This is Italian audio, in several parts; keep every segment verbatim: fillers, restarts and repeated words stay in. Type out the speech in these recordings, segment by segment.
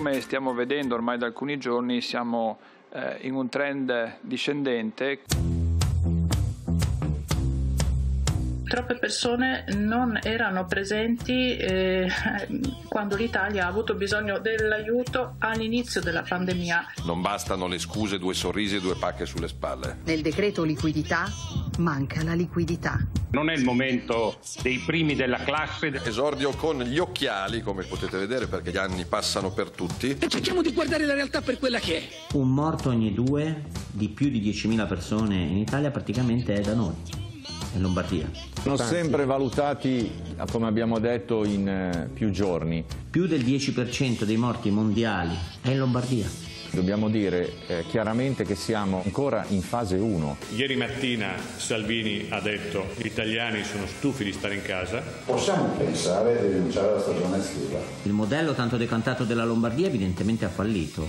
come stiamo vedendo ormai da alcuni giorni siamo eh, in un trend discendente. Troppe persone non erano presenti eh, quando l'Italia ha avuto bisogno dell'aiuto all'inizio della pandemia. Non bastano le scuse, due sorrisi e due pacche sulle spalle. Nel decreto liquidità manca la liquidità. Non è il momento dei primi della classe. Esordio con gli occhiali, come potete vedere, perché gli anni passano per tutti. E cerchiamo di guardare la realtà per quella che è. Un morto ogni due di più di diecimila persone in Italia praticamente è da noi, in Lombardia. Sono sempre valutati, come abbiamo detto, in eh, più giorni. Più del dieci per cento dei morti mondiali è in Lombardia. Dobbiamo dire eh, chiaramente che siamo ancora in fase uno. Ieri mattina Salvini ha detto: gli italiani sono stufi di stare in casa. Possiamo pensare di rinunciare alla stagione estiva. Il modello tanto decantato della Lombardia evidentemente ha fallito.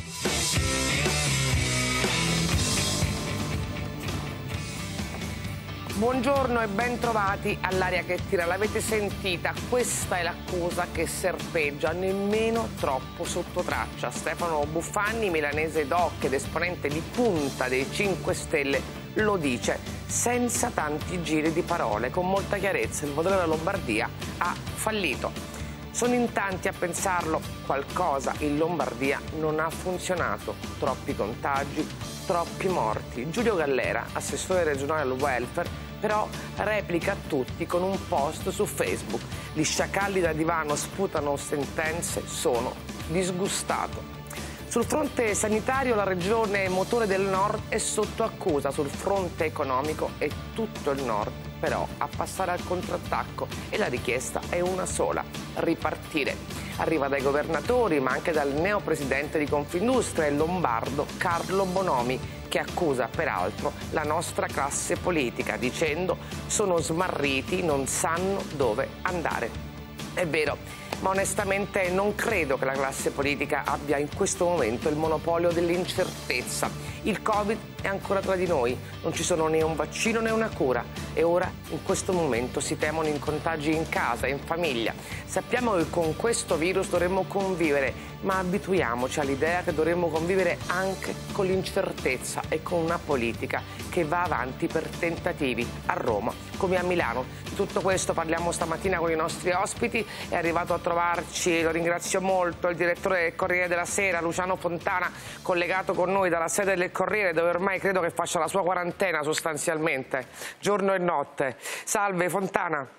Buongiorno e ben trovati all'Aria che tira. L'avete sentita? Questa è l'accusa che serpeggia, nemmeno troppo sotto traccia. Stefano Buffanni, milanese doc ed esponente di punta dei cinque Stelle, lo dice senza tanti giri di parole, con molta chiarezza: il modello della Lombardia ha fallito. Sono in tanti a pensarlo, qualcosa in Lombardia non ha funzionato. Troppi contagi, troppi morti. Giulio Gallera, assessore regionale al welfare, però replica a tutti con un post su Facebook: gli sciacalli da divano sputano sentenze, sono disgustato. Sul fronte sanitario la regione motore del nord è sotto accusa, sul fronte economico è tutto il nord però a passare al contrattacco e la richiesta è una sola: ripartire. Arriva dai governatori ma anche dal neopresidente di Confindustria, il lombardo Carlo Bonomi, che accusa peraltro la nostra classe politica dicendo: sono smarriti, non sanno dove andare. È vero, ma onestamente non credo che la classe politica abbia in questo momento il monopolio dell'incertezza. Il Covid è ancora tra di noi, non ci sono né un vaccino né una cura e ora in questo momento si temono i contagi in casa, in famiglia. Sappiamo che con questo virus dovremmo convivere, ma abituiamoci all'idea che dovremmo convivere anche con l'incertezza e con una politica che va avanti per tentativi a Roma come a Milano. Di tutto questo parliamo stamattina con i nostri ospiti. È arrivato a trovarci, lo ringrazio molto, il direttore del Corriere della Sera, Luciano Fontana, collegato con noi dalla sede del Corriere, dove ormai credo che faccia la sua quarantena sostanzialmente, giorno e notte. Salve Fontana.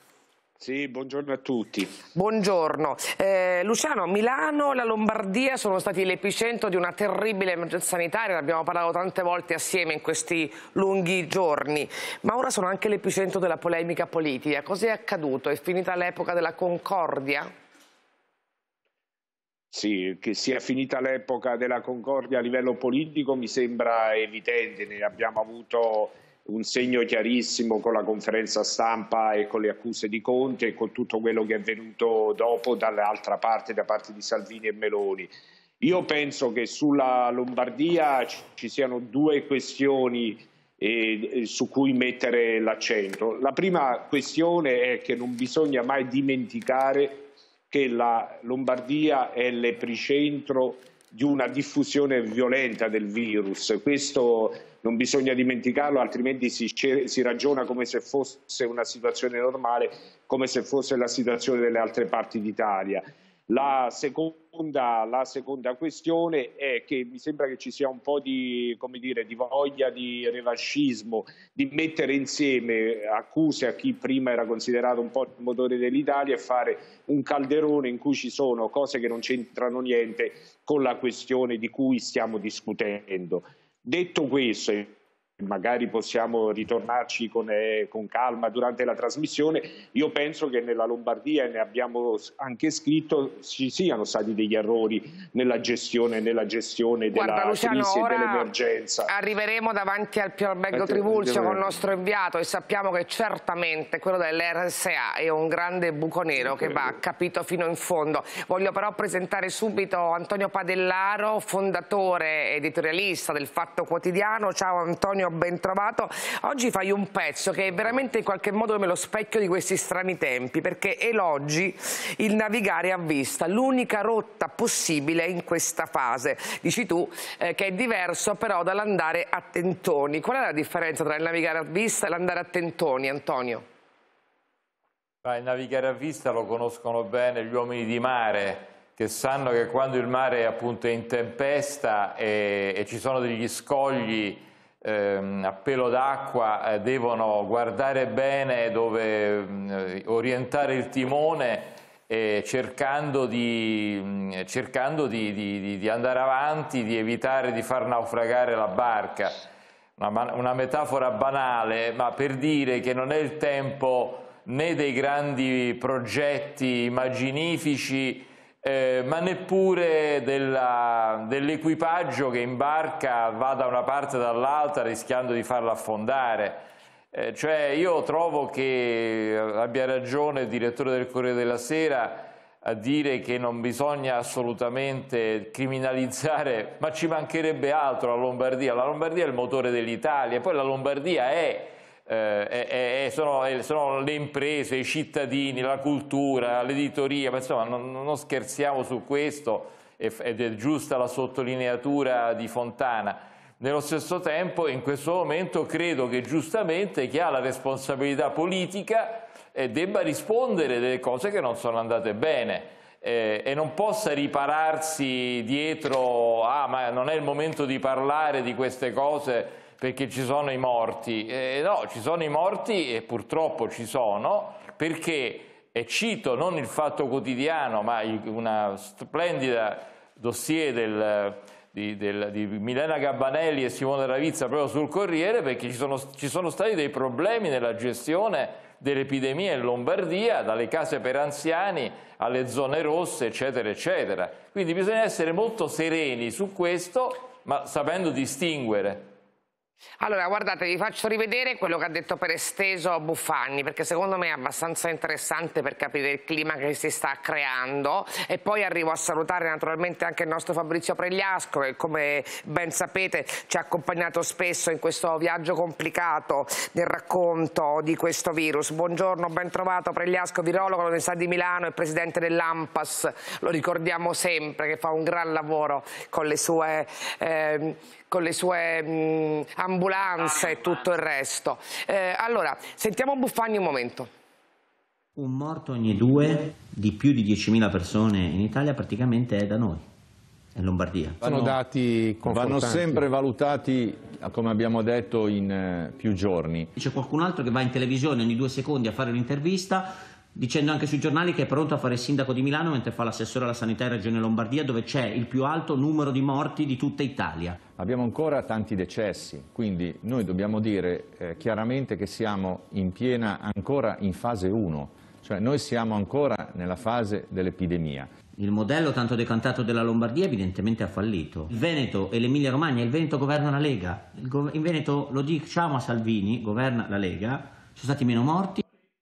Sì, buongiorno a tutti. Buongiorno. Eh, Luciano, Milano e la Lombardia sono stati l'epicentro di una terribile emergenza sanitaria, ne abbiamo parlato tante volte assieme in questi lunghi giorni, ma ora sono anche l'epicentro della polemica politica. Cos'è accaduto? È finita l'epoca della concordia? Sì, che sia finita l'epoca della concordia a livello politico mi sembra evidente, ne abbiamo avuto un segno chiarissimo con la conferenza stampa e con le accuse di Conte e con tutto quello che è venuto dopo dall'altra parte, da parte di Salvini e Meloni. Io penso che sulla Lombardia ci siano due questioni eh, su cui mettere l'accento. La prima questione è che non bisogna mai dimenticare che la Lombardia è l'epicentro di una diffusione violenta del virus. Questo non bisogna dimenticarlo, altrimenti si, si ragiona come se fosse una situazione normale, come se fosse la situazione delle altre parti d'Italia. La seconda, la seconda questione è che mi sembra che ci sia un po' di, come dire, di voglia di revanchismo, di mettere insieme accuse a chi prima era considerato un po' il motore dell'Italia e fare un calderone in cui ci sono cose che non c'entrano niente con la questione di cui stiamo discutendo. Detto questo, magari possiamo ritornarci con, eh, con calma durante la trasmissione, io penso che nella Lombardia, e ne abbiamo anche scritto, ci siano stati degli errori nella gestione, nella gestione Guarda, della Luciano, crisi e ora dell'emergenza. Arriveremo davanti al Pier Albergo Trivulzio con il nostro inviato e sappiamo che certamente quello dell'R S A è un grande buco nero che va capito fino in fondo. Voglio però presentare subito Antonio Padellaro, fondatore editorialista del Fatto Quotidiano. Ciao Antonio, ben trovato. Oggi fai un pezzo che è veramente in qualche modo come lo specchio di questi strani tempi, perché elogi il navigare a vista, l'unica rotta possibile in questa fase. Dici tu eh, che è diverso però dall'andare a tentoni. Qual è la differenza tra il navigare a vista e l'andare a tentoni, Antonio? Ma il navigare a vista lo conoscono bene gli uomini di mare, che sanno che quando il mare appunto è in tempesta e, e ci sono degli scogli ehm, a pelo d'acqua, eh, devono guardare bene dove eh, orientare il timone, eh, cercando, di, cercando di, di, di andare avanti, di evitare di far naufragare la barca. Una, una metafora banale, ma per dire che non è il tempo né dei grandi progetti immaginifici, Eh, ma neppure dell'equipaggio che in barca va da una parte e dall'altra rischiando di farla affondare. Eh, cioè io trovo che abbia ragione il direttore del Corriere della Sera a dire che non bisogna assolutamente criminalizzare, ma ci mancherebbe altro la Lombardia. La Lombardia è il motore dell'Italia, poi la Lombardia è Eh, eh, eh, sono, eh, sono le imprese, i cittadini, la cultura, l'editoria, ma insomma non, non scherziamo su questo ed è giusta la sottolineatura di Fontana. Nello stesso tempo in questo momento credo che giustamente chi ha la responsabilità politica eh, debba rispondere delle cose che non sono andate bene eh, e non possa ripararsi dietro ah ma non è il momento di parlare di queste cose perché ci sono i morti. Eh, no, ci sono i morti e purtroppo ci sono, perché, e cito non il Fatto Quotidiano, ma il, una splendida dossier del, di, del, di Milena Gabbanelli e Simone Ravizza proprio sul Corriere, perché ci sono, ci sono stati dei problemi nella gestione dell'epidemia in Lombardia, dalle case per anziani alle zone rosse, eccetera, eccetera. Quindi bisogna essere molto sereni su questo, ma sapendo distinguere. Allora, guardate, vi faccio rivedere quello che ha detto per esteso Buffanni, perché secondo me è abbastanza interessante per capire il clima che si sta creando, e poi arrivo a salutare naturalmente anche il nostro Fabrizio Pregliasco, che come ben sapete ci ha accompagnato spesso in questo viaggio complicato nel racconto di questo virus. Buongiorno, ben trovato Pregliasco, virologo all'Università di Milano e presidente dell'ANPAS, lo ricordiamo sempre, che fa un gran lavoro con le sue... Eh, con le sue mh, ambulanze e tutto il resto. Eh, allora, sentiamo Buffanni un momento. Un morto ogni due di più di diecimila persone in Italia praticamente è da noi, è in Lombardia. Sono dati confortanti. Vanno sempre valutati, come abbiamo detto, in eh, più giorni. C'è qualcun altro che va in televisione ogni due secondi a fare un'intervista dicendo anche sui giornali che è pronto a fare il sindaco di Milano mentre fa l'assessore alla sanità in Regione Lombardia, dove c'è il più alto numero di morti di tutta Italia. Abbiamo ancora tanti decessi, quindi noi dobbiamo dire eh, chiaramente che siamo in piena, ancora in fase uno, cioè noi siamo ancora nella fase dell'epidemia. Il modello tanto decantato della Lombardia evidentemente ha fallito. Il Veneto e l'Emilia Romagna, il Veneto governa la Lega, il go- in Veneto, lo diciamo a Salvini, governa la Lega, sono stati meno morti.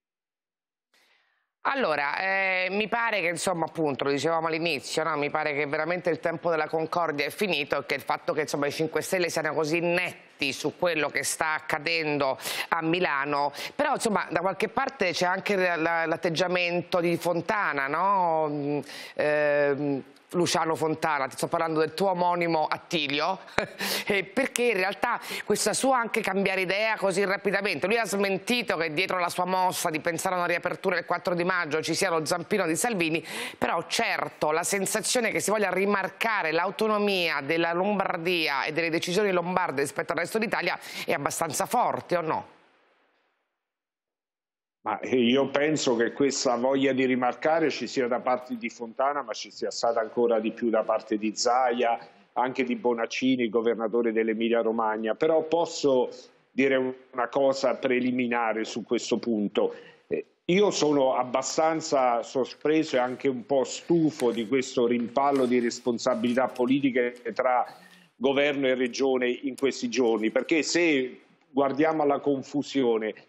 Allora, eh, mi pare che, insomma, appunto, lo dicevamo all'inizio, no? Mi pare che veramente il tempo della concordia è finito e che il fatto che, insomma, i cinque Stelle siano così netti su quello che sta accadendo a Milano, però, insomma, da qualche parte c'è anche l'atteggiamento di Fontana, no? Eh, Luciano Fontana, ti sto parlando del tuo omonimo Attilio, perché in realtà questa sua anche cambiare idea così rapidamente, lui ha smentito che dietro la sua mossa di pensare a una riapertura il quattro di maggio ci sia lo zampino di Salvini, però certo la sensazione che si voglia rimarcare l'autonomia della Lombardia e delle decisioni lombarde rispetto al resto d'Italia è abbastanza forte, o no? Ma io penso che questa voglia di rimarcare ci sia da parte di Fontana, ma ci sia stata ancora di più da parte di Zaia, anche di Bonaccini, governatore dell'Emilia Romagna. Però posso dire una cosa preliminare su questo punto. Io sono abbastanza sorpreso e anche un po' stufo di questo rimpallo di responsabilità politiche tra governo e regione in questi giorni, perché se guardiamo alla confusione,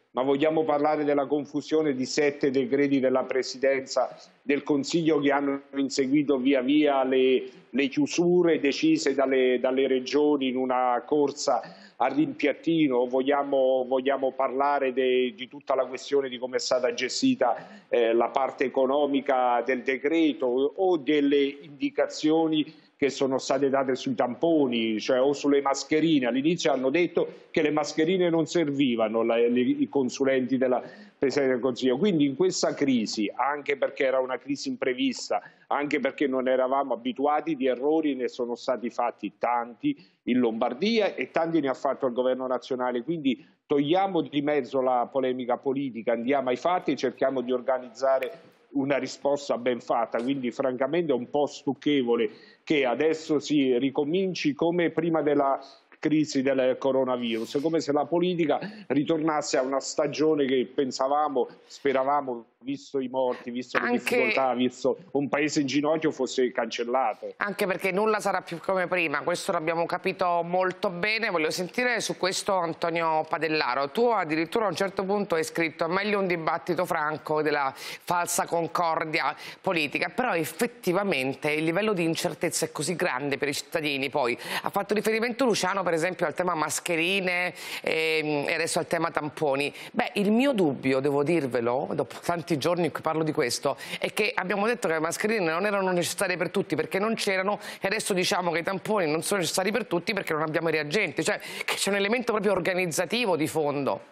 ma vogliamo parlare della confusione di sette decreti della Presidenza del Consiglio che hanno inseguito via via le, le chiusure decise dalle, dalle regioni in una corsa al rimpiattino? Vogliamo, vogliamo parlare de, di tutta la questione di come è stata gestita eh, la parte economica del decreto o delle indicazioni che sono state date sui tamponi, cioè o sulle mascherine? All'inizio hanno detto che le mascherine non servivano, la, le, i consulenti della Presidenza del Consiglio. Quindi in questa crisi, anche perché era una crisi imprevista, anche perché non eravamo abituati, di errori ne sono stati fatti tanti in Lombardia e tanti ne ha fatto il Governo nazionale. Quindi togliamo di mezzo la polemica politica, andiamo ai fatti e cerchiamo di organizzare una risposta ben fatta. Quindi francamente è un po' stucchevole che adesso si ricominci come prima della crisi del coronavirus, come se la politica ritornasse a una stagione che pensavamo, speravamo, visto i morti, visto le Anche... difficoltà, visto un paese in ginocchio, fosse cancellato. Anche perché nulla sarà più come prima, questo l'abbiamo capito molto bene. Voglio sentire su questo Antonio Padellaro. Tu addirittura a un certo punto hai scritto: meglio un dibattito franco della falsa concordia politica, però effettivamente il livello di incertezza è così grande per i cittadini. Poi ha fatto riferimento Luciano per esempio al tema mascherine e, e adesso al tema tamponi. Beh, il mio dubbio, devo dirvelo, dopo tanti giorni in cui parlo di questo, è che abbiamo detto che le mascherine non erano necessarie per tutti perché non c'erano, e adesso diciamo che i tamponi non sono necessari per tutti perché non abbiamo i reagenti, cioè che c'è un elemento proprio organizzativo di fondo.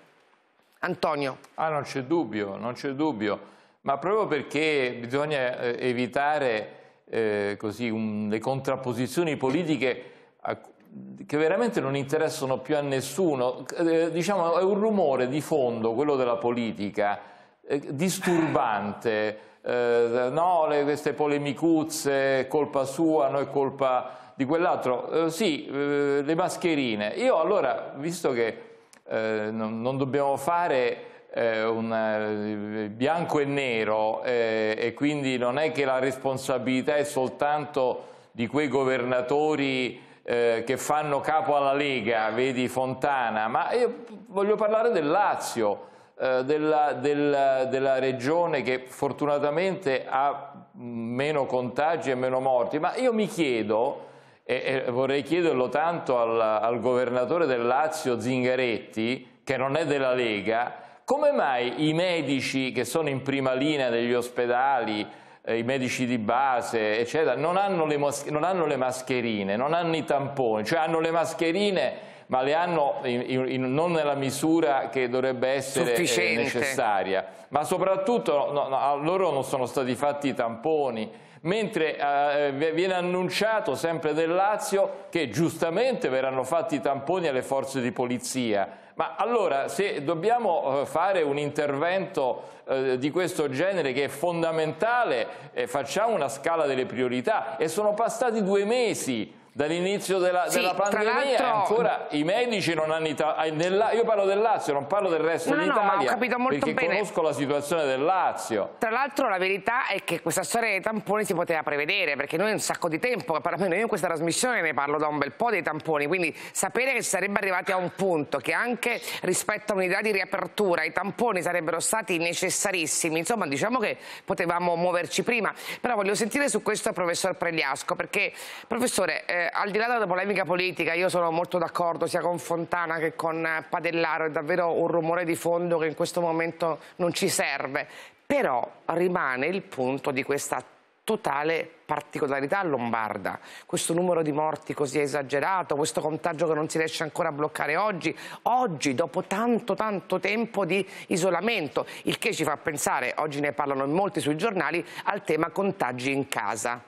Antonio. Ah, non c'è dubbio, non c'è dubbio, ma proprio perché bisogna eh, evitare eh, così un, le contrapposizioni politiche a, che veramente non interessano più a nessuno. Eh, diciamo, è un rumore di fondo, quello della politica, eh, disturbante, eh, no, le, queste polemicuzze, colpa sua, no, è colpa di quell'altro. Eh, sì, eh, le mascherine. Io allora, visto che eh, non, non dobbiamo fare eh, un eh, bianco e nero eh, e quindi non è che la responsabilità è soltanto di quei governatori Eh, che fanno capo alla Lega, vedi Fontana, ma io voglio parlare del Lazio, eh, della, del, della regione che fortunatamente ha meno contagi e meno morti, ma io mi chiedo, e, e vorrei chiederlo tanto al, al governatore del Lazio Zingaretti, che non è della Lega, come mai i medici che sono in prima linea degli ospedali, i medici di base, eccetera, non hanno, le non hanno le mascherine, non hanno i tamponi, cioè hanno le mascherine ma le hanno in, in, non nella misura che dovrebbe essere eh, necessaria, ma soprattutto no, no, a loro non sono stati fatti i tamponi, mentre eh, viene annunciato sempre del Lazio che giustamente verranno fatti i tamponi alle forze di polizia. Ma allora, se dobbiamo fare un intervento eh, di questo genere che è fondamentale, eh, facciamo una scala delle priorità, e sono passati due mesi dall'inizio della, sì, della pandemia e ancora i medici non hanno... Io parlo del Lazio, non parlo del resto no, d'Italia, no, no, perché bene. conosco la situazione del Lazio. Tra l'altro la verità è che questa storia dei tamponi si poteva prevedere, perché noi un sacco di tempo, almeno io in questa trasmissione ne parlo da un bel po' dei tamponi, quindi sapere che si sarebbe arrivati a un punto che anche rispetto a un'idea di riapertura i tamponi sarebbero stati necessarissimi, insomma diciamo che potevamo muoverci prima. Però voglio sentire su questo il professor Pregliasco, perché professore, eh, al di là della polemica politica, io sono molto d'accordo sia con Fontana che con Padellaro, è davvero un rumore di fondo che in questo momento non ci serve, però rimane il punto di questa totale particolarità lombarda, questo numero di morti così esagerato, questo contagio che non si riesce ancora a bloccare oggi, oggi dopo tanto tanto tempo di isolamento, il che ci fa pensare, oggi ne parlano in molti sui giornali, al tema contagi in casa.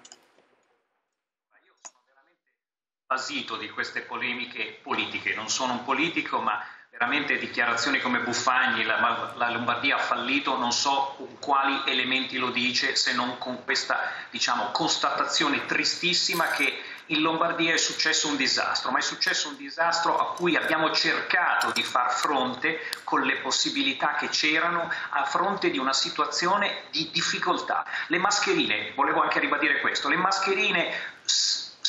basito di queste polemiche politiche. Non sono un politico, ma veramente dichiarazioni come Buffagni, la, la Lombardia ha fallito, non so con quali elementi lo dice, se non con questa, diciamo, constatazione tristissima che in Lombardia è successo un disastro, ma è successo un disastro a cui abbiamo cercato di far fronte con le possibilità che c'erano a fronte di una situazione di difficoltà. Le mascherine, volevo anche ribadire questo, le mascherine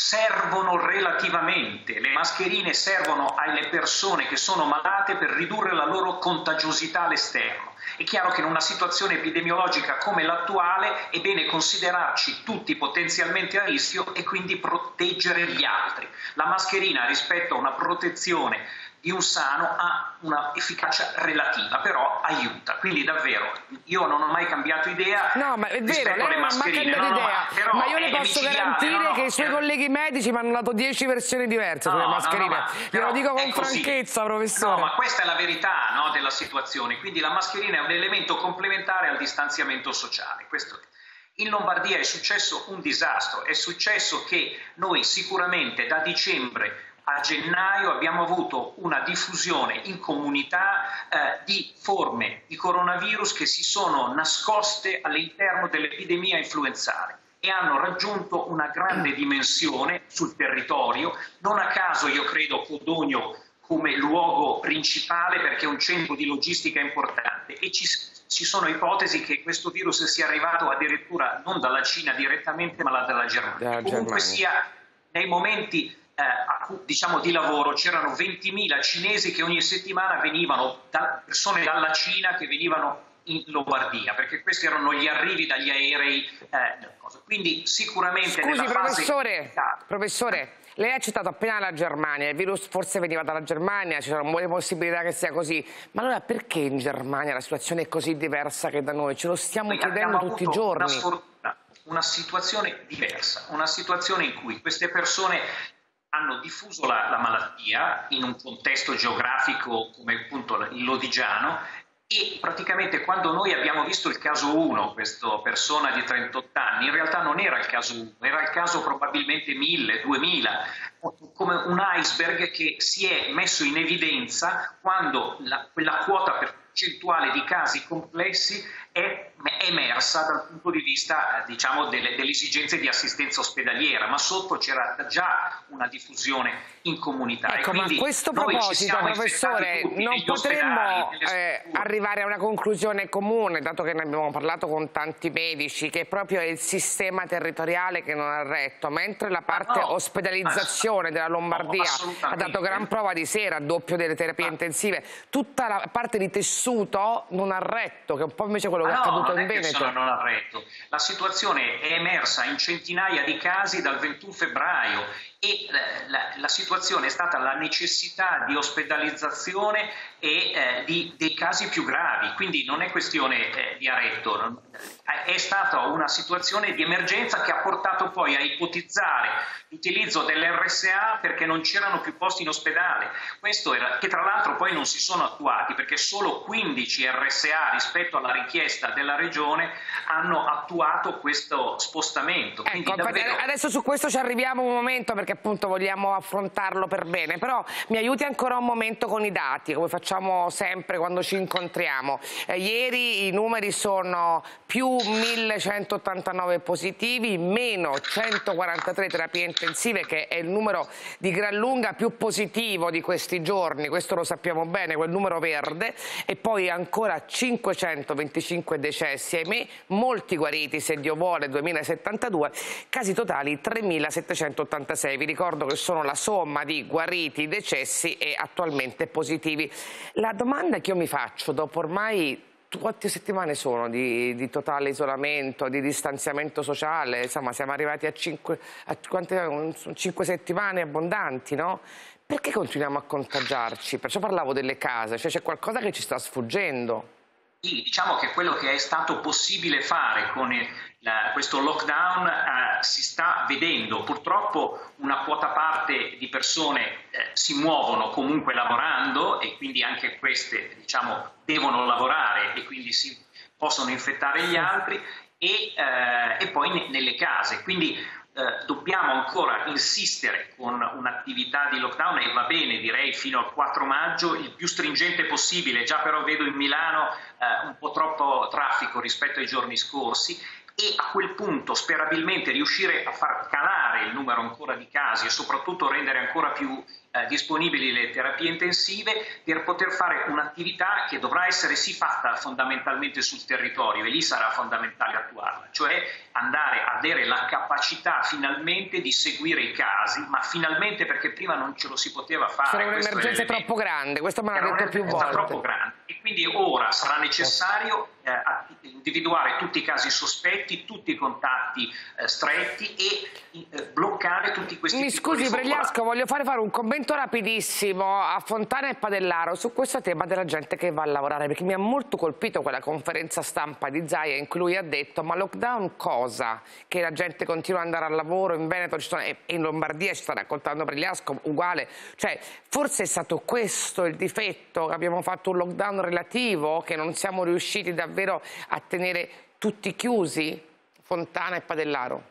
servono relativamente, le mascherine servono alle persone che sono malate per ridurre la loro contagiosità all'esterno. È chiaro che in una situazione epidemiologica come l'attuale è bene considerarci tutti potenzialmente a rischio e quindi proteggere gli altri. La mascherina rispetto a una protezione di un sano ha una efficacia relativa, però aiuta. Quindi davvero io non ho mai cambiato idea. No, ma è vero, lei non ha mai cambiato no, no, idea. però ma io le posso garantire no, no, che i suoi eh, colleghi medici mi hanno dato dieci versioni diverse no, sulle mascherine. No, no, glielo dico con franchezza, professore. No, ma questa è la verità, no, della situazione. Quindi la mascherina è un elemento complementare al distanziamento sociale. Questo è. In Lombardia è successo un disastro, è successo che noi sicuramente da dicembre a gennaio abbiamo avuto una diffusione in comunità eh, di forme di coronavirus che si sono nascoste all'interno dell'epidemia influenzale e hanno raggiunto una grande dimensione sul territorio. Non a caso io credo Codogno come luogo principale, perché è un centro di logistica importante, e ci, ci sono ipotesi che questo virus sia arrivato addirittura non dalla Cina direttamente ma dalla Germania. Comunque sia, nei momenti Eh, diciamo di lavoro c'erano ventimila cinesi che ogni settimana venivano, da, persone dalla Cina che venivano in Lombardia, perché questi erano gli arrivi dagli aerei. Eh, quindi sicuramente Scusi, nella professore, fase... professore, lei ha citato appena la Germania, il virus forse veniva dalla Germania, ci sono molte possibilità che sia così, ma allora perché in Germania la situazione è così diversa che da noi? Ce lo stiamo noi chiedendo tutti i giorni. Una, sfortuna, una situazione diversa, una situazione in cui queste persone hanno diffuso la, la malattia in un contesto geografico come appunto il lodigiano, e praticamente quando noi abbiamo visto il caso uno, questa persona di trentotto anni, in realtà non era il caso uno, era il caso probabilmente mille, duemila, come un iceberg che si è messo in evidenza quando la, quella quota percentuale di casi complessi è emersa dal punto di vista diciamo, delle, delle esigenze di assistenza ospedaliera, ma sotto c'era già una diffusione in comunità. Ecco, e ma a questo proposito, professore, non potremmo eh, arrivare a una conclusione comune, dato che ne abbiamo parlato con tanti medici, che proprio è il sistema territoriale che non ha retto, mentre la parte no, ospedalizzazione della Lombardia no, ha dato gran prova di sé, raddoppio delle terapie ah. intensive, tutta la parte di tessuto non ha retto, che è un po' invece quello che è no, accaduto non in è che Veneto. Non ha retto. La situazione è emersa in centinaia di casi dal ventuno febbraio e la, la situazione è stata la necessità di ospedalizzazione e eh, di, dei casi più gravi, quindi non è questione eh, di arretto, non, è stata una situazione di emergenza che ha portato poi a ipotizzare l'utilizzo dell'R S A perché non c'erano più posti in ospedale. Questo era, che tra l'altro poi non si sono attuati perché solo quindici R S A rispetto alla richiesta della Regione hanno attuato questo spostamento. Ecco, davvero... adesso su questo ci arriviamo un momento perché appunto vogliamo affrontarlo per bene, però mi aiuti ancora un momento con i dati, come facciamo sempre quando ci incontriamo. Eh, ieri i numeri sono più millecentottantanove positivi, meno centoquarantatré terapie intensive, che è il numero di gran lunga più positivo di questi giorni, questo lo sappiamo bene, quel numero verde, e poi ancora cinquecentoventicinque decessi, ahimè, molti guariti, se Dio vuole, duemilasettantadue, casi totali tremilasettecentottantasei. Vi ricordo che sono la somma di guariti, decessi e attualmente positivi. La domanda che io mi faccio, dopo ormai quante settimane sono di, di totale isolamento, di distanziamento sociale, insomma siamo arrivati a cinque, a quante, cinque settimane abbondanti, no? Perché continuiamo a contagiarci? Perciò parlavo delle case, cioè c'è qualcosa che ci sta sfuggendo. Sì, diciamo che quello che è stato possibile fare con il, la, questo lockdown eh, si sta vedendo. Purtroppo una quota parte di persone eh, si muovono comunque lavorando e quindi anche queste diciamo, devono lavorare e quindi si possono infettare gli altri e, eh, e poi ne, nelle case. Quindi Eh, dobbiamo ancora insistere con un'attività di lockdown e va bene direi fino al quattro maggio, il più stringente possibile, già però vedo in Milano eh, un po' troppo traffico rispetto ai giorni scorsi e a quel punto sperabilmente riuscire a far calare il numero ancora di casi e soprattutto rendere ancora più eh, disponibili le terapie intensive per poter fare un'attività che dovrà essere sì fatta fondamentalmente sul territorio, e lì sarà fondamentale attuarla, cioè andare a avere la capacità finalmente di seguire i casi, ma finalmente, perché prima non ce lo si poteva fare. Era un'emergenza troppo grande, questo me l'ha detto più volte. Troppo grande. E quindi ora sarà necessario eh, individuare tutti i casi sospetti, tutti i contatti eh, stretti e eh, bloccare tutti questi. Mi scusi Pregliasco, voglio fare, fare un commento rapidissimo a Fontana e Padellaro su questo tema della gente che va a lavorare, perché mi ha molto colpito quella conferenza stampa di Zaia in cui lui ha detto: ma lockdown cosa? Che la gente continua ad andare al lavoro, in Veneto ci sono, e in Lombardia ci sta raccontando Pregliasco uguale, cioè forse è stato questo il difetto, che abbiamo fatto un lockdown relativo, che non siamo riusciti davvero a tenere tutti chiusi? Fontana e Padellaro.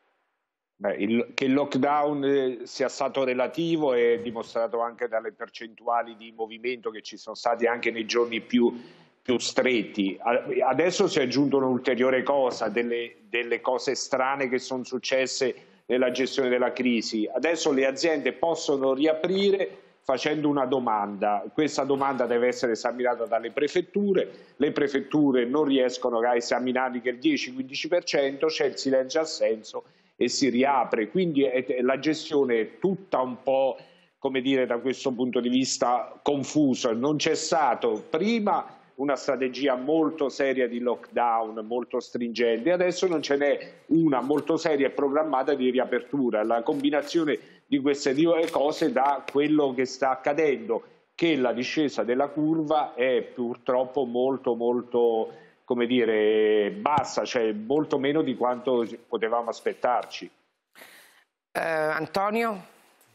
Beh, il, che il lockdown eh, sia stato relativo è dimostrato anche dalle percentuali di movimento che ci sono stati anche nei giorni più, più stretti. Adesso si è aggiunta un'ulteriore cosa, delle, delle cose strane che sono successe nella gestione della crisi. Adesso le aziende possono riaprire facendo una domanda. Questa domanda deve essere esaminata dalle prefetture, le prefetture non riescono a esaminarli che il dieci quindici per cento, c'è il silenzio assenso e si riapre, quindi è, la gestione è tutta un po', come dire, da questo punto di vista confusa. Non c'è stato prima una strategia molto seria di lockdown, molto stringente, adesso non ce n'è una molto seria e programmata di riapertura. La combinazione di queste due cose dà quello che sta accadendo, che la discesa della curva è purtroppo molto molto, come dire, bassa, cioè molto meno di quanto potevamo aspettarci. Eh, Antonio?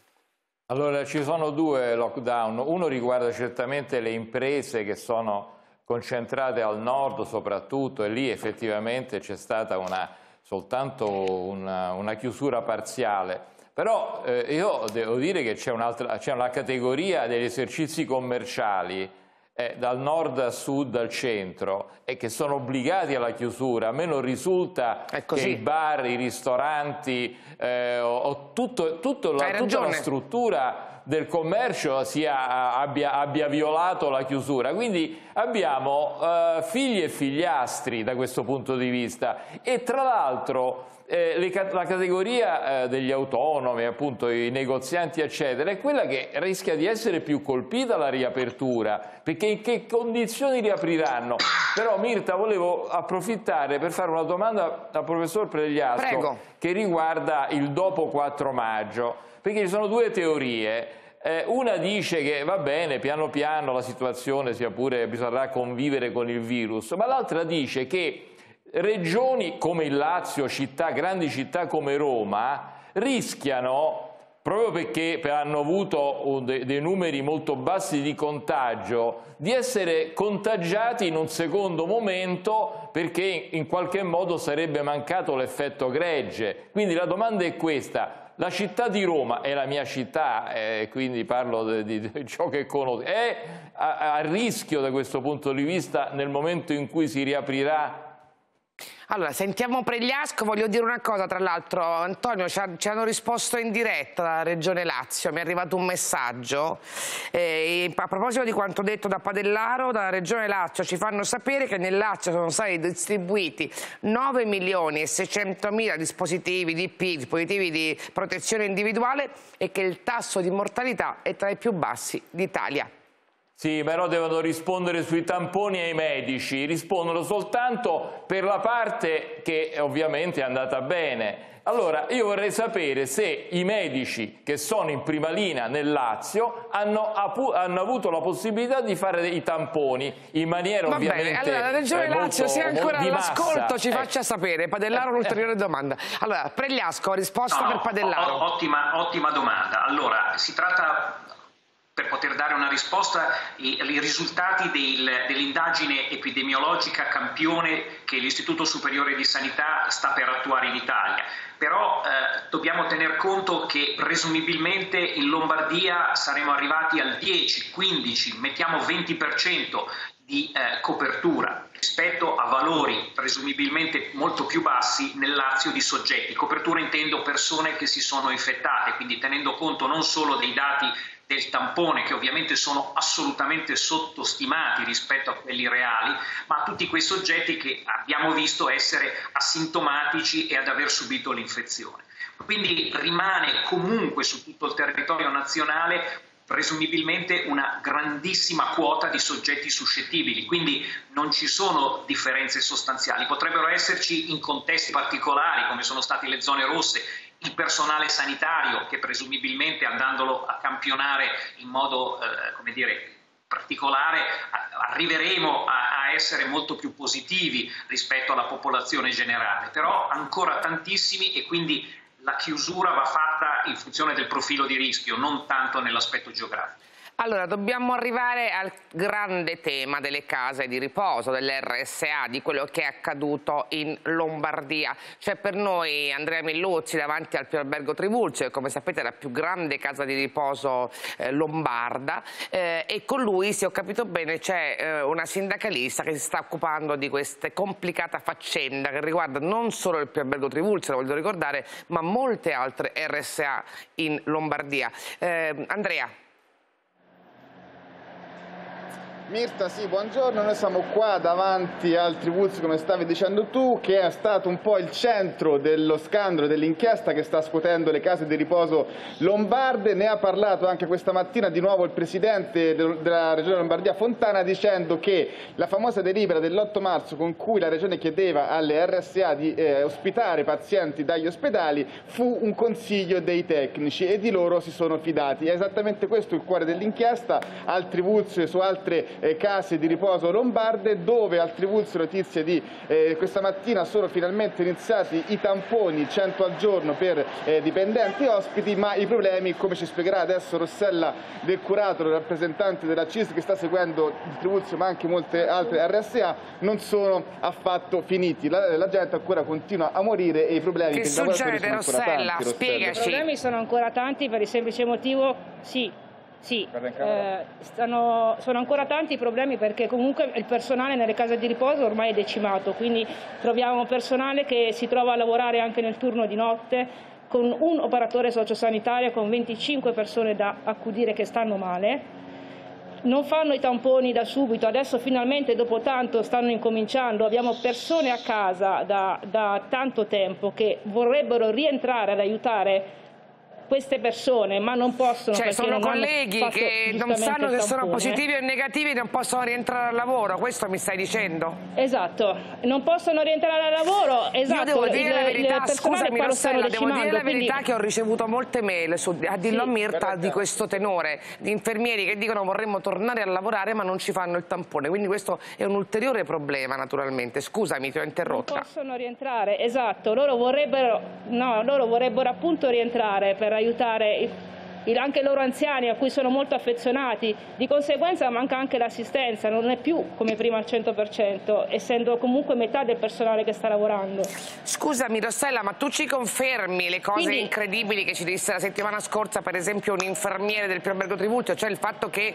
Allora, ci sono due lockdown. Uno riguarda certamente le imprese che sono concentrate al nord soprattutto, e lì effettivamente c'è stata una, soltanto una, una chiusura parziale. Però eh, io devo dire che c'è un'altra, c'è una categoria degli esercizi commerciali eh, dal nord a sud al centro e che sono obbligati alla chiusura. A me non risulta che i bar, i ristoranti eh, o, o tutto, tutto la, tutta la struttura del commercio sia, abbia, abbia violato la chiusura. Quindi abbiamo eh, figli e figliastri da questo punto di vista, e tra l'altro eh, la categoria eh, degli autonomi, appunto i negozianti eccetera, è quella che rischia di essere più colpita alla riapertura, perché in che condizioni riapriranno? Però Mirta, volevo approfittare per fare una domanda al professor Pregliasco. Prego. Che riguarda il dopo quattro maggio, perché ci sono due teorie. Eh, una dice che va bene, piano piano la situazione, sia pure bisognerà convivere con il virus, ma l'altra dice che regioni come il Lazio, città, grandi città come Roma, rischiano, proprio perché hanno avuto dei, dei numeri molto bassi di contagio, di essere contagiati in un secondo momento, perché in qualche modo sarebbe mancato l'effetto gregge. Quindi la domanda è questa: la città di Roma è la mia città, eh, quindi parlo di, di ciò che conosco, è a, a rischio da questo punto di vista nel momento in cui si riaprirà? Allora, sentiamo Pregliasco. Voglio dire una cosa, tra l'altro, Antonio, ci, ha, ci hanno risposto in diretta dalla Regione Lazio, mi è arrivato un messaggio. Eh, a proposito di quanto detto da Padellaro, dalla Regione Lazio ci fanno sapere che nel Lazio sono stati distribuiti nove milioni e seicentomila dispositivi D P, dispositivi di protezione individuale, e che il tasso di mortalità è tra i più bassi d'Italia. Sì, però devono rispondere sui tamponi ai medici, rispondono soltanto per la parte che ovviamente è andata bene. Allora, io vorrei sapere se i medici che sono in prima linea nel Lazio hanno, hanno avuto la possibilità di fare i tamponi in maniera Va ovviamente bene, allora la Regione eh, Lazio, molto, se ancora all'ascolto, ci eh. faccia sapere. Padellaro, un'ulteriore domanda. Allora, Pregliasco, risposta no, per Padellaro. Ottima, ottima domanda. Allora, si tratta... Per poter dare una risposta, i, i risultati dell'indagine epidemiologica campione che l'Istituto Superiore di Sanità sta per attuare in Italia. Però eh, dobbiamo tener conto che presumibilmente in Lombardia saremo arrivati al dieci, quindici, mettiamo venti per cento di eh, copertura. rispetto a valori presumibilmente molto più bassi nel Lazio di soggetti. Copertura intendo persone che si sono infettate, quindi tenendo conto non solo dei dati del tampone, che ovviamente sono assolutamente sottostimati rispetto a quelli reali, ma a tutti quei soggetti che abbiamo visto essere asintomatici e ad aver subito l'infezione. Quindi rimane comunque su tutto il territorio nazionale presumibilmente una grandissima quota di soggetti suscettibili, quindi non ci sono differenze sostanziali. Potrebbero esserci in contesti particolari, come sono state le zone rosse, il personale sanitario che presumibilmente, andandolo a campionare in modo eh, come dire, particolare, arriveremo a, a essere molto più positivi rispetto alla popolazione generale, però ancora tantissimi, e quindi la chiusura va fatta in funzione del profilo di rischio, non tanto nell'aspetto geografico. Allora, dobbiamo arrivare al grande tema delle case di riposo, dell'R S A, di quello che è accaduto in Lombardia. C'è per noi Andrea Milluzzi davanti al Pio Albergo Trivulzio, che come sapete è la più grande casa di riposo eh, lombarda, eh, e con lui, se ho capito bene, c'è eh, una sindacalista che si sta occupando di questa complicata faccenda che riguarda non solo il Pio Albergo Trivulzio, lo voglio ricordare, ma molte altre R S A in Lombardia. Eh, Andrea. Mirta, sì, buongiorno, noi siamo qua davanti al Trivulzio, come stavi dicendo tu, che è stato un po' il centro dello scandalo, dell'inchiesta che sta scuotendo le case di riposo lombarde. Ne ha parlato anche questa mattina di nuovo il presidente della Regione Lombardia Fontana, dicendo che la famosa delibera dell'otto marzo con cui la Regione chiedeva alle R S A di eh, ospitare pazienti dagli ospedali fu un consiglio dei tecnici e di loro si sono fidati. È esattamente questo il cuore dell'inchiesta al Trivulzio e su altre Eh, case di riposo lombarde, dove al Trivulzio notizie di eh, questa mattina sono finalmente iniziati i tamponi cento al giorno per eh, dipendenti e ospiti, ma i problemi, come ci spiegherà adesso Rossella Del Curato, rappresentante della C I S che sta seguendo il Trivulzio ma anche molte altre R S A, non sono affatto finiti. La, la gente ancora continua a morire e i problemi che per succede, sono Rossella? tanti, Spiegaci. I problemi sono ancora tanti per il semplice motivo, sì. Sì, eh, stanno, sono ancora tanti i problemi perché comunque il personale nelle case di riposo ormai è decimato, quindi troviamo personale che si trova a lavorare anche nel turno di notte con un operatore sociosanitario, con venticinque persone da accudire che stanno male. Non fanno i tamponi da subito, adesso finalmente dopo tanto stanno incominciando, abbiamo persone a casa da, da tanto tempo che vorrebbero rientrare ad aiutare queste persone, ma non possono, cioè perché sono non colleghi che non sanno se sono positivi o negativi e non possono rientrare al lavoro, questo mi stai dicendo? Esatto, non possono rientrare al lavoro, esatto. Io devo dire il, la verità, scusami Rossella, devo dire la verità quindi... che ho ricevuto molte mail, su, a dirlo sì, a Mirta, di questo tenore, di infermieri che dicono vorremmo tornare a lavorare ma non ci fanno il tampone, quindi questo è un ulteriore problema naturalmente, scusami ti ho interrotta. Non possono rientrare, esatto, loro vorrebbero, no, loro vorrebbero appunto rientrare per aiutare anche i loro anziani a cui sono molto affezionati, di conseguenza manca anche l'assistenza, non è più come prima al cento per cento, essendo comunque metà del personale che sta lavorando. Scusami Rossella, ma tu ci confermi le cose Quindi... incredibili che ci disse la settimana scorsa per esempio un infermiere del Pio Albergo Trivulzio, cioè il fatto che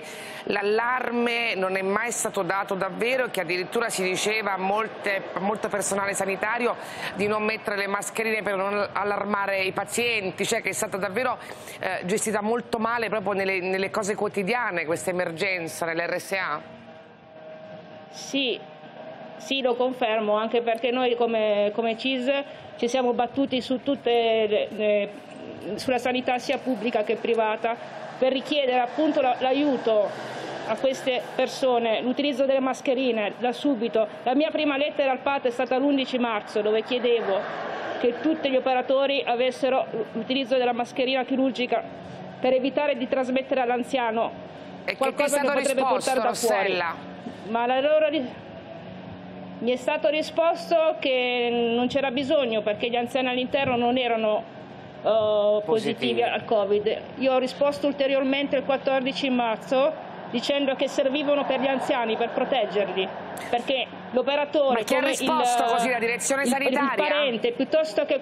l'allarme non è mai stato dato davvero, che addirittura si diceva a molte, molto personale sanitario di non mettere le mascherine per non allarmare i pazienti, cioè che è stata davvero eh, gestita molto male proprio nelle, nelle cose quotidiane questa emergenza nell'R S A? Sì, sì, lo confermo, anche perché noi come, come C I S ci siamo battuti su tutte le, le, sulla sanità sia pubblica che privata per richiedere appunto l'aiuto a queste persone, l'utilizzo delle mascherine da subito. La mia prima lettera al P A T è stata l'undici marzo, dove chiedevo che tutti gli operatori avessero l'utilizzo della mascherina chirurgica per evitare di trasmettere all'anziano qualcosa che, che potrebbe risposto, portare da Rossella? fuori. Ma la loro... mi è stato risposto che non c'era bisogno perché gli anziani all'interno non erano uh, positivi. positivi al Covid. Io ho risposto ulteriormente il quattordici marzo dicendo che servivano per gli anziani, per proteggerli, perché l'operatore... Ma chi ha risposto il, così, la direzione il, sanitaria? Il parente, piuttosto che...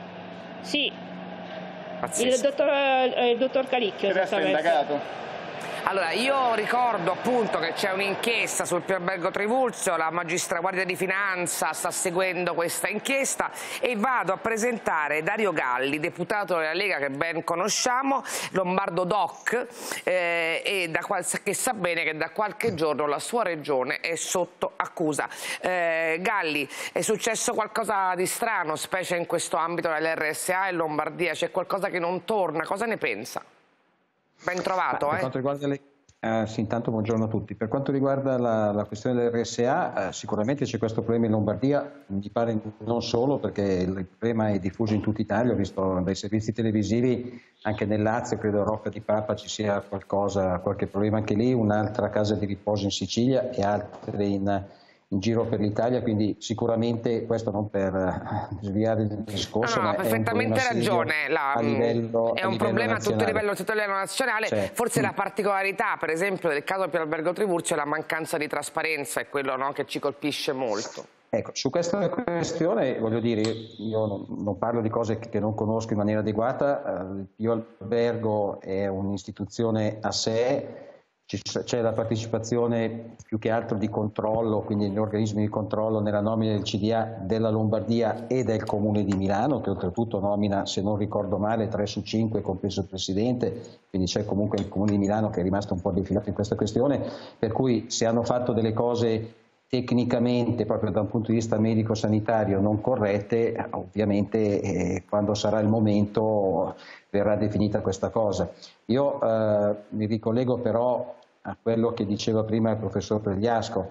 Sì. Il dottor, il dottor Calicchio, esattamente. Allora, io ricordo appunto che c'è un'inchiesta sul Pio Albergo Trivulzio, la Magistra Guardia di Finanza sta seguendo questa inchiesta e vado a presentare Dario Galli, deputato della Lega che ben conosciamo, lombardo doc, eh, e da qual- che sa bene che da qualche giorno la sua regione è sotto accusa. Eh, Galli, è successo qualcosa di strano, specie in questo ambito dell'R S A in Lombardia, c'è qualcosa che non torna, cosa ne pensa? Ben trovato, per eh? quanto riguarda le... eh, sì, intanto buongiorno a tutti. Per quanto riguarda la, la questione dell'R S A, eh, sicuramente c'è questo problema in Lombardia, mi pare non solo perché il problema è diffuso in tutta Italia, ho visto dai servizi televisivi anche nel Lazio, credo a Rocca di Papa ci sia qualcosa, qualche problema anche lì, un'altra casa di riposo in Sicilia e altre in... in giro per l'Italia, quindi sicuramente questo non per sviare il discorso, no, no, ma perfettamente è un ragione, la, a livello, è a un livello problema a tutto nazionale. livello, a tutto livello nazionale, Certo. forse la particolarità per esempio del caso Pio Albergo Trivulzio è la mancanza di trasparenza, è quello, no, che ci colpisce molto. Ecco, su questa questione voglio dire, io non, non parlo di cose che non conosco in maniera adeguata, il Pio Albergo è un'istituzione a sé, c'è la partecipazione più che altro di controllo, quindi gli organismi di controllo nella nomina del C D A della Lombardia e del Comune di Milano, che oltretutto nomina, se non ricordo male, tre su cinque, compreso il Presidente, quindi c'è comunque il Comune di Milano che è rimasto un po' defilato in questa questione, per cui se hanno fatto delle cose tecnicamente, proprio da un punto di vista medico-sanitario, non corrette, ovviamente eh, quando sarà il momento verrà definita questa cosa. Io eh, mi ricollego però a quello che diceva prima il professor Pregliasco,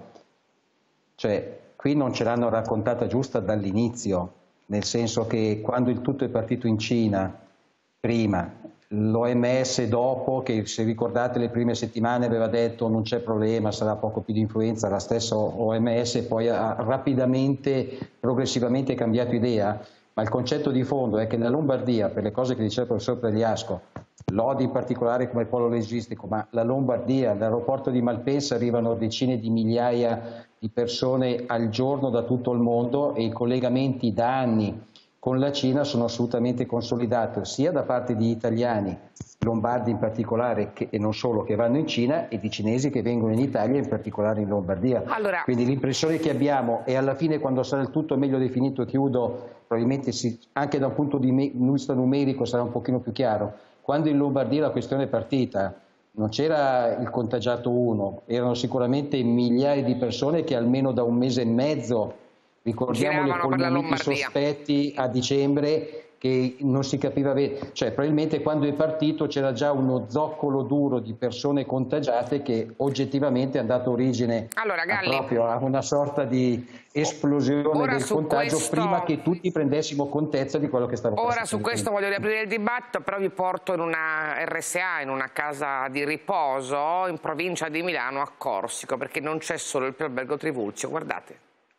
cioè qui non ce l'hanno raccontata giusta dall'inizio, nel senso che quando il tutto è partito in Cina, prima, l'O M S dopo, che se ricordate le prime settimane aveva detto non c'è problema, sarà poco più di influenza, la stessa O M S poi ha rapidamente, progressivamente cambiato idea, ma il concetto di fondo è che nella Lombardia, per le cose che diceva il professor Pregliasco, Lodi in particolare come polo logistico, ma la Lombardia, all'aeroporto di Malpensa arrivano decine di migliaia di persone al giorno da tutto il mondo e i collegamenti da anni con la Cina sono assolutamente consolidati sia da parte di italiani, lombardi in particolare che, e non solo, che vanno in Cina, e di cinesi che vengono in Italia, in particolare in Lombardia. Allora... Quindi l'impressione che abbiamo, e alla fine quando sarà il tutto meglio definito, chiudo, probabilmente si, anche da un punto di vista numerico sarà un pochino più chiaro. Quando in Lombardia la questione è partita non c'era il contagiato uno, erano sicuramente migliaia di persone che almeno da un mese e mezzo, ricordiamo le polmoniti sospetti a dicembre, che non si capiva, cioè probabilmente quando è partito c'era già uno zoccolo duro di persone contagiate che oggettivamente hanno dato origine allora, a proprio a una sorta di esplosione ora del contagio questo... prima che tutti prendessimo contezza di quello che stava ora passando. Ora su questo voglio riaprire il dibattito, però vi porto in una R S A, in una casa di riposo in provincia di Milano, a Corsico, perché non c'è solo il Pio Albergo Trivulzio, guardate.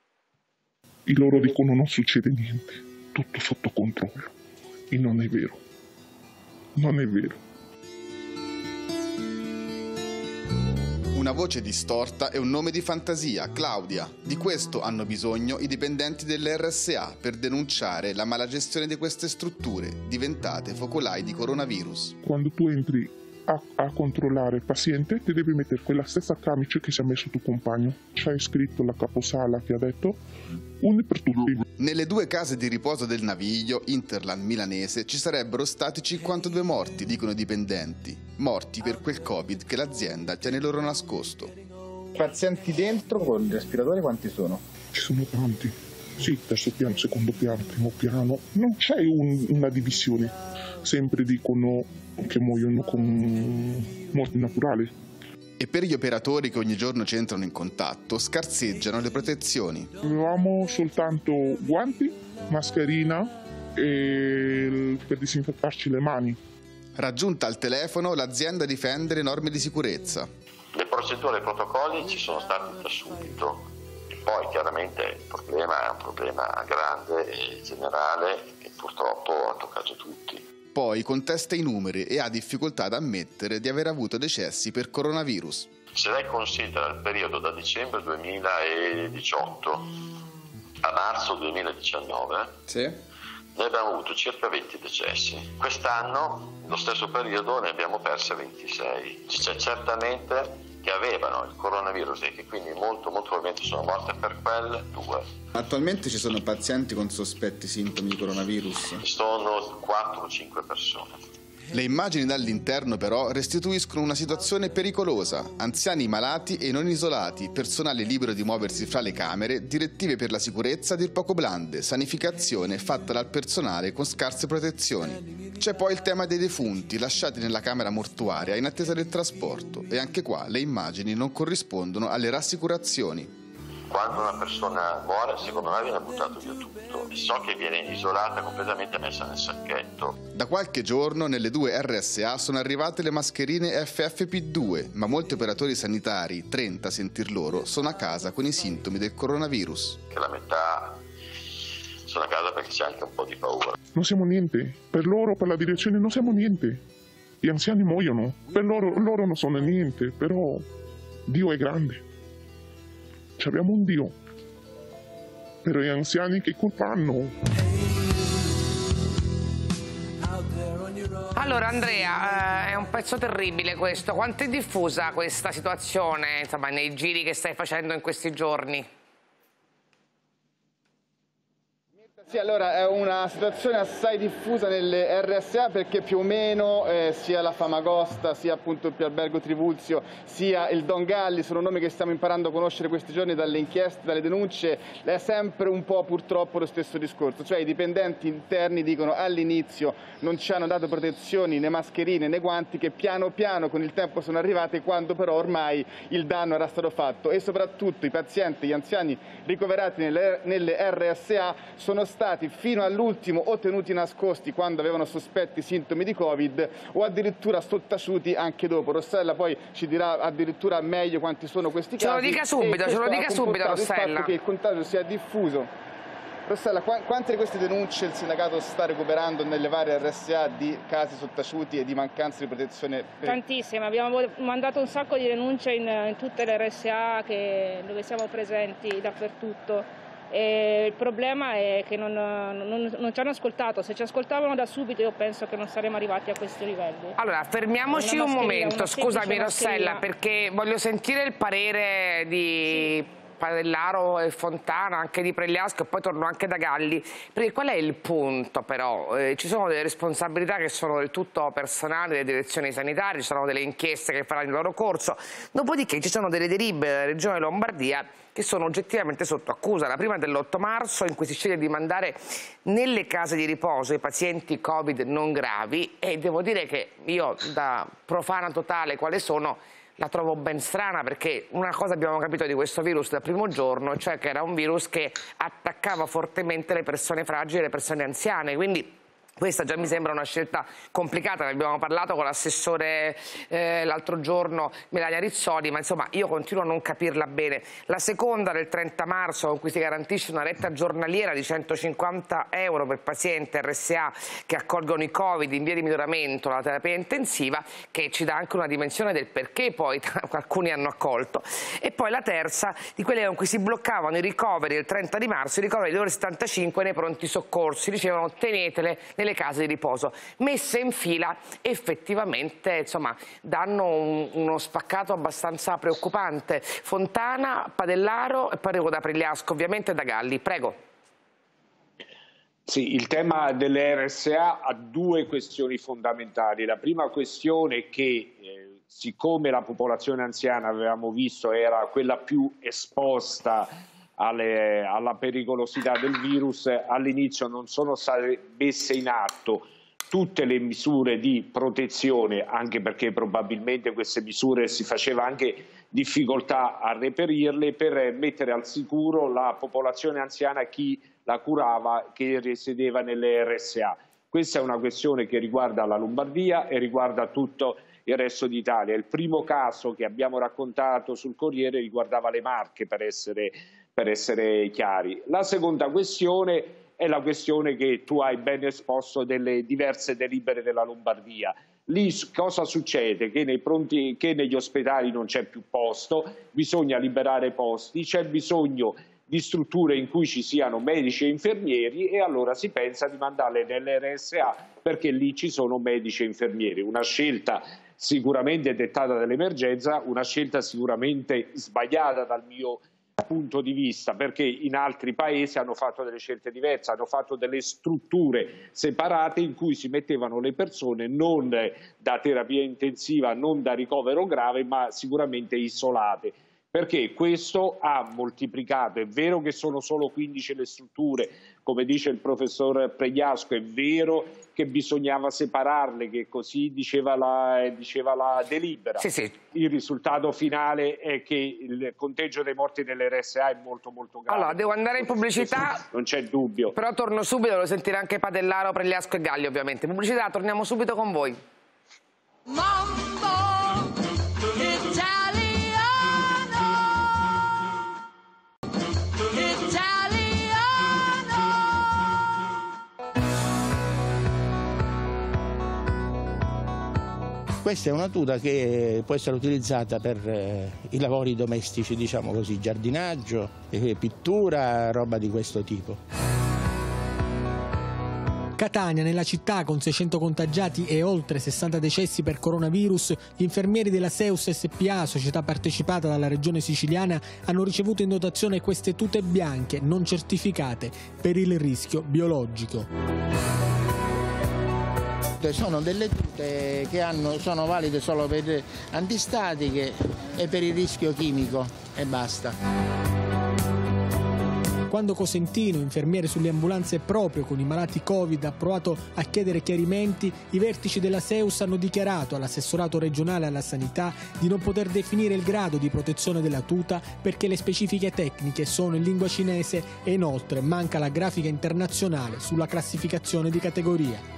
I loro dicono non succede niente, tutto sotto controllo, e non è vero, non è vero. Una voce distorta e un nome di fantasia, Claudia. Di questo hanno bisogno i dipendenti dell'R S A per denunciare la malagestione di queste strutture, diventate focolai di coronavirus. Quando tu entri a, a controllare il paziente, ti devi mettere quella stessa camicia che si è messo tuo compagno. C'è scritto la caposala che ha detto uno per tutti. Nelle due case di riposo del Naviglio, Interland milanese, ci sarebbero stati cinquantadue morti, dicono i dipendenti. Morti per quel Covid che l'azienda tiene loro nascosto. Pazienti dentro con i respiratori quanti sono? Ci sono tanti. Sì, terzo piano, secondo piano, primo piano. Non c'è un, una divisione. Sempre dicono che muoiono con morti naturali. E per gli operatori che ogni giorno ci entrano in contatto, scarseggiano le protezioni. Avevamo soltanto guanti, mascherina e per disinfettarci le mani. Raggiunta al telefono, l'azienda difende le norme di sicurezza. Le procedure e i protocolli ci sono stati da subito. Poi chiaramente il problema è un problema grande e generale che purtroppo ha toccato tutti. Poi contesta i numeri e ha difficoltà ad ammettere di aver avuto decessi per coronavirus. Se lei considera il periodo da dicembre duemiladiciotto a marzo duemiladiciannove, sì. ne abbiamo avuto circa venti decessi. Quest'anno, nello stesso periodo, ne abbiamo perse ventisei. C'è certamente che avevano il coronavirus e che quindi molto molto probabilmente sono morte per quelle due. Attualmente ci sono pazienti con sospetti sintomi di coronavirus? Sono quattro o cinque persone. Le immagini dall'interno però restituiscono una situazione pericolosa. Anziani malati e non isolati, personale libero di muoversi fra le camere, direttive per la sicurezza a dir poco blande, sanificazione fatta dal personale con scarse protezioni. C'è poi il tema dei defunti lasciati nella camera mortuaria in attesa del trasporto e anche qua le immagini non corrispondono alle rassicurazioni. Quando una persona muore, secondo me viene buttato via tutto. So che viene isolata completamente, messa nel sacchetto. Da qualche giorno nelle due R S A sono arrivate le mascherine F F P due, ma molti operatori sanitari, trenta a sentir loro, sono a casa con i sintomi del coronavirus. Che la metà sono a casa perché c'è anche un po' di paura. Non siamo niente. Per loro, per la direzione, non siamo niente. Gli anziani muoiono. Per loro, loro non sono niente, però Dio è grande. Abbiamo un Dio, però gli anziani che colpa hanno? Allora Andrea, eh, è un pezzo terribile questo. Quanto è diffusa questa situazione, insomma, nei giri che stai facendo in questi giorni? Sì, allora è una situazione assai diffusa nelle R S A perché più o meno eh, sia la Famagosta, sia appunto il Più Albergo Trivulzio, sia il Don Galli, sono nomi che stiamo imparando a conoscere questi giorni dalle inchieste, dalle denunce, è sempre un po' purtroppo lo stesso discorso, cioè i dipendenti interni dicono all'inizio non ci hanno dato protezioni né mascherine né guanti che piano piano con il tempo sono arrivate quando però ormai il danno era stato fatto e soprattutto i pazienti, gli anziani ricoverati nelle, nelle R S A sono stati stati fino all'ultimo o tenuti nascosti quando avevano sospetti sintomi di Covid o addirittura sottaciuti anche dopo. Rossella poi ci dirà addirittura meglio quanti sono questi casi. Ce lo dica subito, ce lo dica subito Rossella. Il fatto che il contagio sia diffuso. Rossella, qu quante di queste denunce il sindacato sta recuperando nelle varie R S A di casi sottaciuti e di mancanza di protezione? Tantissime, abbiamo mandato un sacco di denunce in, in tutte le R S A che, dove siamo presenti dappertutto. E il problema è che non, non, non ci hanno ascoltato, se ci ascoltavano da subito io penso che non saremmo arrivati a questi livelli. Allora fermiamoci un momento, scusami Rossella, perché voglio sentire il parere di sì. Padellaro e Fontana, anche di Pregliasco e poi torno anche da Galli, perché qual è il punto però? Eh, ci sono delle responsabilità che sono del tutto personali delle direzioni sanitarie, ci sono delle inchieste che faranno il loro corso, dopodiché ci sono delle delibere della Regione Lombardia che sono oggettivamente sotto accusa. La prima dell'otto marzo in cui si sceglie di mandare nelle case di riposo i pazienti Covid non gravi e devo dire che io da profana totale quale sono la trovo ben strana perché una cosa abbiamo capito di questo virus dal primo giorno, cioè che era un virus che attaccava fortemente le persone fragili e le persone anziane, quindi questa già mi sembra una scelta complicata, ne abbiamo parlato con l'assessore eh, l'altro giorno Melania Rizzoli, ma insomma io continuo a non capirla bene. La seconda del trenta marzo con cui si garantisce una retta giornaliera di centocinquanta euro per pazienti R S A che accolgono i Covid in via di miglioramento, la terapia intensiva, che ci dà anche una dimensione del perché poi alcuni hanno accolto. E poi la terza di quelle con cui si bloccavano i ricoveri il trenta di marzo, i ricoveri delle ore settantacinque nei pronti soccorsi, dicevano tenetele nelle case di riposo, messe in fila effettivamente insomma danno un, uno spaccato abbastanza preoccupante. Fontana, Padellaro e poi arrivo da Pregliasco, ovviamente da Galli, prego. Sì, il tema delle R S A ha due questioni fondamentali. La prima questione è che eh, siccome la popolazione anziana avevamo visto era quella più esposta Alle, alla pericolosità del virus, all'inizio non sono state messe in atto tutte le misure di protezione, anche perché probabilmente queste misure si faceva anche difficoltà a reperirle, per mettere al sicuro la popolazione anziana, chi la curava, che risiedeva nelle R S A. Questa è una questione che riguarda la Lombardia e riguarda tutto il resto d'Italia. Il primo caso che abbiamo raccontato sul Corriere riguardava le Marche, per essere per essere chiari. La seconda questione è la questione che tu hai ben esposto delle diverse delibere della Lombardia. Lì cosa succede? Che, nei pronti, che negli ospedali non c'è più posto, bisogna liberare posti, c'è bisogno di strutture in cui ci siano medici e infermieri, e allora si pensa di mandarle nell'R S A perché lì ci sono medici e infermieri. Una scelta sicuramente dettata dall'emergenza, una scelta sicuramente sbagliata dal mio punto di vista, perché in altri paesi hanno fatto delle scelte diverse, hanno fatto delle strutture separate in cui si mettevano le persone non da terapia intensiva, non da ricovero grave, ma sicuramente isolate. Perché questo ha moltiplicato, è vero che sono solo quindici le strutture, come dice il professor Pregliasco, è vero che bisognava separarle, che così diceva la, diceva la delibera. Sì, sì. Il risultato finale è che il conteggio dei morti nell'R S A è molto molto grave. Allora, devo andare in pubblicità. Non c'è dubbio. Però torno subito, devo sentire anche Padellaro, Pregliasco e Galli ovviamente. Pubblicità, torniamo subito con voi. Mambo Questa è una tuta che può essere utilizzata per eh, i lavori domestici, diciamo così, giardinaggio, eh, pittura, roba di questo tipo. Catania, nella città con seicento contagiati e oltre sessanta decessi per coronavirus, gli infermieri della Seus S P A, società partecipata dalla regione siciliana, hanno ricevuto in dotazione queste tute bianche non certificate per il rischio biologico. Sono delle tute che hanno, sono valide solo per antistatiche e per il rischio chimico e basta. Quando Cosentino, infermiere sulle ambulanze proprio con i malati Covid, ha provato a chiedere chiarimenti, i vertici della Seus hanno dichiarato all'assessorato regionale alla sanità di non poter definire il grado di protezione della tuta perché le specifiche tecniche sono in lingua cinese e inoltre manca la grafica internazionale sulla classificazione di categoria.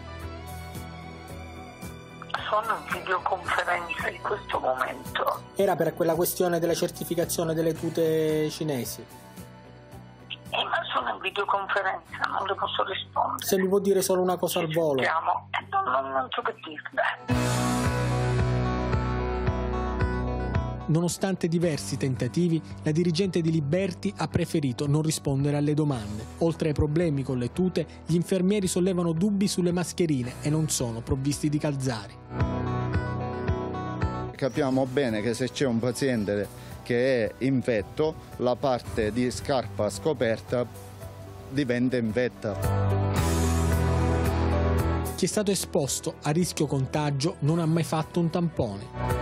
Sono in videoconferenza in questo momento. Era per quella questione della certificazione delle tute cinesi. Eh, ma sono in videoconferenza, non le posso rispondere. Se mi può dire solo una cosa al volo. Sentiamo, eh, non, non, non so che dirle. Nonostante diversi tentativi, la dirigente di Liberty ha preferito non rispondere alle domande. Oltre ai problemi con le tute, gli infermieri sollevano dubbi sulle mascherine e non sono provvisti di calzari. Capiamo bene che se c'è un paziente che è infetto, la parte di scarpa scoperta diventa infetta. Chi è stato esposto a rischio contagio non ha mai fatto un tampone.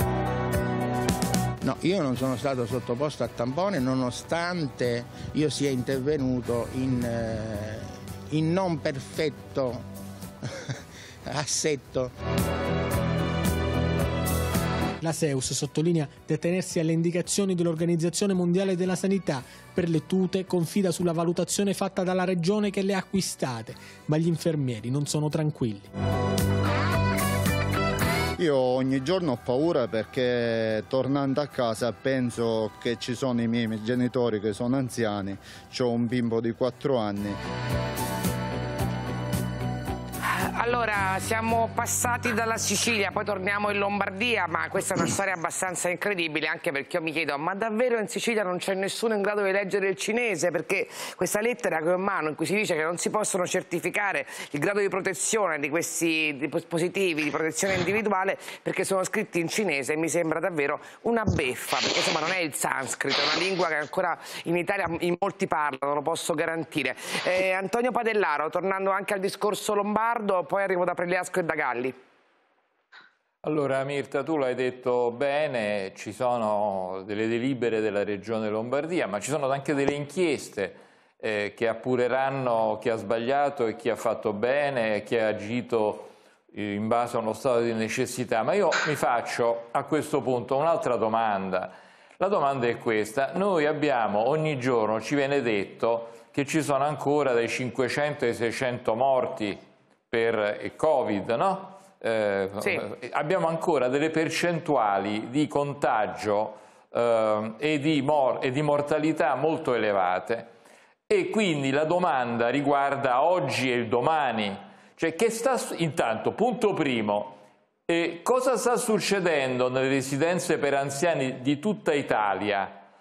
No, io non sono stato sottoposto a tampone nonostante io sia intervenuto in, eh, in non perfetto assetto. La Seus sottolinea di attenersi alle indicazioni dell'Organizzazione Mondiale della Sanità. Per le tute confida sulla valutazione fatta dalla regione che le ha acquistate, ma gli infermieri non sono tranquilli. Io ogni giorno ho paura perché tornando a casa penso che ci sono i miei genitori che sono anziani, ho un bimbo di quattro anni. Allora, siamo passati dalla Sicilia, poi torniamo in Lombardia, ma questa è una storia abbastanza incredibile, anche perché io mi chiedo, ma davvero in Sicilia non c'è nessuno in grado di leggere il cinese? Perché questa lettera che ho in mano, in cui si dice che non si possono certificare il grado di protezione di questi dispositivi di protezione individuale perché sono scritti in cinese, mi sembra davvero una beffa, perché insomma non è il sanscrito, è una lingua che ancora in Italia in molti parlano, lo posso garantire. Eh, Antonio Padellaro, tornando anche al discorso lombardo, poi arrivo da Pregliasco e da Galli. Allora Mirta, tu l'hai detto bene, ci sono delle delibere della Regione Lombardia, ma ci sono anche delle inchieste eh, che appureranno chi ha sbagliato e chi ha fatto bene, chi ha agito in base a uno stato di necessità. Ma io mi faccio a questo punto un'altra domanda. La domanda è questa: noi abbiamo ogni giorno, ci viene detto che ci sono ancora dai cinquecento ai seicento morti per il Covid, no? Eh, sì. Abbiamo ancora delle percentuali di contagio eh, e, di mor e di mortalità molto elevate, e quindi la domanda riguarda oggi e il domani, cioè che sta, intanto, punto primo, eh, cosa sta succedendo nelle residenze per anziani di tutta Italia?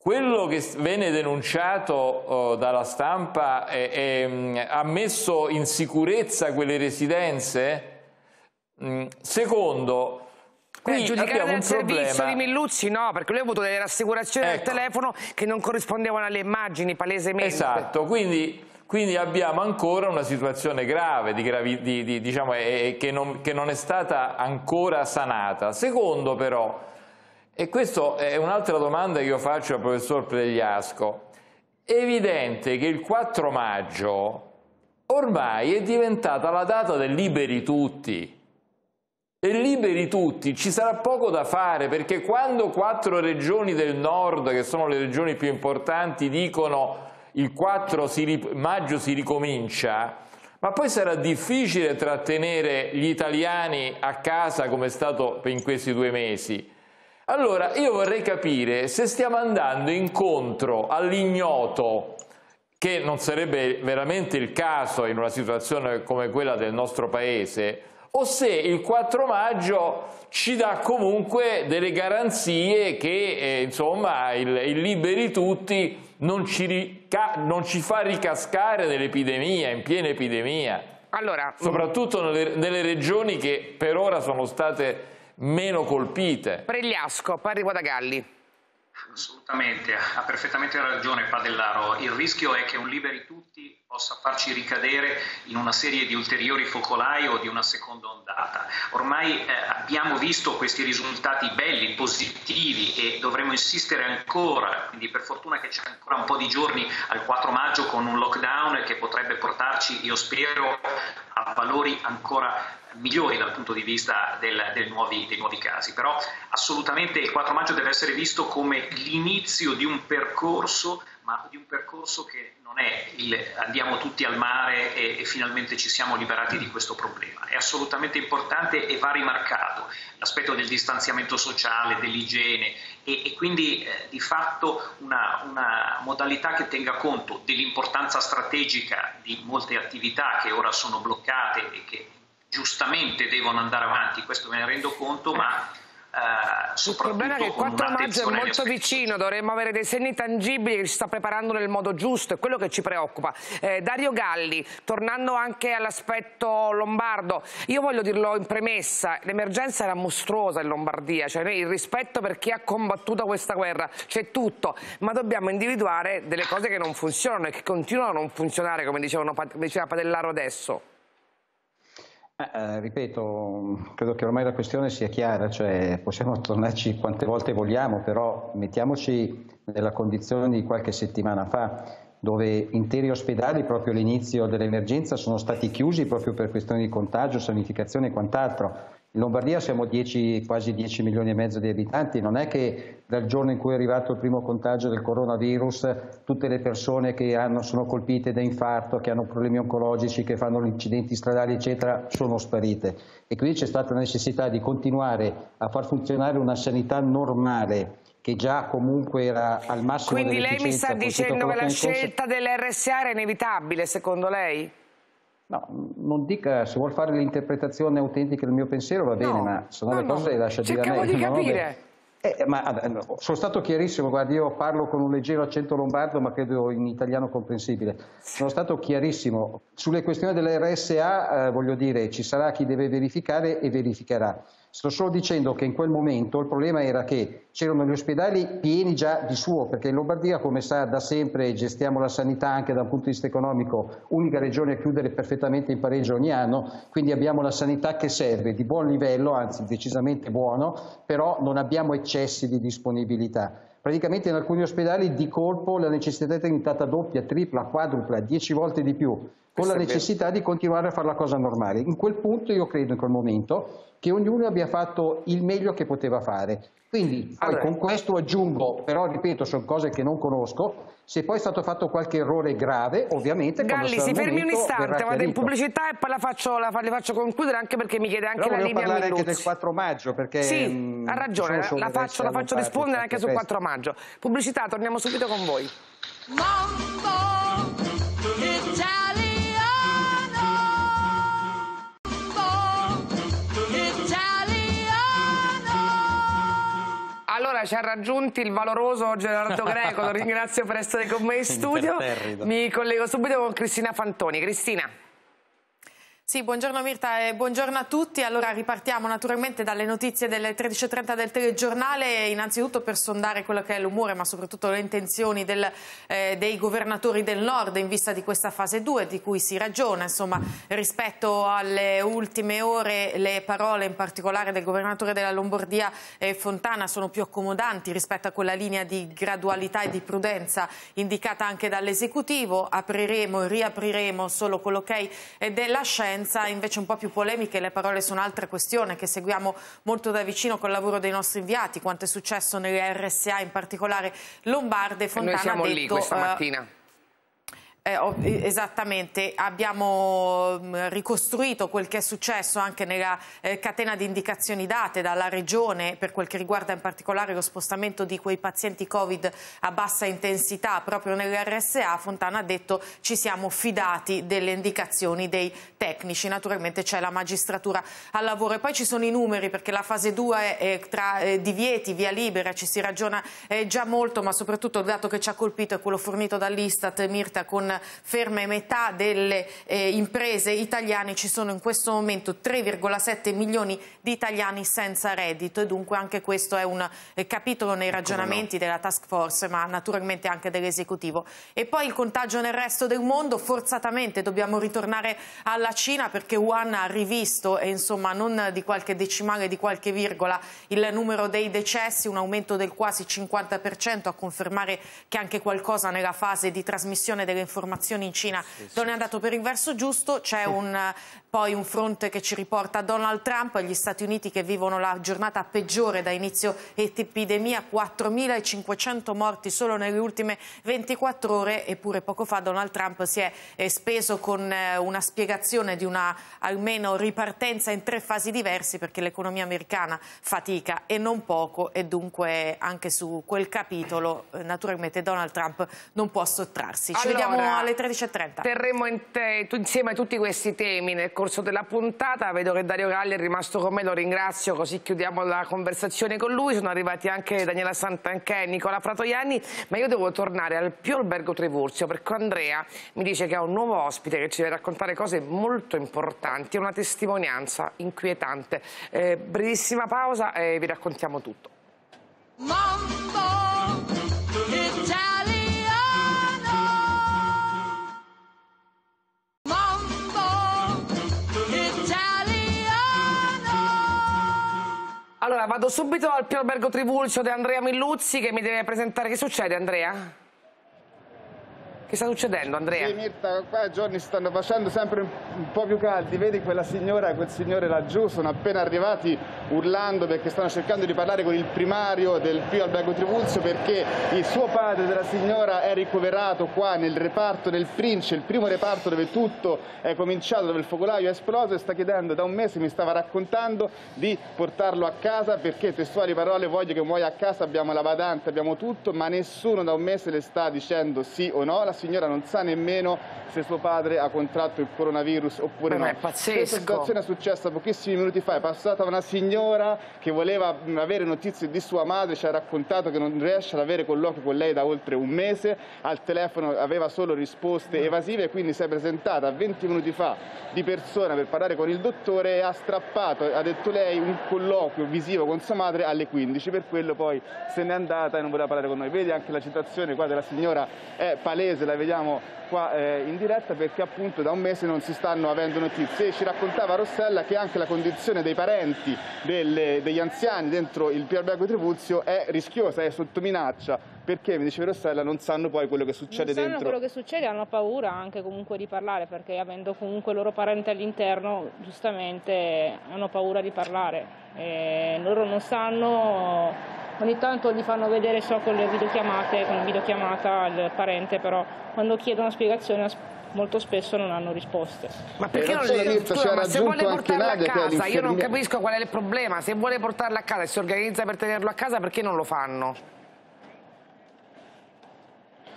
quello che venne denunciato oh, dalla stampa è, è, ha messo in sicurezza quelle residenze? Mm, secondo, qui Beh, giudicare abbiamo del un servizio problema. di Milluzzi no, perché lui ha avuto delle rassicurazioni Ecco. al telefono che non corrispondevano alle immagini palesemente. Esatto, quindi, quindi abbiamo ancora una situazione grave, di gravi, di, di, diciamo, eh, che, non, che non è stata ancora sanata. Secondo però, e questa è un'altra domanda che io faccio al professor Pregliasco, è evidente che il quattro maggio ormai è diventata la data del liberi tutti. E liberi tutti, ci sarà poco da fare, perché quando quattro regioni del nord, che sono le regioni più importanti, dicono il quattro maggio si ricomincia, ma poi sarà difficile trattenere gli italiani a casa come è stato in questi due mesi. Allora io vorrei capire se stiamo andando incontro all'ignoto, che non sarebbe veramente il caso in una situazione come quella del nostro paese, o se il quattro maggio ci dà comunque delle garanzie che eh, insomma il, il liberi tutti non ci, rica non ci fa ricascare nell'epidemia, in piena epidemia, allora, soprattutto nelle, nelle regioni che per ora sono state meno colpite. Pregliasco, poi arrivo da Galli. Assolutamente, ha perfettamente ragione Padellaro, il rischio è che un liberi tutti possa farci ricadere in una serie di ulteriori focolai o di una seconda ondata. Ormai eh, abbiamo visto questi risultati belli, positivi e dovremo insistere ancora, quindi per fortuna che c'è ancora un po' di giorni al quattro maggio con un lockdown che potrebbe portarci, io spero, a valori ancora migliori dal punto di vista del, del nuovi, dei nuovi casi, però assolutamente il quattro maggio deve essere visto come l'inizio di un percorso, ma di un percorso che non è il andiamo tutti al mare e, e finalmente ci siamo liberati di questo problema. È assolutamente importante e va rimarcato l'aspetto del distanziamento sociale, dell'igiene e, e quindi eh, di fatto una, una modalità che tenga conto dell'importanza strategica di molte attività che ora sono bloccate e che giustamente devono andare avanti, questo me ne rendo conto, ma eh, il problema è che il quattro maggio è molto vicino, dovremmo avere dei segni tangibili che ci sta preparando nel modo giusto, è quello che ci preoccupa. Eh, Dario Galli, tornando anche all'aspetto lombardo, io voglio dirlo in premessa, l'emergenza era mostruosa in Lombardia, cioè il rispetto per chi ha combattuto questa guerra, c'è tutto, ma dobbiamo individuare delle cose che non funzionano e che continuano a non funzionare, come dicevano, diceva Padellaro adesso. Eh, ripeto, credo che ormai la questione sia chiara, cioè possiamo tornarci quante volte vogliamo, però mettiamoci nella condizione di qualche settimana fa, dove interi ospedali proprio all'inizio dell'emergenza sono stati chiusi proprio per questioni di contagio, sanificazione e quant'altro. In Lombardia siamo dieci, quasi dieci milioni e mezzo di abitanti, non è che dal giorno in cui è arrivato il primo contagio del coronavirus tutte le persone che hanno, sono colpite da infarto, che hanno problemi oncologici, che fanno incidenti stradali eccetera, sono sparite. E quindi c'è stata la necessità di continuare a far funzionare una sanità normale che già comunque era al massimo Quindi lei mi sta dicendo che la scelta dell'R S A era inevitabile, secondo lei? No, non dica, se vuol fare l'interpretazione autentica del mio pensiero va bene, no, ma sono no, le cose no. le lascia dire a me. Cerchiamo di capire. Eh, ma, sono stato chiarissimo, guardi, io parlo con un leggero accento lombardo ma credo in italiano comprensibile. Sono stato chiarissimo. Sulle questioni dell'R S A, eh, voglio dire, ci sarà chi deve verificare e verificherà. Sto solo dicendo che in quel momento il problema era che c'erano gli ospedali pieni già di suo, perché in Lombardia, come sa, da sempre gestiamo la sanità anche da un punto di vista economico, unica regione a chiudere perfettamente in pareggio ogni anno, quindi abbiamo la sanità che serve, di buon livello, anzi decisamente buono, però non abbiamo eccessi di disponibilità. Praticamente in alcuni ospedali di colpo la necessità è diventata doppia, tripla, quadrupla, dieci volte di più, con la necessità di continuare a fare la cosa normale. In quel punto io credo, in quel momento, che ognuno abbia fatto il meglio che poteva fare. Quindi poi allora, con questo aggiungo, però ripeto, sono cose che non conosco, se poi è stato fatto qualche errore grave, ovviamente... Galli, si fermi un istante, vado in pubblicità e poi la faccio, la, le faccio concludere, anche perché mi chiede anche però la linea parlare Milluzzi. anche del quattro maggio, perché... Sì, mh, ha ragione, la faccio, la faccio rispondere anche sul quattro maggio. Pubblicità, torniamo subito con voi. Mambo Italiano. Allora ci ha raggiunti il valoroso Gerardo Greco, lo ringrazio per essere con me in studio. Mi collego subito con Cristina Fantoni. Cristina. Sì, buongiorno Mirta e buongiorno a tutti. Allora ripartiamo naturalmente dalle notizie delle tredici e trenta del telegiornale, innanzitutto per sondare quello che è l'umore ma soprattutto le intenzioni del, eh, dei governatori del nord in vista di questa fase due di cui si ragiona. Insomma, rispetto alle ultime ore le parole in particolare del governatore della Lombardia eh, Fontana sono più accomodanti rispetto a quella linea di gradualità e di prudenza indicata anche dall'esecutivo. Apriremo e riapriremo solo con l'ok della scienza. Invece un po' più polemiche le parole su un'altra questione che seguiamo molto da vicino col lavoro dei nostri inviati, quanto è successo nelle R S A in particolare lombarde. Fontana noi siamo ha detto, lì questa mattina. Uh, Eh, esattamente, abbiamo ricostruito quel che è successo anche nella eh, catena di indicazioni date dalla Regione per quel che riguarda in particolare lo spostamento di quei pazienti Covid a bassa intensità proprio nelle R S A. Fontana ha detto ci siamo fidati delle indicazioni dei tecnici, naturalmente c'è la magistratura al lavoro e poi ci sono i numeri perché la fase due eh, tra eh, divieti, via libera ci si ragiona eh, già molto, ma soprattutto il dato che ci ha colpito è quello fornito dall'Istat, Mirta, con ferme metà delle eh, imprese italiane. Ci sono in questo momento tre virgola sette milioni di italiani senza reddito e dunque anche questo è un eh, capitolo nei ragionamenti no. della task force ma naturalmente anche dell'esecutivo. E poi il contagio nel resto del mondo, forzatamente dobbiamo ritornare alla Cina perché Wuhan ha rivisto e insomma non di qualche decimale, di qualche virgola il numero dei decessi, un aumento del quasi cinquanta per cento a confermare che anche qualcosa nella fase di trasmissione delle informazioni in Cina sì, sì. non è andato per il verso giusto. C'è sì. un, poi un fronte che ci riporta Donald Trump, gli Stati Uniti che vivono la giornata peggiore da inizio epidemia, quattromilacinquecento morti solo nelle ultime ventiquattro ore, eppure poco fa Donald Trump si è eh, speso con eh, una spiegazione di una almeno ripartenza in tre fasi diverse perché l'economia americana fatica e non poco e dunque anche su quel capitolo eh, naturalmente Donald Trump non può sottrarsi. Ci allora, vediamo alle tredici e trenta. Terremo in te, insieme a tutti questi temi nel corso della puntata. Vedo che Dario Galli è rimasto con me, lo ringrazio, così chiudiamo la conversazione con lui. Sono arrivati anche Daniela Santanchè e Nicola Fratoianni, ma io devo tornare al Pio Albergo Trivulzio perché Andrea mi dice che ha un nuovo ospite che ci deve raccontare cose molto importanti, una testimonianza inquietante. Eh, brevissima pausa e vi raccontiamo tutto. Mambo Italiano. Allora vado subito al Pio Albergo Trivulzio di Andrea Milluzzi che mi deve presentare. Che succede, Andrea? Che sta succedendo, Andrea? Sì, Mirta, qua i giorni si stanno facendo sempre un po' più caldi. Vedi quella signora e quel signore laggiù sono appena arrivati urlando perché stanno cercando di parlare con il primario del Pio Albergo Trivulzio perché il suo padre della signora è ricoverato qua nel reparto del Frince, il primo reparto dove tutto è cominciato, dove il focolaio è esploso, e sta chiedendo da un mese, mi stava raccontando, di portarlo a casa perché, testuali parole, voglio che muoia a casa, abbiamo la badante, abbiamo tutto, ma nessuno da un mese le sta dicendo sì o no. La signora non sa nemmeno se suo padre ha contratto il coronavirus oppure ma no. È pazzesco. Questa situazione è successa pochissimi minuti fa, è passata una signora che voleva avere notizie di sua madre, ci ha raccontato che non riesce ad avere colloqui con lei da oltre un mese, al telefono aveva solo risposte evasive, quindi si è presentata venti minuti fa di persona per parlare con il dottore e ha strappato, ha detto lei, un colloquio visivo con sua madre alle quindici, per quello poi se n'è andata e non voleva parlare con noi. Vedi anche la citazione qua della signora è palese, la vediamo qua eh, in diretta perché appunto da un mese non si stanno avendo notizie. E ci raccontava Rossella che anche la condizione dei parenti delle, degli anziani dentro il Pio Albergo Trivulzio è rischiosa, è sotto minaccia, perché mi diceva Rossella non sanno poi quello che succede dentro. Non sanno quello che succede, hanno paura anche comunque di parlare perché avendo comunque i loro parenti all'interno giustamente hanno paura di parlare e loro non sanno. Ogni tanto gli fanno vedere, so, con le videochiamate, con la videochiamata il parente, però quando chiedono spiegazioni molto spesso non hanno risposte. Ma perché non le dicono? Ma se vuole portarla a casa, io non capisco qual è il problema. Se vuole portarla a casa e si organizza per tenerlo a casa, perché non lo fanno?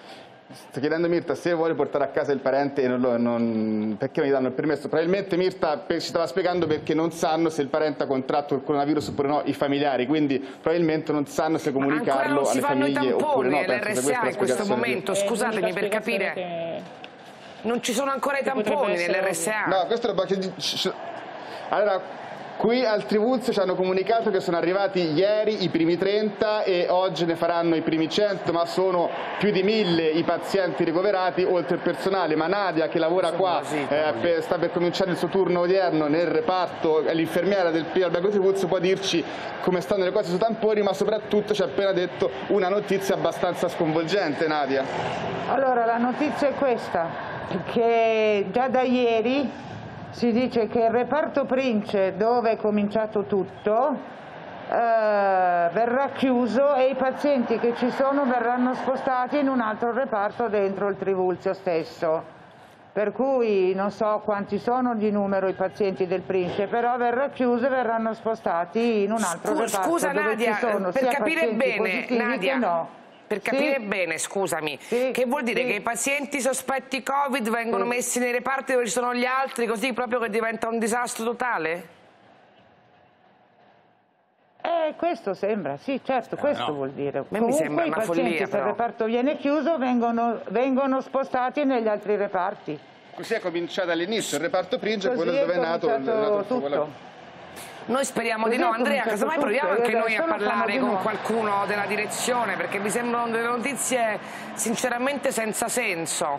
Sto chiedendo Mirta se vuole portare a casa il parente e non lo, non, perché non gli danno il permesso. Probabilmente Mirta ci stava spiegando perché non sanno se il parente ha contratto il coronavirus oppure no, i familiari, quindi probabilmente non sanno se comunicarlo alle famiglie oppure no. L'R S A in questo momento, scusatemi per capire, che... non ci sono ancora i tamponi nell'R S A. No, questo è roba che... Allora, qui al Trivulzio ci hanno comunicato che sono arrivati ieri i primi trenta e oggi ne faranno i primi cento, ma sono più di mille i pazienti ricoverati, oltre il personale. Ma Nadia, che lavora qua, eh, per, sta per cominciare il suo turno odierno nel reparto, è l'infermiera del Pio Albergo Trivulzio, può dirci come stanno le cose sui tamponi, ma soprattutto ci ha appena detto una notizia abbastanza sconvolgente, Nadia. Allora, la notizia è questa, che già da ieri si dice che il reparto Prince, dove è cominciato tutto, eh, verrà chiuso e i pazienti che ci sono verranno spostati in un altro reparto dentro il Trivulzio stesso. Per cui non so quanti sono di numero i pazienti del Prince, però verrà chiuso e verranno spostati in un altro Scusa, reparto scusa, dove Nadia, ci sono per sia capire pazienti bene, positivi Nadia, che no. Per capire Sì. bene, scusami, Sì. che vuol dire Sì. che i pazienti sospetti Covid vengono Sì. messi nei reparti dove ci sono gli altri, così proprio che diventa un disastro totale? Eh, questo sembra, sì, certo, questo no. vuol dire. A me mi Comunque sembra i una pazienti, follia, se però. il reparto viene chiuso, vengono, vengono spostati negli altri reparti. Così è cominciato all'inizio il reparto Prince, Così quello dove è è nato, è cominciato nato tutto. quello... Noi speriamo Così di no, è Andrea, cominciato casomai tutto, proviamo e anche noi adesso a lo fanno parlare di con nuovo. qualcuno della direzione, perché mi sembrano delle notizie sinceramente senza senso.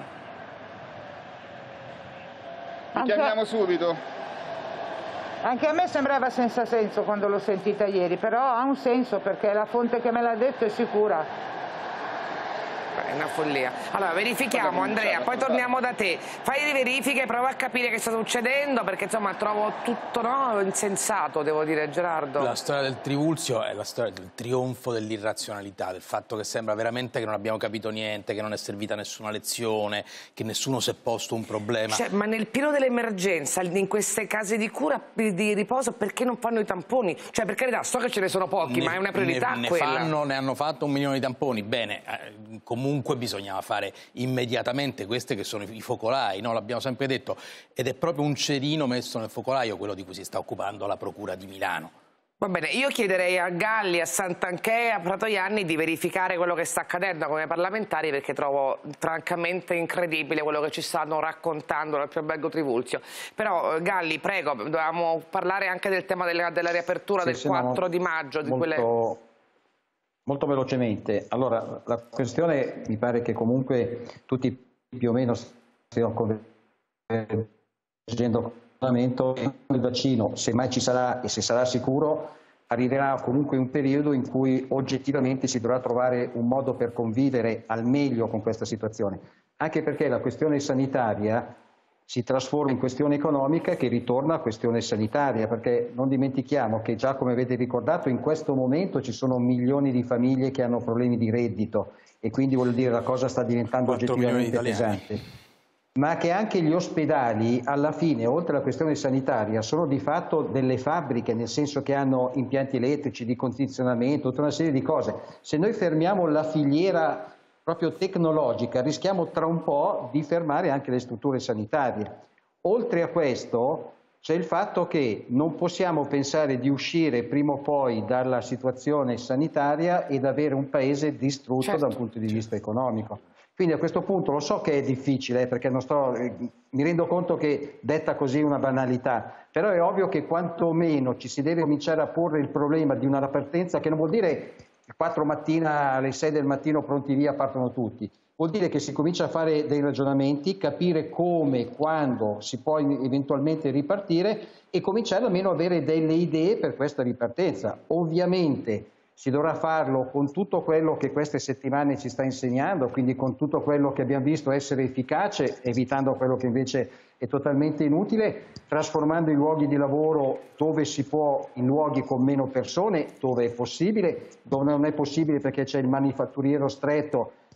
Li chiamiamo subito. Anche a me sembrava senza senso quando l'ho sentita ieri, però ha un senso perché la fonte che me l'ha detto è sicura. È una follia. Allora verifichiamo, Andrea, poi torniamo da te. Fai le verifiche, prova a capire che sta succedendo, perché insomma trovo tutto no, insensato, devo dire, Gerardo. La storia del Trivulzio è la storia del trionfo dell'irrazionalità, del fatto che sembra veramente che non abbiamo capito niente, che non è servita nessuna lezione, che nessuno si è posto un problema. Cioè, ma nel pieno dell'emergenza, in queste case di cura, di riposo, perché non fanno i tamponi? Cioè, per carità, so che ce ne sono pochi, ne, ma è una priorità ne, ne quella. Fanno, ne hanno fatto un milione di tamponi, bene, eh, comunque bisognava fare immediatamente queste che sono i focolai, no? L'abbiamo sempre detto, ed è proprio un cerino messo nel focolaio quello di cui si sta occupando la Procura di Milano. Va bene, io chiederei a Galli, a Santanchè, a Fratoianni di verificare quello che sta accadendo come parlamentari, perché trovo francamente incredibile quello che ci stanno raccontando dal Pio Albergo Trivulzio. Però Galli, prego, dovevamo parlare anche del tema della, della riapertura sì, del sì, quattro no, di maggio. Di molto, quelle... molto velocemente. Allora, la questione mi pare che comunque tutti più o meno stiano convergendo il vaccino, se mai ci sarà e se sarà sicuro, arriverà comunque un periodo in cui oggettivamente si dovrà trovare un modo per convivere al meglio con questa situazione, anche perché la questione sanitaria si trasforma in questione economica che ritorna a questione sanitaria, perché non dimentichiamo che già, come avete ricordato, in questo momento ci sono milioni di famiglie che hanno problemi di reddito e quindi voglio dire la cosa sta diventando oggettivamente pesante. Ma che anche gli ospedali alla fine, oltre alla questione sanitaria, sono di fatto delle fabbriche, nel senso che hanno impianti elettrici, di condizionamento, tutta una serie di cose. Se noi fermiamo la filiera proprio tecnologica, rischiamo tra un po' di fermare anche le strutture sanitarie. Oltre a questo c'è il fatto che non possiamo pensare di uscire prima o poi dalla situazione sanitaria ed avere un paese distrutto certo. da un punto di vista economico. Quindi a questo punto lo so che è difficile, perché non sto, eh, mi rendo conto che detta così una banalità, però è ovvio che quantomeno ci si deve cominciare a porre il problema di una ripartenza che non vuol dire che quattro mattina alle sei del mattino pronti via partono tutti, vuol dire che si comincia a fare dei ragionamenti, capire come, quando si può eventualmente ripartire e cominciare almeno a avere delle idee per questa ripartenza. Ovviamente si dovrà farlo con tutto quello che queste settimane ci sta insegnando, quindi con tutto quello che abbiamo visto essere efficace, evitando quello che invece è totalmente inutile, trasformando i luoghi di lavoro dove si può in luoghi con meno persone, dove è possibile, dove non è possibile perché c'è il manifatturiero stretto,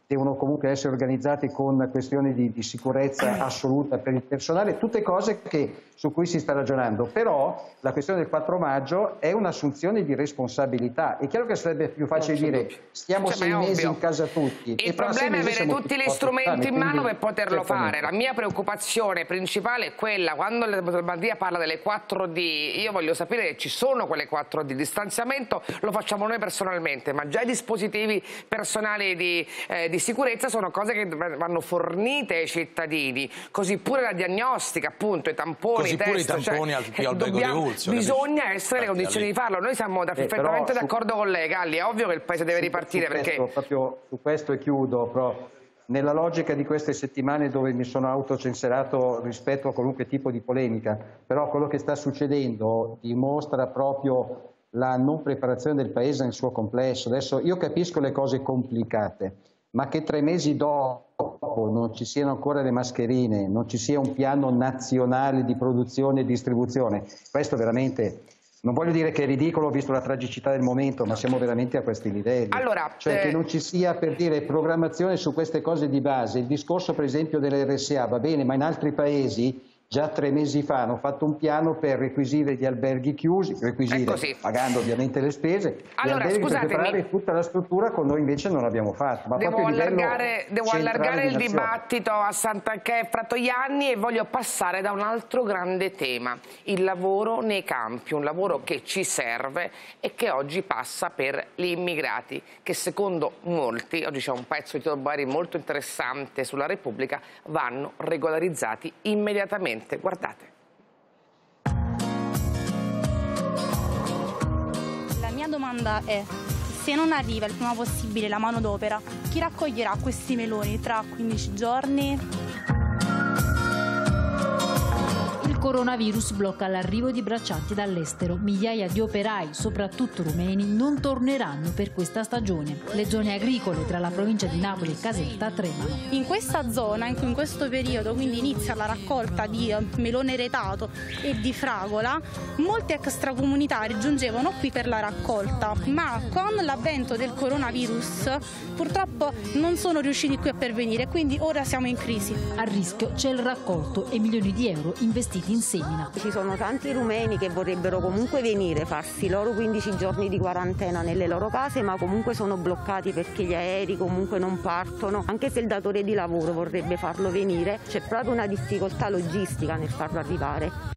devono comunque essere organizzati con questioni di, di sicurezza assoluta per il personale, tutte cose che, su cui si sta ragionando, però la questione del quattro maggio è un'assunzione di responsabilità. È chiaro che sarebbe più facile dire stiamo sei mesi in casa tutti. Il problema è avere tutti gli strumenti in mano per poterlo fare. La mia preoccupazione principale è quella, quando la Lombardia parla delle quattro D, io voglio sapere che ci sono quelle quattro D. Il distanziamento lo facciamo noi personalmente, ma già i dispositivi personali di, eh, di sicurezza sono cose che vanno fornite ai cittadini, così pure la diagnostica, appunto, i tamponi, così i pure test, i tamponi cioè, al più albergo dobbiamo, di Ulzio, bisogna capisci? essere nelle condizioni di farlo. Noi siamo da, eh, perfettamente su, d'accordo con lei, Galli, è ovvio che il paese deve su, ripartire su questo, perché... Proprio su questo e chiudo, però, nella logica di queste settimane dove mi sono autocensurato rispetto a qualunque tipo di polemica, però quello che sta succedendo dimostra proprio la non preparazione del paese nel suo complesso. Adesso io capisco le cose complicate, ma che tre mesi dopo non ci siano ancora le mascherine, non ci sia un piano nazionale di produzione e distribuzione, questo veramente, non voglio dire che è ridicolo visto la tragicità del momento, ma siamo veramente a questi livelli. Allora, cioè eh... che non ci sia, per dire, programmazione su queste cose di base. Il discorso per esempio dell'R S A va bene, ma in altri paesi già tre mesi fa hanno fatto un piano per requisire gli alberghi chiusi, requisire pagando ovviamente le spese, allora, gli alberghi per scusatemi. preparare tutta la struttura, con noi invece non l'abbiamo fatto. Ma Devo proprio a allargare, devo allargare il nazione. dibattito a Santanchè Fratoianni e voglio passare da un altro grande tema, il lavoro nei campi, un lavoro che ci serve e che oggi passa per gli immigrati, che secondo molti, oggi c'è un pezzo di Tito Boeri molto interessante sulla Repubblica, vanno regolarizzati immediatamente. Guardate. La mia domanda è: se non arriva il prima possibile la manodopera, chi raccoglierà questi meloni tra quindici giorni? Il coronavirus blocca l'arrivo di braccianti dall'estero. Migliaia di operai, soprattutto rumeni, non torneranno per questa stagione. Le zone agricole tra la provincia di Napoli e Caserta tremano. In questa zona, in cui in questo periodo quindi inizia la raccolta di melone retato e di fragola, molti extracomunitari giungevano qui per la raccolta, ma con l'avvento del coronavirus purtroppo non sono riusciti qui a pervenire, quindi ora siamo in crisi. A rischio c'è il raccolto e milioni di euro investiti in semina. Ci sono tanti rumeni che vorrebbero comunque venire, farsi i loro quindici giorni di quarantena nelle loro case, ma comunque sono bloccati perché gli aerei comunque non partono. Anche se il datore di lavoro vorrebbe farlo venire, c'è proprio una difficoltà logistica nel farlo arrivare.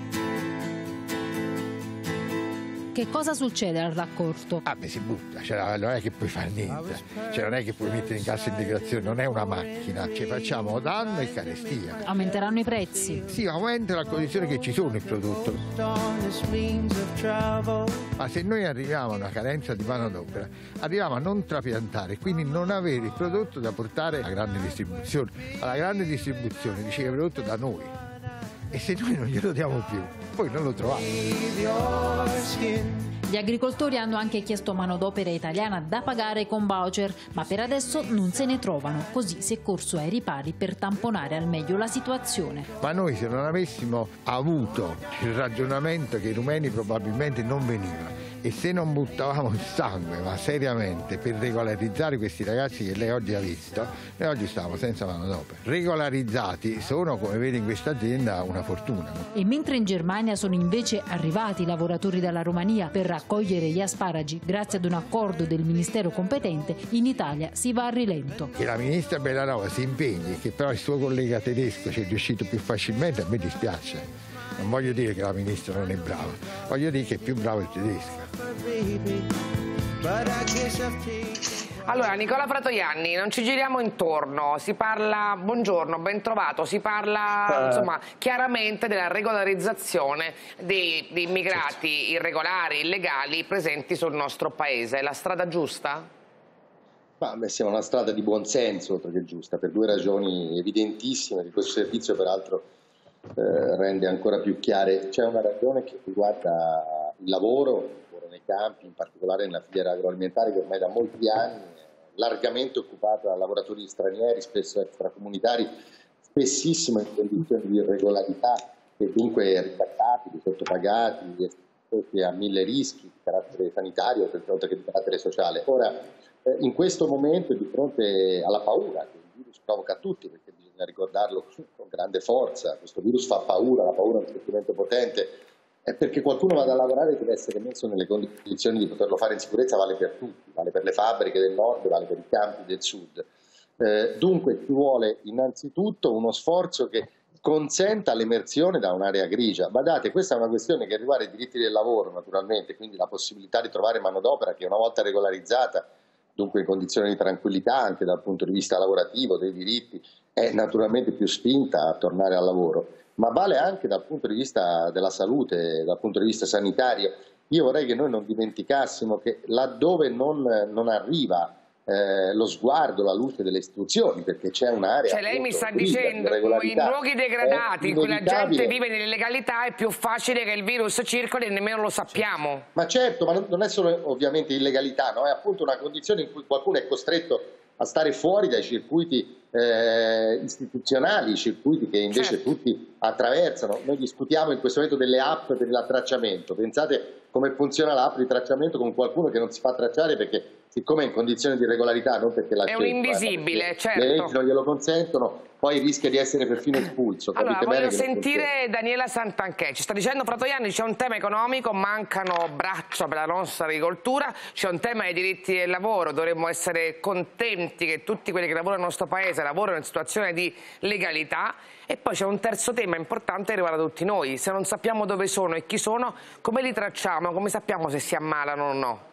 Che cosa succede al raccolto? Ah, beh, si butta, cioè, non è che puoi fare niente, cioè, non è che puoi mettere in cassa integrazione, non è una macchina, ci facciamo danno e carestia. Aumenteranno i prezzi? Sì, aumenta la condizione che ci sono il prodotto. Ma se noi arriviamo a una carenza di manodopera, arriviamo a non trapiantare, quindi non avere il prodotto da portare alla grande distribuzione. Alla grande distribuzione riceve il prodotto da noi e se noi non glielo diamo più, poi non lo troviamo. Gli agricoltori hanno anche chiesto manodopera italiana da pagare con voucher, ma per adesso non se ne trovano, così si è corso ai ripari per tamponare al meglio la situazione. Ma noi se non avessimo avuto il ragionamento che i rumeni probabilmente non venivano e se non buttavamo il sangue, ma seriamente, per regolarizzare questi ragazzi che lei oggi ha visto, noi oggi stavamo senza manodopera. Regolarizzati sono, come vede in questa azienda, una fortuna. E mentre in Germania sono invece arrivati i lavoratori dalla Romania per raccogliere gli asparagi grazie ad un accordo del ministero competente, in Italia si va a rilento. Che la ministra Bellanova si impegni, che però il suo collega tedesco ci è riuscito più facilmente, a me dispiace. Non voglio dire che la ministra non è brava, voglio dire che è più bravo il tedesco. Allora, Nicola Fratoianni, non ci giriamo intorno, si parla, buongiorno, ben trovato, si parla insomma chiaramente della regolarizzazione dei, dei immigrati irregolari, illegali presenti sul nostro paese. È la strada giusta? Ma beh, siamo una strada di buonsenso, oltre che giusta, per due ragioni evidentissime, che questo servizio peraltro eh, rende ancora più chiare. C'è una ragione che riguarda il lavoro, nei campi, in particolare nella filiera agroalimentare, che ormai da molti anni è largamente occupata da lavoratori stranieri, spesso extracomunitari, spessissimo in condizioni di irregolarità e dunque ricattabili, sottopagati, esposti a mille rischi di carattere sanitario, oltre che di carattere sociale. Ora, eh, in questo momento di fronte alla paura che il virus provoca a tutti, perché bisogna ricordarlo con grande forza, questo virus fa paura, la paura è un sentimento potente, è perché qualcuno vada a lavorare deve essere messo nelle condizioni di poterlo fare in sicurezza, vale per tutti, vale per le fabbriche del nord, vale per i campi del sud. Eh, dunque ci vuole innanzitutto uno sforzo che consenta l'emersione da un'area grigia. Badate, questa è una questione che riguarda i diritti del lavoro naturalmente, quindi la possibilità di trovare manodopera che una volta regolarizzata, dunque in condizioni di tranquillità anche dal punto di vista lavorativo, dei diritti, è naturalmente più spinta a tornare al lavoro, ma vale anche dal punto di vista della salute, dal punto di vista sanitario. Io vorrei che noi non dimenticassimo che laddove non, non arriva Eh, lo sguardo, la luce delle istituzioni, perché c'è un'area. Cioè lei mi sta grigia, dicendo di in luoghi degradati in cui la gente vive nell'illegalità è più facile che il virus circoli e nemmeno lo sappiamo. Ma certo, ma non è solo ovviamente illegalità, no? È appunto una condizione in cui qualcuno è costretto a stare fuori dai circuiti eh, istituzionali, circuiti che invece certo. tutti attraversano. Noi discutiamo in questo momento delle app per il tracciamento. Pensate come funziona l'app di tracciamento con qualcuno che non si fa tracciare perché siccome è in condizioni di regolarità, non perché la è un invisibile, certo. le leggi non glielo consentono, poi rischia di essere perfino espulso. Allora, Capite voglio bene sentire Daniela Santanchè. Ci sta dicendo Fratoianni, c'è un tema economico, mancano braccia per la nostra agricoltura, c'è un tema dei diritti del lavoro, dovremmo essere contenti che tutti quelli che lavorano nel nostro paese lavorano in situazione di legalità. E poi c'è un terzo tema importante che riguarda tutti noi. Se non sappiamo dove sono e chi sono, come li tracciamo? Come sappiamo se si ammalano o no?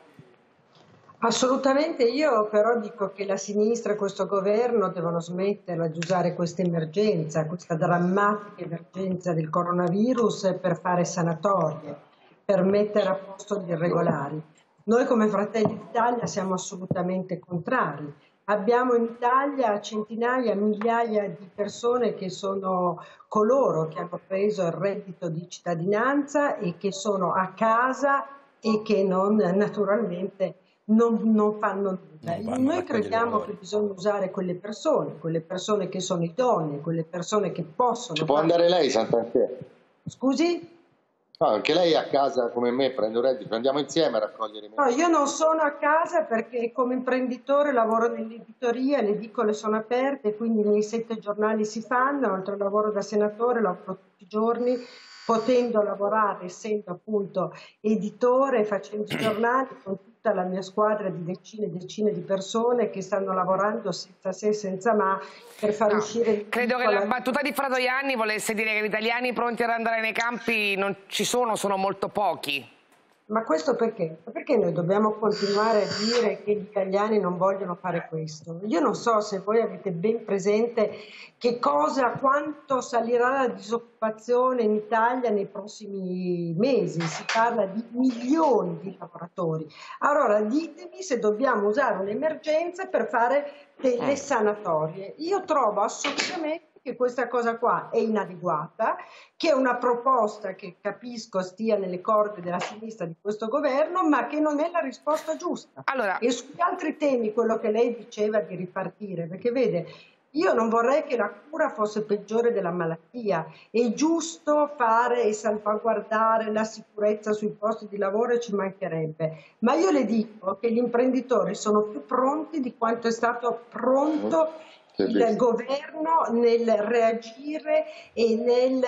Assolutamente, io però dico che la sinistra e questo governo devono smetterla di usare questa emergenza, questa drammatica emergenza del coronavirus per fare sanatorie, per mettere a posto gli irregolari. Noi come Fratelli d'Italia siamo assolutamente contrari. Abbiamo in Italia centinaia, migliaia di persone che sono coloro che hanno preso il reddito di cittadinanza e che sono a casa e che non naturalmente Non, non fanno nulla. Non Noi crediamo che bisogna usare quelle persone, quelle persone che sono idonee, quelle persone che possono... Ci può andare lei, Santanchè? Scusi? No, anche lei a casa come me prende un reddito, andiamo insieme a raccogliere i No, io non sono a casa perché come imprenditore lavoro nell'editoria, le edicole sono aperte, quindi i miei sette giornali si fanno, oltre al lavoro da senatore, lavoro tutti i giorni, potendo lavorare, essendo appunto editore, facendo i giornali con tutta la mia squadra di decine e decine di persone che stanno lavorando senza se e senza ma per far no, uscire... Credo che la battuta di Fratoianni volesse dire che gli italiani pronti ad andare nei campi non ci sono, sono molto pochi. Ma questo perché? Perché noi dobbiamo continuare a dire che gli italiani non vogliono fare questo? Io non so se voi avete ben presente che cosa, quanto salirà la disoccupazione in Italia nei prossimi mesi. Si parla di milioni di lavoratori. Allora ditemi se dobbiamo usare un'emergenza per fare delle sanatorie. Io trovo assolutamente che questa cosa qua è inadeguata, che è una proposta che capisco stia nelle corde della sinistra di questo governo, ma che non è la risposta giusta. Allora... E sugli altri temi, quello che lei diceva di ripartire, perché vede, io non vorrei che la cura fosse peggiore della malattia, è giusto fare e salvaguardare la sicurezza sui posti di lavoro e ci mancherebbe, ma io le dico che gli imprenditori sono più pronti di quanto è stato pronto il governo nel reagire e nel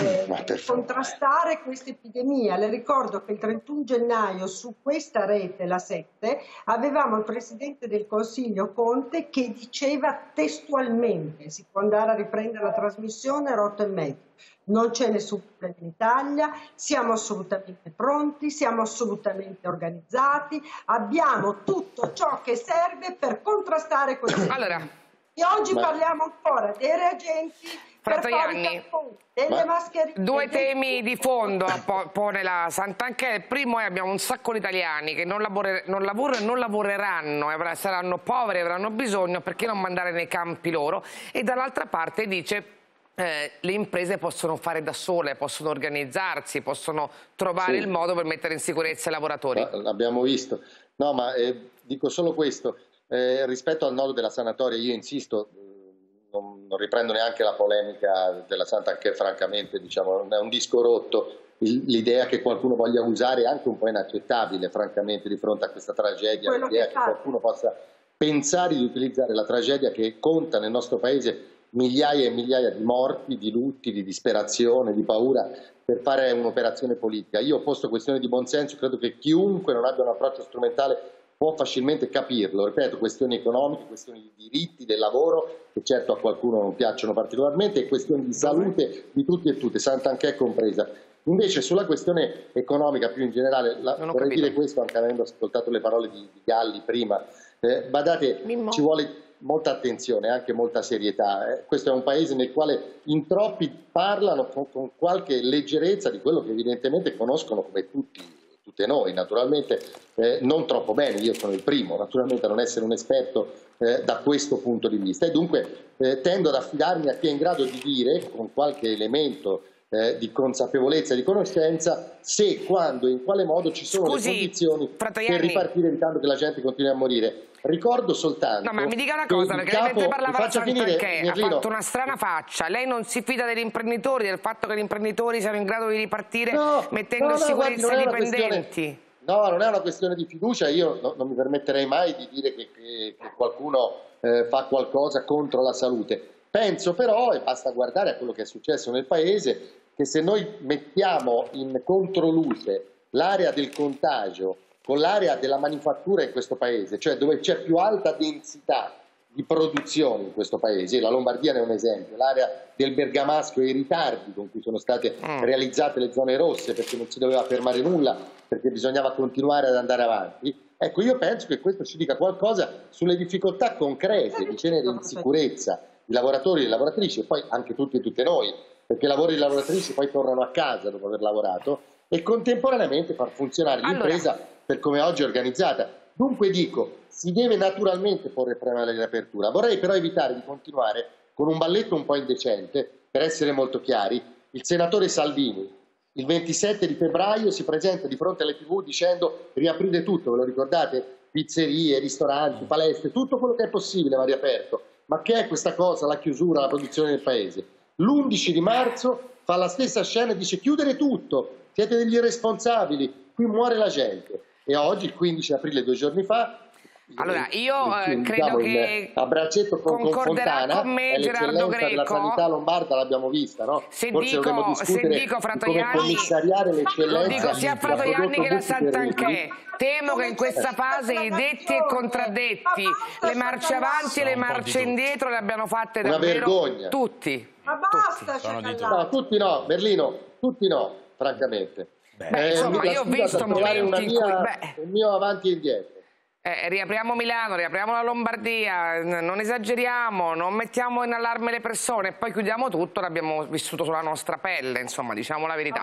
eh, contrastare questa epidemia. Le ricordo che il trentuno gennaio su questa rete, la sette, avevamo il Presidente del Consiglio Conte che diceva testualmente, si può andare a riprendere la trasmissione alle otto e mezza, non c'è nessun problema in Italia, siamo assolutamente pronti, siamo assolutamente organizzati, abbiamo tutto ciò che serve per contrastare questo. Allora. E oggi Ma... parliamo ancora dei reagenti, Fratoianni, delle mascherine. Due temi di fondo pone la Santanchè. Il primo è che abbiamo un sacco di italiani che non, lavore, non lavorano e non lavoreranno, e saranno poveri, avranno bisogno, perché non mandare nei campi loro? E dall'altra parte dice eh, le imprese possono fare da sole, possono organizzarsi, possono trovare sì. il modo per mettere in sicurezza i lavoratori. L'abbiamo visto. No, ma eh, dico solo questo. Eh, rispetto al nodo della sanatoria io insisto, non, non riprendo neanche la polemica della Santanchè, francamente diciamo, è un disco rotto, l'idea che qualcuno voglia usare è anche un po' inaccettabile francamente di fronte a questa tragedia, l'idea che, che qualcuno possa pensare di utilizzare la tragedia che conta nel nostro Paese migliaia e migliaia di morti, di lutti, di disperazione, di paura, per fare un'operazione politica. Io ho posto questioni di buonsenso, credo che chiunque non abbia un approccio strumentale può facilmente capirlo, ripeto, questioni economiche, questioni di diritti, del lavoro, che certo a qualcuno non piacciono particolarmente, e questioni di salute di tutti e tutte, Santanchè compresa. Invece sulla questione economica più in generale, la, vorrei capito. dire questo anche avendo ascoltato le parole di, di Galli prima, eh, badate, Mimmo. ci vuole molta attenzione, anche molta serietà. Eh. Questo è un paese nel quale in troppi parlano con, con qualche leggerezza di quello che evidentemente conoscono come tutti, tutte noi, naturalmente eh, non troppo bene, io sono il primo naturalmente a non essere un esperto eh, da questo punto di vista, e dunque eh, tendo ad affidarmi a chi è in grado di dire con qualche elemento Eh, di consapevolezza e di conoscenza se, quando e in quale modo ci sono Scusi, le condizioni per ripartire evitando che la gente continui a morire. Ricordo soltanto... No, ma mi dica una cosa, perché capo, mentre parlava la Santanchè ha fatto una strana no. faccia. Lei non si fida degli imprenditori, del fatto che gli imprenditori siano in grado di ripartire no, mettendo no, in no, sicurezza guardi, i dipendenti? No, non è una questione di fiducia, io no, non mi permetterei mai di dire che, che, che qualcuno eh, fa qualcosa contro la salute. Penso però, e basta guardare a quello che è successo nel Paese, che se noi mettiamo in controluce l'area del contagio con l'area della manifattura in questo Paese, cioè dove c'è più alta densità di produzione in questo Paese, la Lombardia ne è un esempio, l'area del Bergamasco e i ritardi con cui sono state mm. realizzate le zone rosse, perché non si doveva fermare nulla, perché bisognava continuare ad andare avanti. Ecco, io penso che questo ci dica qualcosa sulle difficoltà concrete di tenere in sicurezza i lavoratori e le lavoratrici, e poi anche tutti e tutte noi, perché i lavori e le lavoratrici poi tornano a casa dopo aver lavorato, e contemporaneamente far funzionare l'impresa allora. per come oggi è organizzata. Dunque dico, si deve naturalmente porre prima la riapertura. Vorrei però evitare di continuare con un balletto un po' indecente, per essere molto chiari. Il senatore Salvini il ventisette di febbraio si presenta di fronte alle tivù dicendo riaprire tutto, ve lo ricordate? Pizzerie, ristoranti, palestre, tutto quello che è possibile va riaperto. Ma che è questa cosa, la chiusura, la produzione del Paese? L'undici di marzo fa la stessa scena e dice chiudere tutto, siete degli irresponsabili, qui muore la gente. E oggi, il quindici aprile, due giorni fa, allora io eh, credo diciamo, che a braccetto con, con Fontana, con me Gerardo Greco, la sanità lombarda l'abbiamo vista, no? Se Forse dico, se dico Fratoianni, come commissariare l'eccellenza, lo dico sia a Fratoianni che a Santanchè. Temo che in questa fase i detti e contraddetti, le marce avanti e le marce indietro le abbiano fatte davvero vergogna. tutti. Ma basta, tutti. No, tutti no, Berlino, tutti no, francamente. Beh, eh, insomma, io ho visto momenti in cui... Beh, un mio avanti e indietro. Eh, riapriamo Milano, riapriamo la Lombardia, non esageriamo, non mettiamo in allarme le persone, poi chiudiamo tutto, l'abbiamo vissuto sulla nostra pelle, insomma, diciamo la verità.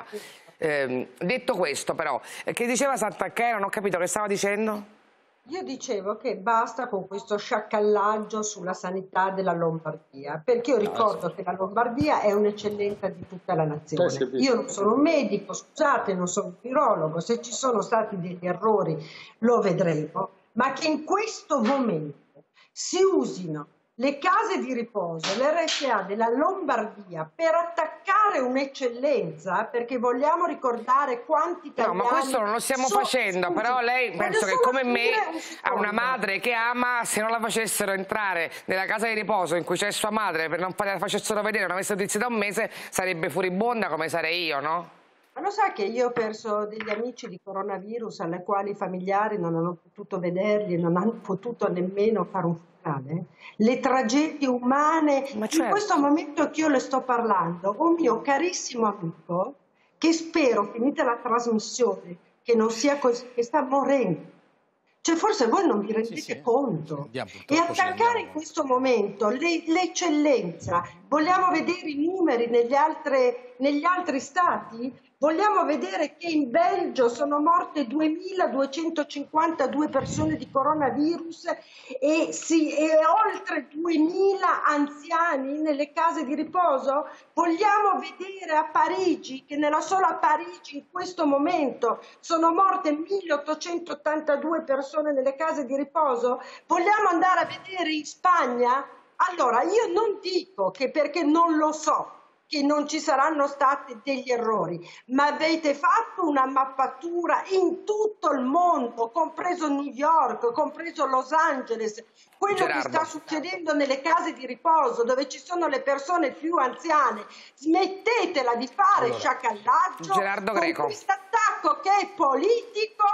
Eh, detto questo però, che diceva Santanchè? Non ho capito che stava dicendo? Io dicevo che basta con questo sciacallaggio sulla sanità della Lombardia, perché io ricordo che la Lombardia è un'eccellenza di tutta la nazione. Io non sono un medico, scusate, non sono un virologo, se ci sono stati degli errori lo vedremo, ma che in questo momento si usino le case di riposo, l'R S A della Lombardia per attaccare un'eccellenza, perché vogliamo ricordare quanti italiani... No, ma questo non lo stiamo sono, facendo, scusi, però lei penso che come me un ha una madre che ama, se non la facessero entrare nella casa di riposo in cui c'è sua madre, per non la facessero vedere, non avesse notizie da un mese, sarebbe furibonda come sarei io, no? Ma lo sa che io ho perso degli amici di coronavirus alle quali i familiari non hanno potuto vederli, non hanno potuto nemmeno fare un funerale? Le tragedie umane, Ma certo. in questo momento che io le sto parlando, un mio carissimo amico, che spero, finita la trasmissione, che non sia così, che sta morendo. Cioè forse voi non vi rendete sì, sì. conto. Andiamo, e attaccare in questo momento l'eccellenza, vogliamo vedere i numeri negli, altre, negli altri stati? Vogliamo vedere che in Belgio sono morte duemiladuecentocinquantadue persone di coronavirus e, sì, e oltre duemila anziani nelle case di riposo? Vogliamo vedere a Parigi, che nella sola Parigi in questo momento sono morte milleottocentottantadue persone nelle case di riposo? Vogliamo andare a vedere in Spagna? Allora, io non dico che perché non lo so, che non ci saranno stati degli errori, ma avete fatto una mappatura in tutto il mondo, compreso New York, compreso Los Angeles, quello Gerardo. che sta succedendo nelle case di riposo dove ci sono le persone più anziane. Smettetela di fare allora, sciacallaggio Gerardo con Greco. questo attacco che è politico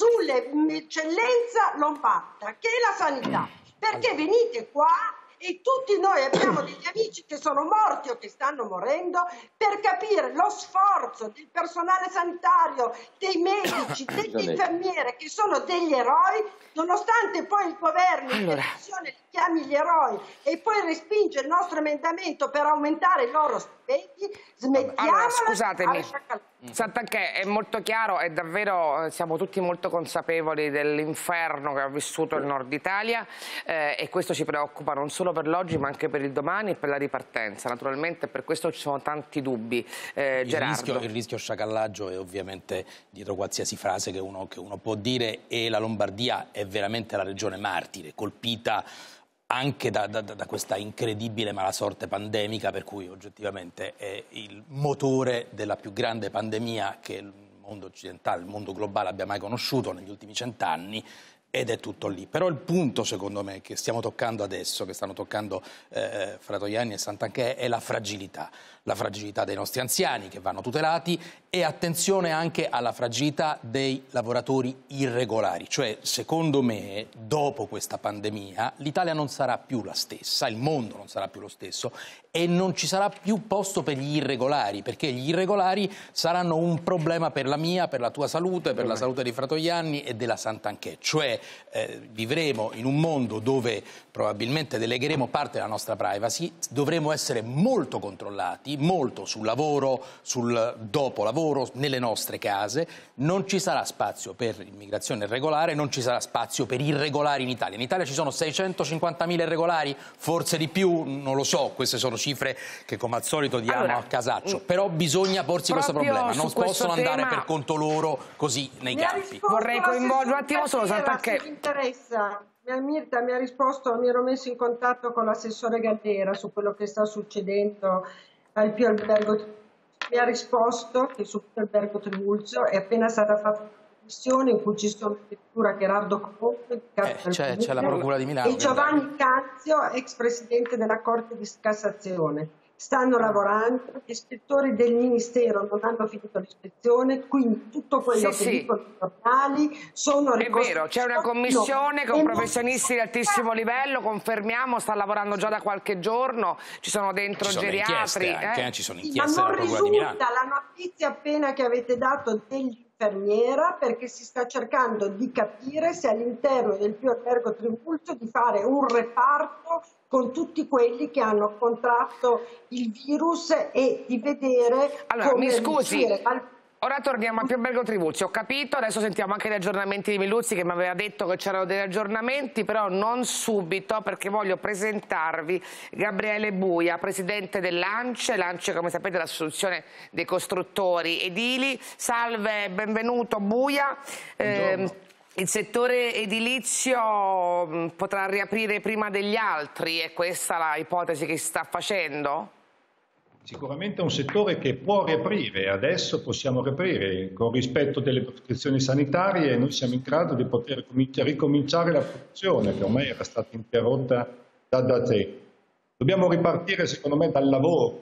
sull'eccellenza lombarda, che è la sanità, perché venite qua e tutti noi abbiamo degli amici che sono morti o che stanno morendo per capire lo sforzo del personale sanitario, dei medici, degli infermieri che sono degli eroi, nonostante poi il governo in allora. televisione li chiami gli eroi e poi respinge il nostro emendamento per aumentare i loro stipendi. Smettiamola. Allora, scusatemi, Santanchè, è molto chiaro e davvero siamo tutti molto consapevoli dell'inferno che ha vissuto il nord Italia eh, e questo ci preoccupa non solo per l'oggi ma anche per il domani e per la ripartenza. Naturalmente per questo ci sono tanti dubbi. Eh, il, rischio, il rischio sciacallaggio è ovviamente dietro qualsiasi frase che uno, che uno può dire, e la Lombardia è veramente la regione martire, colpita anche da, da, da questa incredibile malasorte pandemica, per cui oggettivamente è il motore della più grande pandemia che il mondo occidentale, il mondo globale abbia mai conosciuto negli ultimi cent'anni, ed è tutto lì. Però il punto, secondo me, che stiamo toccando adesso, che stanno toccando eh, Fratoianni e Santanchè, è la fragilità. La fragilità dei nostri anziani che vanno tutelati, e attenzione anche alla fragilità dei lavoratori irregolari. Cioè, secondo me, dopo questa pandemia, l'Italia non sarà più la stessa, il mondo non sarà più lo stesso e non ci sarà più posto per gli irregolari, perché gli irregolari saranno un problema per la mia, per la tua salute, per la salute di Fratoianni e della Santanchè. Cioè, eh, vivremo in un mondo dove probabilmente delegheremo parte della nostra privacy, dovremo essere molto controllati, molto sul lavoro, sul dopo lavoro, nelle nostre case. Non ci sarà spazio per immigrazione irregolare, non ci sarà spazio per irregolari in Italia. In Italia ci sono seicentocinquantamila irregolari, forse di più, non lo so, queste sono cifre che come al solito diamo allora, a casaccio, però bisogna porsi questo problema, non possono andare tema... per conto loro così nei mi campi. Vorrei coinvolgere un attimo solo Santanchè. Se mi interessa, Mirta mi ha risposto, mi ero messo in contatto con l'assessore Galdera su quello che sta succedendo al Pio Albergo. Mi ha risposto che su Pio Albergo Trivulzio è appena stata fatta una commissione in cui ci sono addirittura Gerardo Conte, eh, c'è la Procura di Milano, e Giovanni Canzio, ex presidente della Corte di Cassazione. Stanno lavorando, gli ispettori del Ministero non hanno finito l'ispezione, quindi tutto quello sì, che sì. dicono i giornali sono È vero, c'è una commissione no, con professionisti di altissimo livello, confermiamo, sta lavorando già da qualche giorno, ci sono dentro ci sono geriatri. Anche, eh? ci sono sì, inchieste ma della non Procura di Milano. risulta la notizia appena che avete dato dell'infermiera, perché si sta cercando di capire se all'interno del Pio Albergo Trivulzio di fare un reparto con tutti quelli che hanno contratto il virus e di vedere allora, come mi scusi, riuscire. ora torniamo a Pio Albergo Trivulzio, ho capito, adesso sentiamo anche gli aggiornamenti di Miluzzi che mi aveva detto che c'erano degli aggiornamenti, però non subito, perché voglio presentarvi Gabriele Buia, presidente dell'ANCE, l'ANCE come sapete è l'associazione dei costruttori edili. Salve, benvenuto Buia. Eh, il settore edilizio potrà riaprire prima degli altri, è questa l'ipotesi che si sta facendo? Sicuramente è un settore che può riaprire, adesso possiamo riaprire, con rispetto delle prescrizioni sanitarie noi siamo in grado di poter ricominciare la produzione che ormai era stata interrotta da, da te. Dobbiamo ripartire secondo me dal lavoro,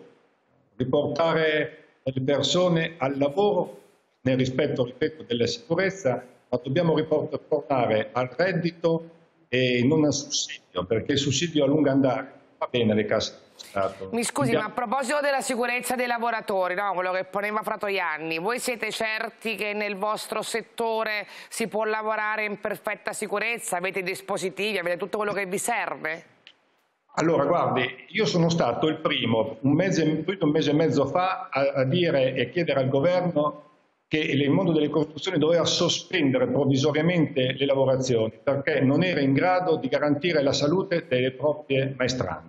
riportare le persone al lavoro nel rispetto, ripeto, della sicurezza, ma dobbiamo riportare al reddito e non al sussidio, perché il sussidio a lungo andare va bene alle casse. Mi scusi, ma a proposito della sicurezza dei lavoratori, no, quello che poneva Fratoianni, voi siete certi che nel vostro settore si può lavorare in perfetta sicurezza? Avete i dispositivi, avete tutto quello che vi serve? Allora, guardi, io sono stato il primo, un mese, un mese e mezzo fa, a, a dire e chiedere al governo che il mondo delle costruzioni doveva sospendere provvisoriamente le lavorazioni perché non era in grado di garantire la salute delle proprie maestranze.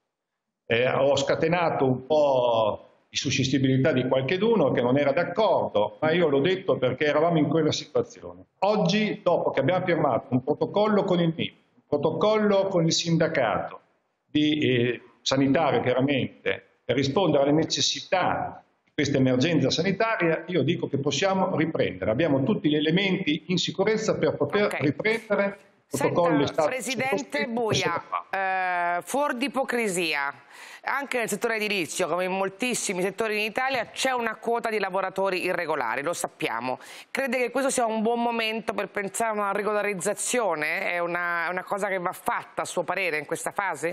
Eh, ho scatenato un po' di sussistibilità di qualcheduno che non era d'accordo, ma io l'ho detto perché eravamo in quella situazione. Oggi, dopo che abbiamo firmato un protocollo con il M I P, un protocollo con il sindacato di eh, sanitario chiaramente, per rispondere alle necessità di questa emergenza sanitaria, io dico che possiamo riprendere. Abbiamo tutti gli elementi in sicurezza per poter okay. riprendere. Senta, Presidente Buia, eh, fuori di ipocrisia, anche nel settore edilizio, come in moltissimi settori in Italia, c'è una quota di lavoratori irregolari, lo sappiamo. Crede che questo sia un buon momento per pensare a una regolarizzazione? È una, una cosa che va fatta, a suo parere, in questa fase?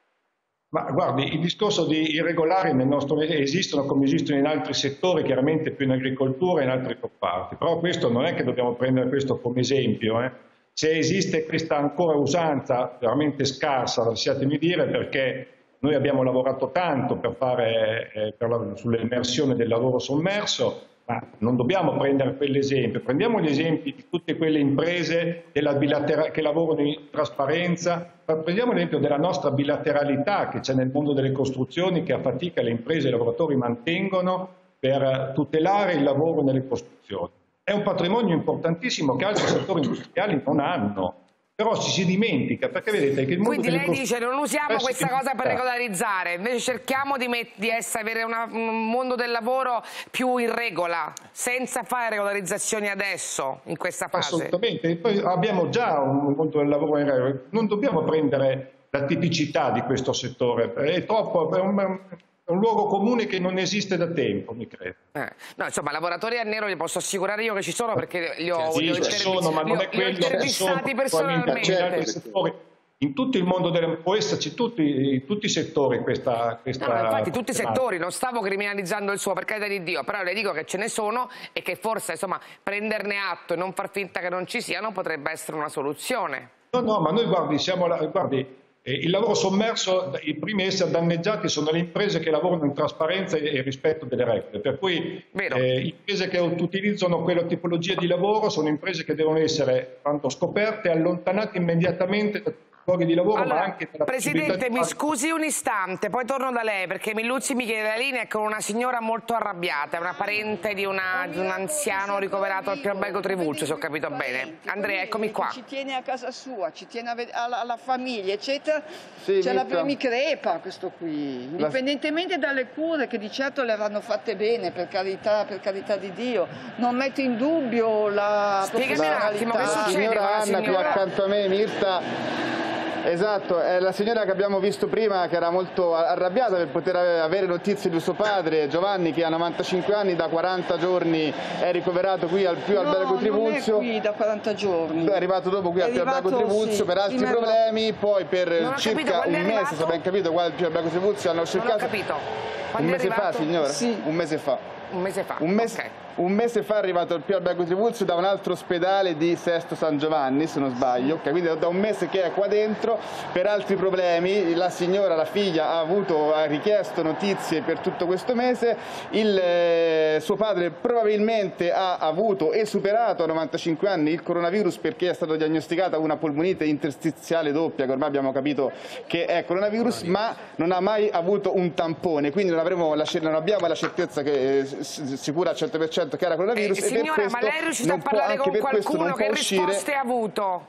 Ma guardi, il discorso di irregolari nel nostro esistono come esistono in altri settori, chiaramente più in agricoltura e in altri comparti, però questo non è che dobbiamo prendere questo come esempio, eh. Se esiste questa ancora usanza veramente scarsa, lasciatemi dire, perché noi abbiamo lavorato tanto per fare eh, sull'emersione del lavoro sommerso, ma non dobbiamo prendere quell'esempio. Prendiamo gli esempi di tutte quelle imprese della che lavorano in trasparenza, prendiamo l'esempio della nostra bilateralità che c'è nel mondo delle costruzioni, che a fatica le imprese e i lavoratori mantengono per tutelare il lavoro nelle costruzioni. È un patrimonio importantissimo che altri settori industriali non hanno, però ci si dimentica, perché vedete che il mondo Quindi delle lei dice non usiamo questa cosa per regolarizzare, invece cerchiamo di, di essere, avere una, un mondo del lavoro più in regola, senza fare regolarizzazioni adesso, in questa fase. Assolutamente, poi abbiamo già un mondo del lavoro in regola, non dobbiamo prendere la tipicità di questo settore, è troppo... È un, È un luogo comune che non esiste da tempo, mi credo. Eh, no, insomma, lavoratori a nero li posso assicurare io che ci sono, perché li ho, sì, li ho, ci sono, ma non è quello che sono personalmente. In tutto il mondo delle... può esserci tutti, tutti i settori questa... questa no, infatti tutti i settori, non stavo criminalizzando il suo, per carità di Dio, però le dico che ce ne sono e che forse, insomma, prenderne atto e non far finta che non ci siano potrebbe essere una soluzione. No, no, ma noi guardi, siamo la... guardi, il lavoro sommerso, i primi a essere danneggiati sono le imprese che lavorano in trasparenza e rispetto delle regole, per cui eh, imprese che utilizzano quella tipologia di lavoro sono imprese che devono essere, quando scoperte, allontanate immediatamente da luoghi di lavoro, allora, ma anche dalla Presidente, mi scusi un istante, poi torno da lei, perché Milluzzi mi chiede la linea con una signora molto arrabbiata, è una parente di, una, di un anziano ricoverato al Pio Albergo Trivulzio, se ho capito bene. Andrea, eccomi qua. Ci tiene a casa sua, ci tiene alla, alla famiglia, eccetera. Sì, ce la mi crepa questo qui, indipendentemente dalle cure che di certo le avranno fatte bene, per carità, per carità di Dio. Non metto in dubbio la professionalità. La signora Anna qui accanto a me, Mirta. Esatto, è la signora che abbiamo visto prima che era molto arrabbiata per poter avere notizie di suo padre Giovanni, che ha novantacinque anni, da quaranta giorni è ricoverato qui al Pio Albergo Trivulzio. Non è qui da quaranta giorni. È arrivato dopo qui al Pio Albergo Trivulzio, sì, per altri problemi, poi per circa un mese, se ben capito, qua al Pio Albergo Trivulzio hanno cercato... Non ho capito. Un mese fa, signora? Sì. Un mese fa. Un mese fa, un mese, okay. Un mese fa è arrivato al Pio Albergo Trivulzio da un altro ospedale di Sesto San Giovanni, se non sbaglio, okay? Quindi da un mese che è qua dentro per altri problemi. La signora, la figlia, ha, avuto, ha richiesto notizie per tutto questo mese. Il, eh, suo padre probabilmente ha avuto e superato a novantacinque anni il coronavirus, perché è stata diagnosticata una polmonite interstiziale doppia, che ormai abbiamo capito che è coronavirus, ma non ha mai avuto un tampone, quindi non, avremo la, non abbiamo la certezza che, eh, sicura al cento per cento che era coronavirus. Eh, e signora, per questo ma lei è riuscita a parlare può, con qualcuno? Che uscire... risposte ha avuto?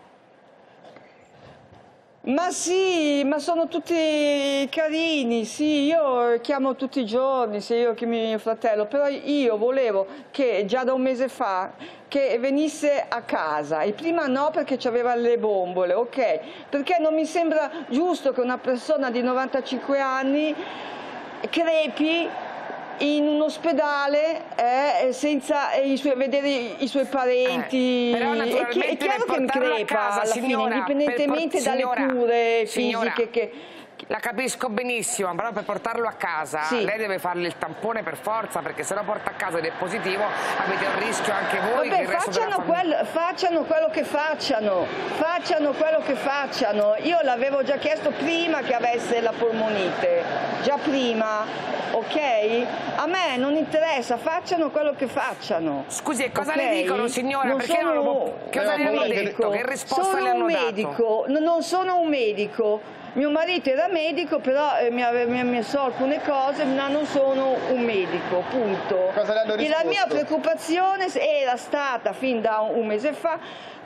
Ma sì, ma sono tutti carini, sì, io chiamo tutti i giorni, sì, io chiamo mio fratello, però io volevo che già da un mese fa che venisse a casa, e prima no perché c'aveva le bombole, ok, perché non mi sembra giusto che una persona di novantacinque anni crepi in un ospedale eh, senza eh, i suoi, vedere i, i suoi parenti. Eh, però naturalmente è, è chiaro che mi crepa casa, alla signora, fine, indipendentemente per, dalle signora, cure signora, fisiche che... La capisco benissimo, però per portarlo a casa sì. lei deve fargli il tampone per forza, perché se lo porta a casa ed è positivo avete un rischio anche voi. Vabbè, facciano, quel, facciano quello che facciano, facciano quello che facciano. Io l'avevo già chiesto prima che avesse la polmonite, già prima, ok? A me non interessa, facciano quello che facciano. Scusi, e cosa okay? le dicono, signora? Non perché sono, non lo, cosa le hanno detto? Che risposta sono le hanno un dato? medico, non sono un medico. Mio marito era medico, però eh, mi ha messo alcune cose, ma non sono un medico, punto. Cosa le hanno risposto? E la mia preoccupazione era stata fin da un mese fa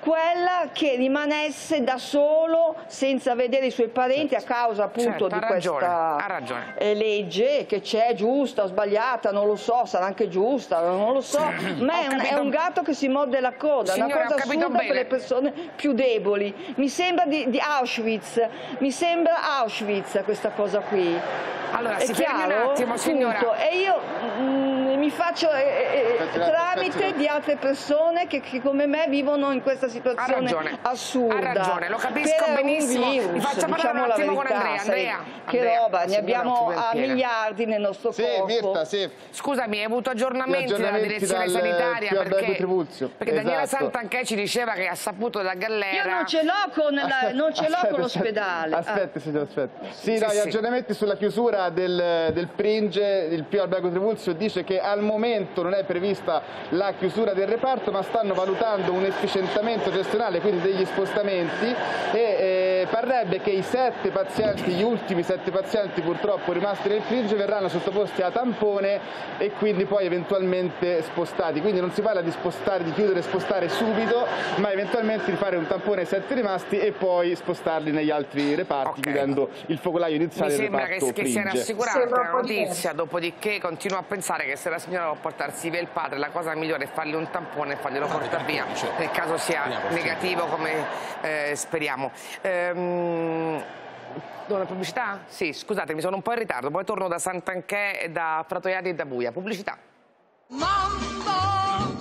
quella che rimanesse da solo senza vedere i suoi parenti a causa appunto Certo, di ha ragione, questa ha ragione. eh, legge che c'è, giusta o sbagliata, non lo so, sarà anche giusta, non lo so, ma è un, è un gatto che si morde la coda, Signora, una cosa ho capito assurda per bene. le persone più deboli. Mi sembra di, di Auschwitz, mi sembra Auschwitz questa cosa qui. Allora, è si fermi un chiaro? attimo, signora. Punto. E io mm, mi faccio eh, eh, tramite di altre persone che, che come me vivono in questa situazione Ha ragione. assurda. Ha ragione, lo capisco per benissimo. Un virus, Mi faccia parlare diciamo un la attimo con verità, Andrea. sai, Andrea, che Andrea, roba, ne signora, abbiamo ci a spiega. miliardi nel nostro Sì, corpo. Mirta, sì. Scusami, hai avuto aggiornamenti, dalla aggiornamenti direzione dal sanitaria? Pio Albergo Perché, Tribuzio, perché Daniela esatto. Santanchè ci diceva che ha saputo da Gallera. Io non ce l'ho con, la, non ce l'ho Aspetta, con l'ospedale. Aspetta, signor, aspetta. Sì, Sì, no, gli sì. aggiornamenti sulla chiusura del, del Pringe, il Pio Albergo Tribuzio dice che al momento non è prevista la chiusura del reparto, ma stanno valutando un efficientamento gestionale, quindi degli spostamenti, e eh, parrebbe che i sette pazienti, gli ultimi sette pazienti purtroppo rimasti nel Pringe, verranno sottoposti a tampone e quindi poi eventualmente spostati. Quindi non si parla di spostare, di chiudere e spostare subito, ma eventualmente di fare un tampone ai sette rimasti e poi spostarli negli altri reparti, Ok. chiudendo il focolaio iniziale Mi del sembra reparto che, che sia Pringe. rassicurante Sembra un la po' notizia, dopodiché continuo a pensare che se la signora vuole portarsi via il padre, la cosa migliore è fargli un tampone e farglielo portare via, nel caso sia negativo come eh, speriamo. Ehm, una pubblicità? Sì, scusate, mi sono un po' in ritardo, poi torno da Santanchè, da Pratoiani e da Buia. Pubblicità. Mambo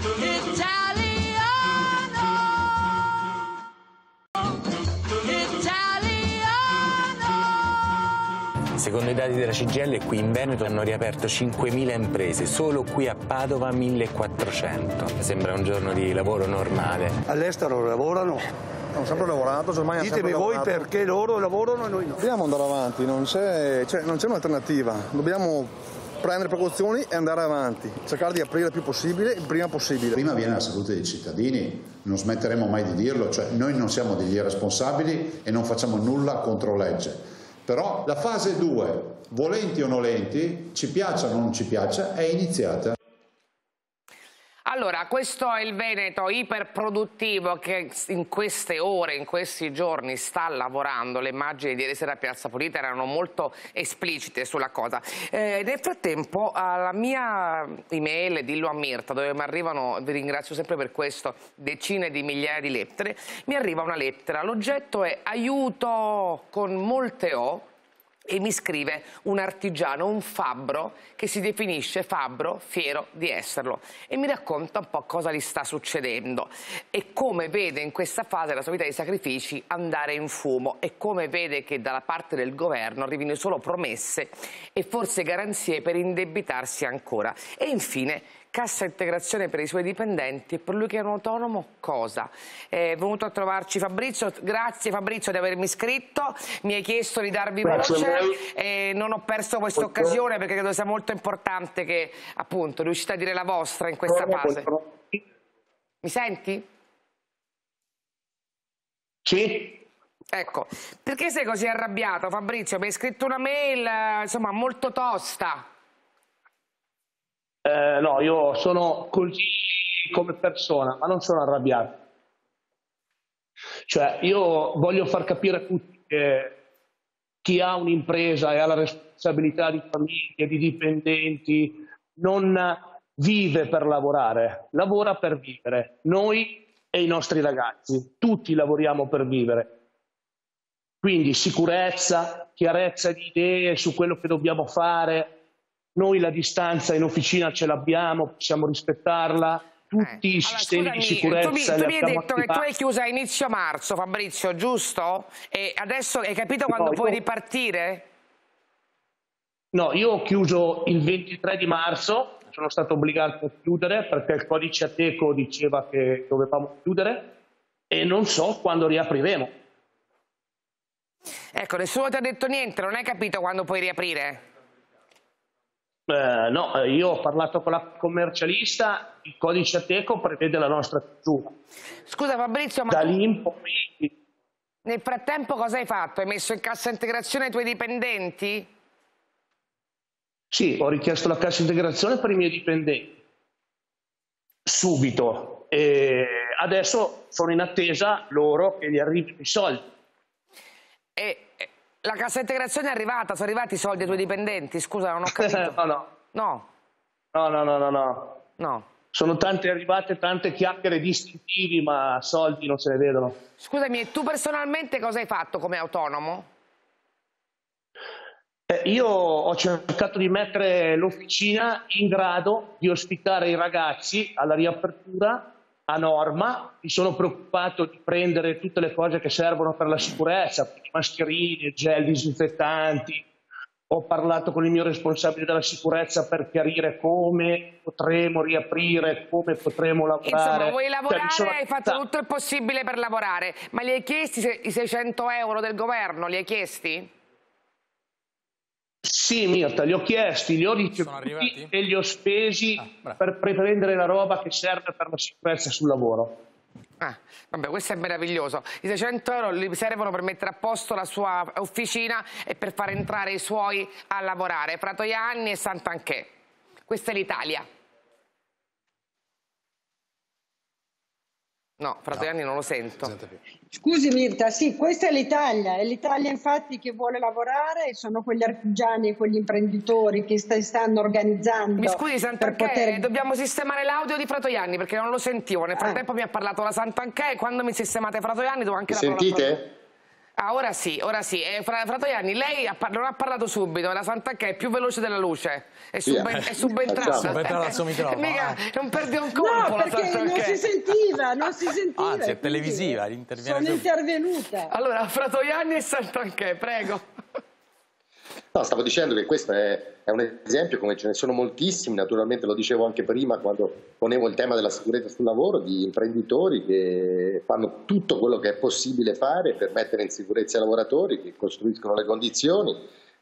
italiano. Secondo i dati della C G I L qui in Veneto hanno riaperto cinquemila imprese, solo qui a Padova millequattrocento. Sembra un giorno di lavoro normale. All'estero lavorano, hanno sempre lavorato, ormai hanno Ditemi sempre voi lavorato. perché loro lavorano e noi no. Dobbiamo andare avanti, non c'è cioè, non c'è un'alternativa. Dobbiamo prendere precauzioni e andare avanti, cercare di aprire il più possibile, il prima possibile. Prima viene la salute dei cittadini, non smetteremo mai di dirlo, cioè noi non siamo degli irresponsabili e non facciamo nulla contro legge. Però la fase due, volenti o nolenti, ci piaccia o non ci piaccia, è iniziata. Allora, questo è il Veneto iperproduttivo che in queste ore, in questi giorni sta lavorando. Le immagini di ieri sera a Piazza Pulita erano molto esplicite sulla cosa. Eh, nel frattempo alla mia email, dillo a Mirta, dove mi arrivano, vi ringrazio sempre per questo, decine di migliaia di lettere, mi arriva una lettera. L'oggetto è aiuto con molte O. E mi scrive un artigiano, un fabbro, che si definisce fabbro, fiero di esserlo, e mi racconta un po' cosa gli sta succedendo e come vede in questa fase la sua vita di sacrifici andare in fumo e come vede che dalla parte del governo arrivino solo promesse e forse garanzie per indebitarsi ancora. E infine cassa integrazione per i suoi dipendenti e per lui che è un autonomo cosa? È venuto a trovarci Fabrizio, grazie Fabrizio di avermi iscritto, mi hai chiesto di darvi Grazie voce e non ho perso questa occasione perché credo sia molto importante che appunto riuscite a dire la vostra in questa fase. Mi senti? Sì. Ecco, perché sei così arrabbiato Fabrizio? Mi hai scritto una mail insomma molto tosta. Eh, no, io sono così come persona, ma non sono arrabbiato. Cioè, io voglio far capire a tutti che chi ha un'impresa e ha la responsabilità di famiglie, di dipendenti, non vive per lavorare, lavora per vivere. Noi e i nostri ragazzi, tutti lavoriamo per vivere. Quindi sicurezza, chiarezza di idee su quello che dobbiamo fare. Noi la distanza in officina ce l'abbiamo, possiamo rispettarla, tutti eh. i sistemi allora, scusami, di sicurezza. Tu mi, tu mi hai detto attivati. Che tu hai chiuso a inizio marzo, Fabrizio, giusto? E adesso hai capito quando no, puoi io... ripartire? No, io ho chiuso il ventitré di marzo, sono stato obbligato a chiudere perché il codice Ateco diceva che dovevamo chiudere e non so quando riapriremo. Ecco, nessuno ti ha detto niente, non hai capito quando puoi riaprire? Eh, no, io ho parlato con la commercialista, il codice Ateco prevede la nostra chiusura. Scusa Fabrizio, ma da lì in poi... nel frattempo cosa hai fatto? Hai messo in cassa integrazione i tuoi dipendenti? Sì, ho richiesto la cassa integrazione per i miei dipendenti. Subito. E adesso sono in attesa loro che gli arrivino i soldi. E la cassa integrazione è arrivata? Sono arrivati i soldi ai tuoi dipendenti? Scusa, non ho capito. no, no. No? No, no, no, no, no. No. Sono tante arrivate, tante chiacchiere distintivi, ma soldi non se ne vedono. Scusami, e tu personalmente cosa hai fatto come autonomo? Eh, io ho cercato di mettere l'officina in grado di ospitare i ragazzi alla riapertura a norma. Mi sono preoccupato di prendere tutte le cose che servono per la sicurezza, mascherine, gel disinfettanti. Ho parlato con il mio responsabile della sicurezza per chiarire come potremo riaprire, come potremo lavorare. Insomma, vuoi lavorare, cioè, hai fatto tutto il possibile per lavorare, ma li hai chiesti i seicento euro del governo? Li hai chiesti? Sì, Mirta, li ho chiesti, li ho ricevuti e li ho spesi ah, per prendere la roba che serve per la sicurezza sul lavoro. Ah, vabbè, questo è meraviglioso. I seicento euro li servono per mettere a posto la sua officina e per far entrare i suoi a lavorare. Fratoianni e Santanchè. Questa è l'Italia. No, Fratoianni no, non lo sento. Scusi Mirta, sì, questa è l'Italia. È l'Italia infatti che vuole lavorare e sono quegli artigiani e quegli imprenditori che stanno organizzando. Mi scusi Santanchè, poter... dobbiamo sistemare l'audio di Fratoianni perché non lo sentivo. Nel frattempo ah. mi ha parlato la Santanchè e quando mi sistemate Fratoianni devo anche... Sentite? Ah, ora sì, ora sì. Eh, Fratoianni, lei ha, non ha parlato subito, la Santanchè è più veloce della luce, è, suben è subentrata. Subentrata al suo microfono. Mica, non perdi un colpo. No, perché non si sentiva, non si sentiva. Anzi, è televisiva, sono intervenuta. Allora, Fratoianni e Santanchè, prego. No, stavo dicendo che questo è, è un esempio, come ce ne sono moltissimi, naturalmente lo dicevo anche prima quando ponevo il tema della sicurezza sul lavoro, di imprenditori che fanno tutto quello che è possibile fare per mettere in sicurezza i lavoratori, che costruiscono le condizioni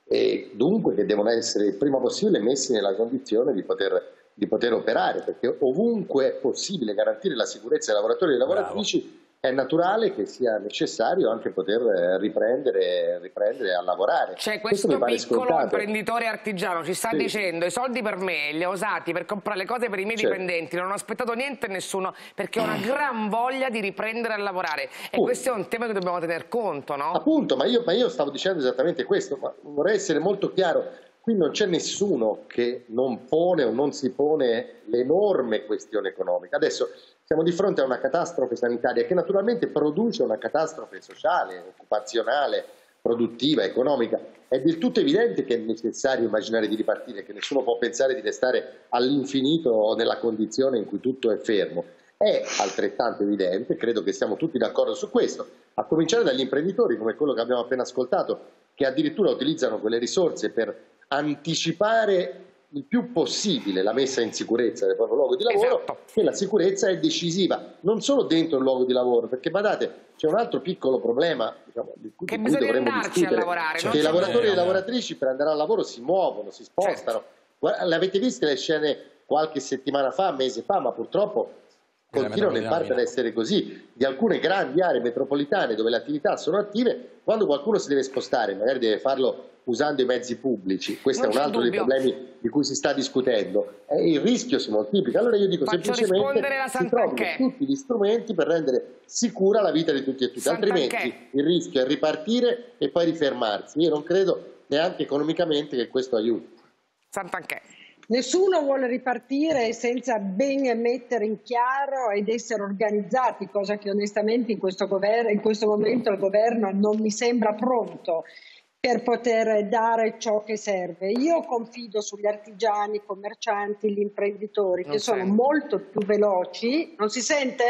e dunque che devono essere il prima possibile messi nella condizione di poter, di poter operare, perché ovunque è possibile garantire la sicurezza ai lavoratori e alle lavoratrici, bravo, è naturale che sia necessario anche poter riprendere, riprendere a lavorare. C'è questo, questo piccolo scontato. imprenditore artigiano ci sta sì. dicendo: i soldi per me li ho usati per comprare le cose per i miei certo. dipendenti, non ho aspettato niente e nessuno, perché ho una gran voglia di riprendere a lavorare. E uh. questo è un tema che dobbiamo tener conto, no? Appunto, ma io, ma io stavo dicendo esattamente questo, ma vorrei essere molto chiaro. Qui non c'è nessuno che non pone o non si pone l'enorme questione economica. Adesso siamo di fronte a una catastrofe sanitaria che naturalmente produce una catastrofe sociale, occupazionale, produttiva, economica. È del tutto evidente che è necessario immaginare di ripartire, che nessuno può pensare di restare all'infinito nella condizione in cui tutto è fermo. È altrettanto evidente, credo che siamo tutti d'accordo su questo, a cominciare dagli imprenditori come quello che abbiamo appena ascoltato, che addirittura utilizzano quelle risorse per anticipare il più possibile la messa in sicurezza del proprio luogo di lavoro, esatto. che la sicurezza è decisiva, non solo dentro il luogo di lavoro, perché guardate, c'è un altro piccolo problema, diciamo, di cui, che di cui dovremmo discutere, a lavorare, che i lavoratori e le lavoratrici per andare al lavoro si muovono, si spostano. Certo. L'avete viste le scene qualche settimana fa, mese fa, ma purtroppo continuano in parte ad essere così, di alcune grandi aree metropolitane dove le attività sono attive, quando qualcuno si deve spostare, magari deve farlo usando i mezzi pubblici, questo non è un altro dei problemi di cui si sta discutendo, e il rischio si moltiplica. Allora io dico Faccio semplicemente si trovino tutti gli strumenti per rendere sicura la vita di tutti e tutti, altrimenti il rischio è ripartire e poi rifermarsi. Io non credo neanche economicamente che questo aiuti. Santanchè. Nessuno vuole ripartire senza ben mettere in chiaro ed essere organizzati, cosa che onestamente in questo, governo, in questo momento il governo non mi sembra pronto per poter dare ciò che serve. Io confido sugli artigiani, i commercianti, gli imprenditori non che sento. sono molto più veloci. Non si sente?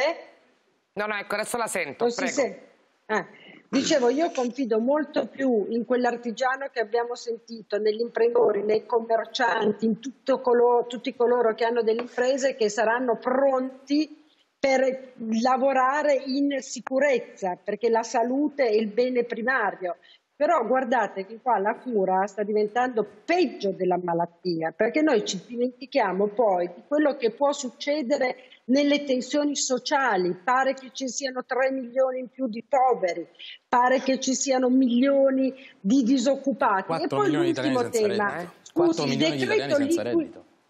No, no, ecco, adesso la sento, non prego. Si sente. Ah. Dicevo, io confido molto più in quell'artigiano che abbiamo sentito, negli imprenditori, nei commercianti, in tutto colo tutti coloro che hanno delle imprese che saranno pronti per lavorare in sicurezza, perché la salute è il bene primario. Però guardate che qua la cura sta diventando peggio della malattia, perché noi ci dimentichiamo poi di quello che può succedere nelle tensioni sociali. Pare che ci siano tre milioni in più di poveri, pare che ci siano milioni di disoccupati. E poi l'ultimo tema, scusi, il decreto liqui...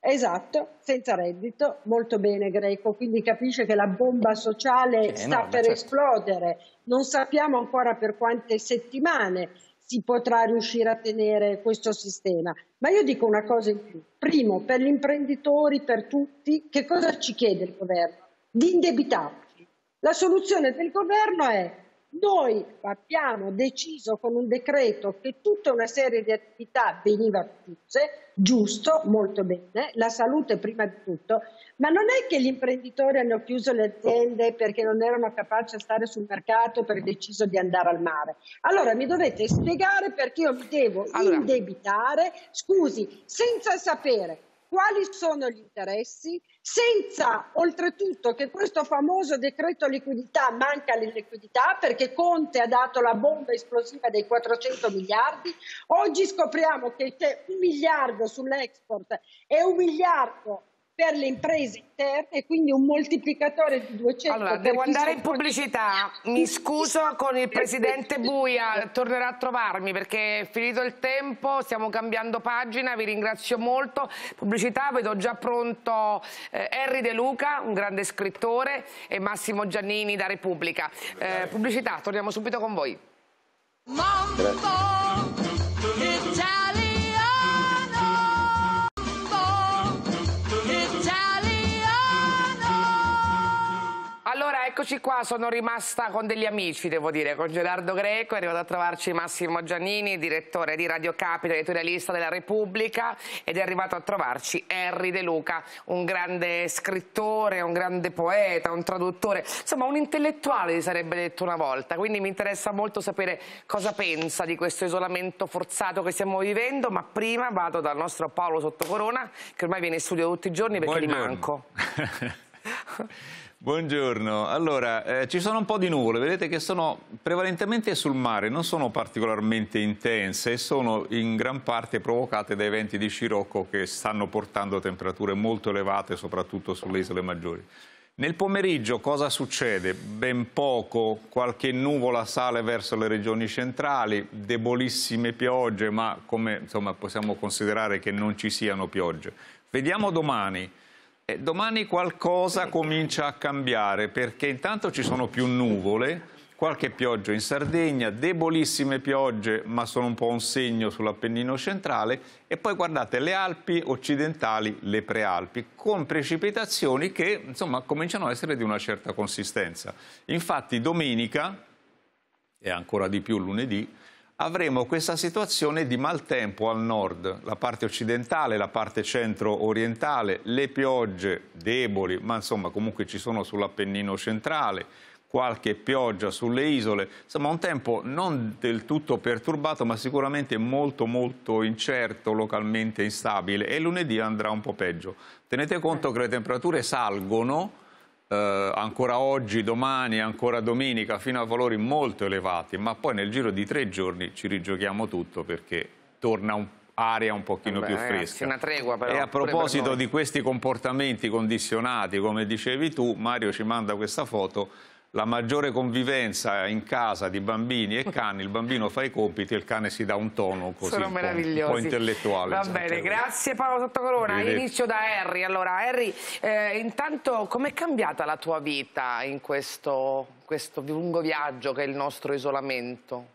Esatto, senza reddito, molto bene Greco, quindi capisce che la bomba sociale È sta enorme, per certo. esplodere, non sappiamo ancora per quante settimane si potrà riuscire a tenere questo sistema, ma io dico una cosa in più, primo per gli imprenditori, per tutti, che cosa ci chiede il governo? Di indebitarci, la soluzione del governo è: noi abbiamo deciso con un decreto che tutta una serie di attività veniva chiuse, giusto, molto bene, la salute prima di tutto, ma non è che gli imprenditori hanno chiuso le aziende perché non erano capaci a stare sul mercato, perché hanno deciso di andare al mare. Allora mi dovete spiegare perché io mi devo allora. indebitare, scusi, senza sapere quali sono gli interessi, senza oltretutto che questo famoso decreto liquidità manca la liquidità perché Conte ha dato la bomba esplosiva dei quattrocento miliardi, oggi scopriamo che c'è un miliardo sull'export e un miliardo per le imprese interne e quindi un moltiplicatore di duecento. Allora, devo andare in pubblicità, mi scuso con il Presidente Buia, tornerà a trovarmi perché è finito il tempo, stiamo cambiando pagina, vi ringrazio molto. Pubblicità, vedo già pronto eh, Henry De Luca, un grande scrittore, e Massimo Giannini da Repubblica. Eh, pubblicità, torniamo subito con voi. Grazie. Allora, eccoci qua, sono rimasta con degli amici, devo dire, con Gerardo Greco, è arrivato a trovarci Massimo Giannini, direttore di Radio Capitol, editorialista della Repubblica, ed è arrivato a trovarci Henry De Luca, un grande scrittore, un grande poeta, un traduttore, insomma un intellettuale si sarebbe detto una volta, quindi mi interessa molto sapere cosa pensa di questo isolamento forzato che stiamo vivendo, ma prima vado dal nostro Paolo Sottocorona, che ormai viene in studio tutti i giorni perché Buongiorno. gli manco. Buongiorno, allora eh, ci sono un po' di nuvole, vedete che sono prevalentemente sul mare, non sono particolarmente intense e sono in gran parte provocate dai venti di scirocco che stanno portando temperature molto elevate soprattutto sulle isole maggiori. Nel pomeriggio cosa succede? Ben poco, qualche nuvola sale verso le regioni centrali, debolissime piogge, ma come insomma, possiamo considerare che non ci siano piogge. Vediamo domani. Eh, domani qualcosa comincia a cambiare perché intanto ci sono più nuvole, qualche pioggia in Sardegna, debolissime piogge ma sono un po' un segno sull'Appennino centrale e poi guardate le Alpi occidentali, le prealpi, con precipitazioni che insomma cominciano a essere di una certa consistenza. Infatti domenica e ancora di più lunedì avremo questa situazione di maltempo al nord, la parte occidentale, la parte centro-orientale, le piogge deboli, ma insomma comunque ci sono sull'Appennino centrale, qualche pioggia sulle isole, insomma un tempo non del tutto perturbato ma sicuramente molto molto incerto, localmente instabile e lunedì andrà un po' peggio. Tenete conto che le temperature salgono Uh, ancora oggi, domani, ancora domenica, fino a valori molto elevati, ma poi nel giro di tre giorni ci rigiochiamo tutto perché torna un'area un pochino Vabbè, più ragazzi, fresca. una tregua però, e a proposito di questi comportamenti condizionati, come dicevi tu, Mario ci manda questa foto, la maggiore convivenza in casa di bambini e cani, il bambino fa i compiti e il cane si dà un tono così, sono un po', meravigliosi. un po' intellettuale. Va bene, grazie Paolo Sottocorona. Inizio da Henry. Allora, Henry, eh, intanto com'è cambiata la tua vita in questo, questo lungo viaggio che è il nostro isolamento?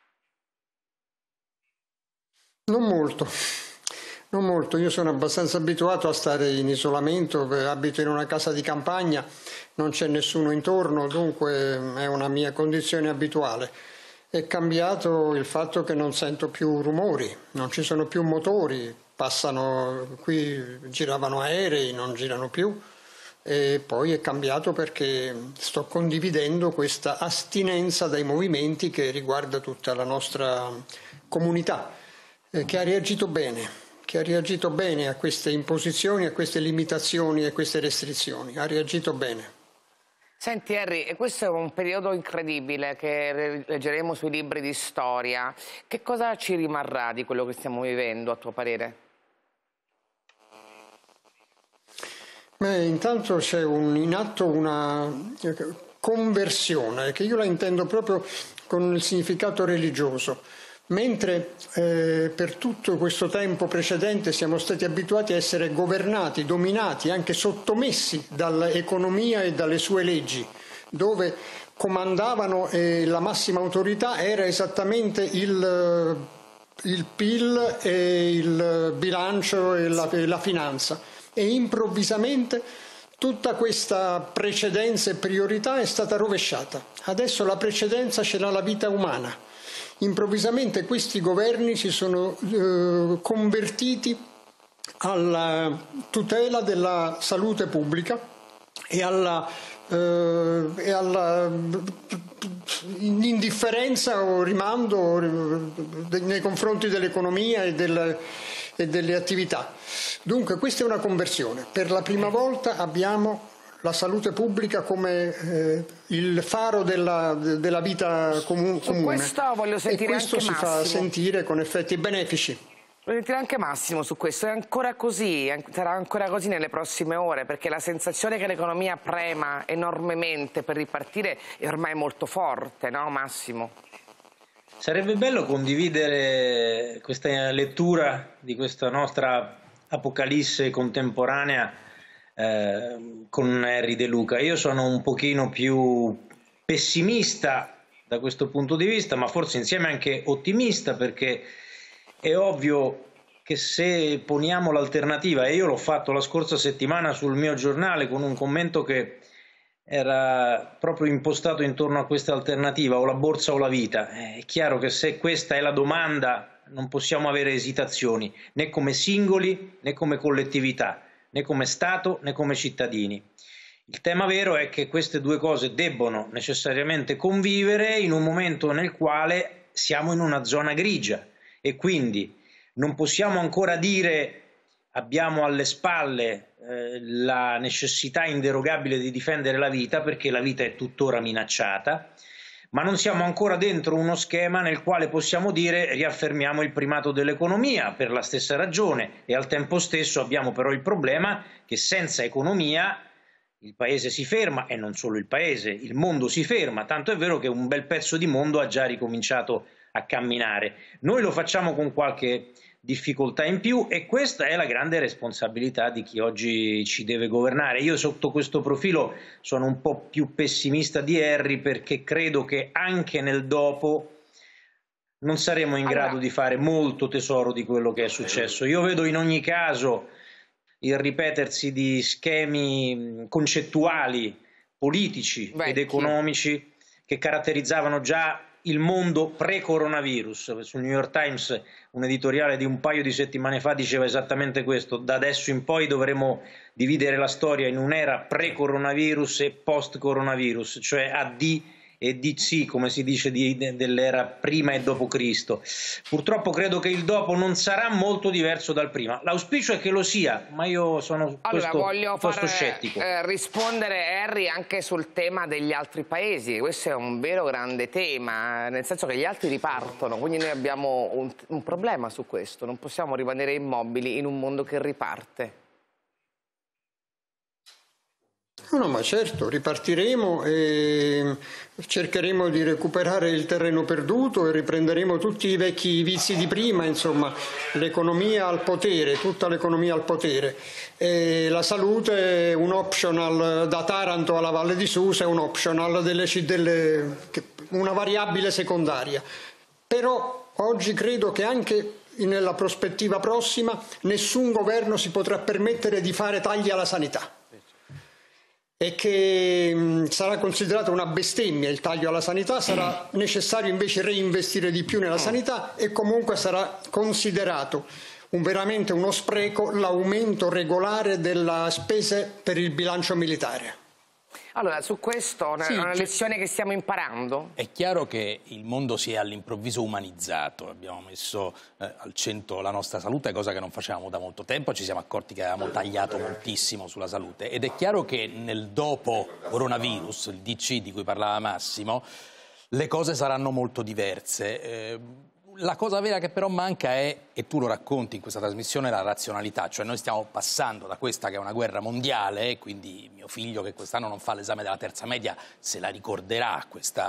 Non molto. Non molto, io sono abbastanza abituato a stare in isolamento, abito in una casa di campagna, non c'è nessuno intorno, dunque è una mia condizione abituale. È cambiato il fatto che non sento più rumori, non ci sono più motori, passano, qui giravano aerei, non girano più, e poi è cambiato perché sto condividendo questa astinenza dai movimenti che riguarda tutta la nostra comunità, eh, che ha reagito bene. che ha reagito bene a queste imposizioni, a queste limitazioni e a queste restrizioni, ha reagito bene. Senti Henry, questo è un periodo incredibile che leggeremo sui libri di storia. Che cosa ci rimarrà di quello che stiamo vivendo, a tuo parere? Beh, intanto c'è un, in atto una conversione, che io la intendo proprio con il significato religioso. mentre eh, per tutto questo tempo precedente siamo stati abituati a essere governati, dominati, anche sottomessi dall'economia e dalle sue leggi, dove comandavano e la massima autorità era esattamente il, il P I L e il bilancio e la, e la finanza, e improvvisamente tutta questa precedenza e priorità è stata rovesciata. Adesso la precedenza ce l'ha la vita umana. Improvvisamente questi governi si sono eh, convertiti alla tutela della salute pubblica e alla, eh, e alla indifferenza o rimando nei confronti dell'economia e, del, e delle attività. Dunque questa è una conversione. Per la prima volta abbiamo la salute pubblica come eh, il faro della, della vita comu- Su comune. questo voglio sentire e questo anche si Massimo. fa sentire con effetti benefici. Voglio sentire anche Massimo su questo. È ancora così? Sarà ancora così nelle prossime ore? Perché la sensazione che l'economia prema enormemente per ripartire è ormai molto forte, no Massimo? Sarebbe bello condividere questa lettura di questa nostra apocalisse contemporanea Eh, con Henry De Luca. Io sono un pochino più pessimista da questo punto di vista, ma forse insieme anche ottimista, perché è ovvio che se poniamo l'alternativa, e io l'ho fatto la scorsa settimana sul mio giornale con un commento che era proprio impostato intorno a questa alternativa, o la borsa o la vita, è chiaro che se questa è la domanda non possiamo avere esitazioni, né come singoli né come collettività, né come Stato né come cittadini. Il tema vero è che queste due cose debbono necessariamente convivere in un momento nel quale siamo in una zona grigia, e quindi non possiamo ancora dire abbiamo alle spalle eh, la necessità inderogabile di difendere la vita, perché la vita è tuttora minacciata, ma non siamo ancora dentro uno schema nel quale possiamo dire riaffermiamo il primato dell'economia per la stessa ragione, e al tempo stesso abbiamo però il problema che senza economia il paese si ferma, e non solo il paese, il mondo si ferma, tanto è vero che un bel pezzo di mondo ha già ricominciato a camminare. Noi lo facciamo con qualche difficoltà in più, e questa è la grande responsabilità di chi oggi ci deve governare. Io sotto questo profilo sono un po' più pessimista di Henry, perché credo che anche nel dopo non saremo in grado allora. di fare molto tesoro di quello che è successo. Io vedo in ogni caso il ripetersi di schemi concettuali, politici Beh, ed economici che caratterizzavano già il mondo pre-coronavirus. Sul New York Times un editoriale di un paio di settimane fa diceva esattamente questo: da adesso in poi dovremo dividere la storia in un'era pre-coronavirus e post-coronavirus, cioè A D e D C, come si dice, di, dell'era prima e dopo Cristo. Purtroppo credo che il dopo non sarà molto diverso dal prima. L'auspicio è che lo sia, ma io sono allora, questo, voglio questo far, scettico. Eh, rispondere Henry anche sul tema degli altri paesi. Questo è un vero grande tema, nel senso che gli altri ripartono, quindi noi abbiamo un, un problema su questo. Non possiamo rimanere immobili in un mondo che riparte. No, no, ma certo, ripartiremo e cercheremo di recuperare il terreno perduto e riprenderemo tutti i vecchi vizi di prima, insomma, l'economia al potere, tutta l'economia al potere. E la salute è un optional, da Taranto alla Valle di Susa, è un optional, delle, delle, una variabile secondaria. Però oggi credo che anche nella prospettiva prossima nessun governo si potrà permettere di fare tagli alla sanità, e che mh, sarà considerata una bestemmia il taglio alla sanità. Sarà necessario invece reinvestire di più nella sanità, e comunque sarà considerato un, veramente uno spreco l'aumento regolare delle spese per il bilancio militare. Allora, su questo è sì, una lezione che stiamo imparando. È chiaro che il mondo si è all'improvviso umanizzato, abbiamo messo eh, al centro la nostra salute, cosa che non facevamo da molto tempo, ci siamo accorti che avevamo tagliato moltissimo sulla salute, ed è chiaro che nel dopo coronavirus, il D C di cui parlava Massimo, le cose saranno molto diverse. Eh, La cosa vera che però manca è, e tu lo racconti in questa trasmissione, la razionalità. Cioè noi stiamo passando da questa che è una guerra mondiale, quindi mio figlio che quest'anno non fa l'esame della terza media se la ricorderà questa,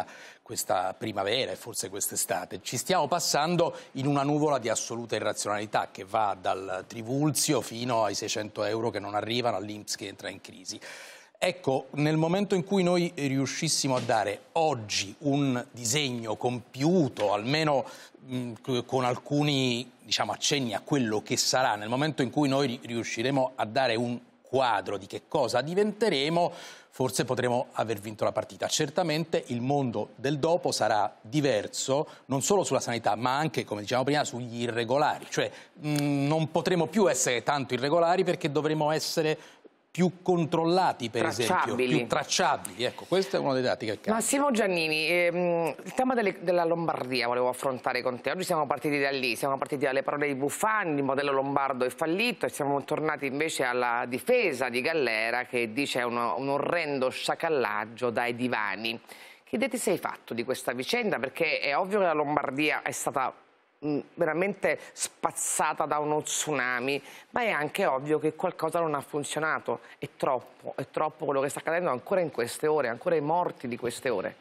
questa primavera e forse quest'estate. Ci stiamo passando in una nuvola di assoluta irrazionalità che va dal trivulzio fino ai seicento euro che non arrivano, all'I N P S che entra in crisi. Ecco, nel momento in cui noi riuscissimo a dare oggi un disegno compiuto, almeno mh, con alcuni diciamo, accenni a quello che sarà, nel momento in cui noi riusciremo a dare un quadro di che cosa diventeremo, forse potremo aver vinto la partita. Certamente il mondo del dopo sarà diverso, non solo sulla sanità, ma anche, come dicevamo prima, sugli irregolari. Cioè mh, non potremo più essere tanto irregolari perché dovremo essere più controllati, per esempio, più tracciabili. Ecco, questo è uno dei dati che cambia. Massimo Giannini, ehm, il tema delle, della Lombardia volevo affrontare con te. Oggi siamo partiti da lì, siamo partiti dalle parole di Buffani, il modello lombardo è fallito, e siamo tornati invece alla difesa di Gallera che dice uno, un orrendo sciacallaggio dai divani. Che idea ti sei fatto di questa vicenda? Perché è ovvio che la Lombardia è stata veramente spazzata da uno tsunami, ma è anche ovvio che qualcosa non ha funzionato. È troppo, è troppo quello che sta accadendo ancora in queste ore, ancora i morti di queste ore.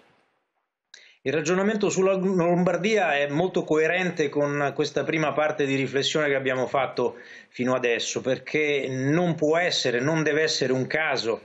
Il ragionamento sulla Lombardia è molto coerente con questa prima parte di riflessione che abbiamo fatto fino adesso, perché non può essere, non deve essere un caso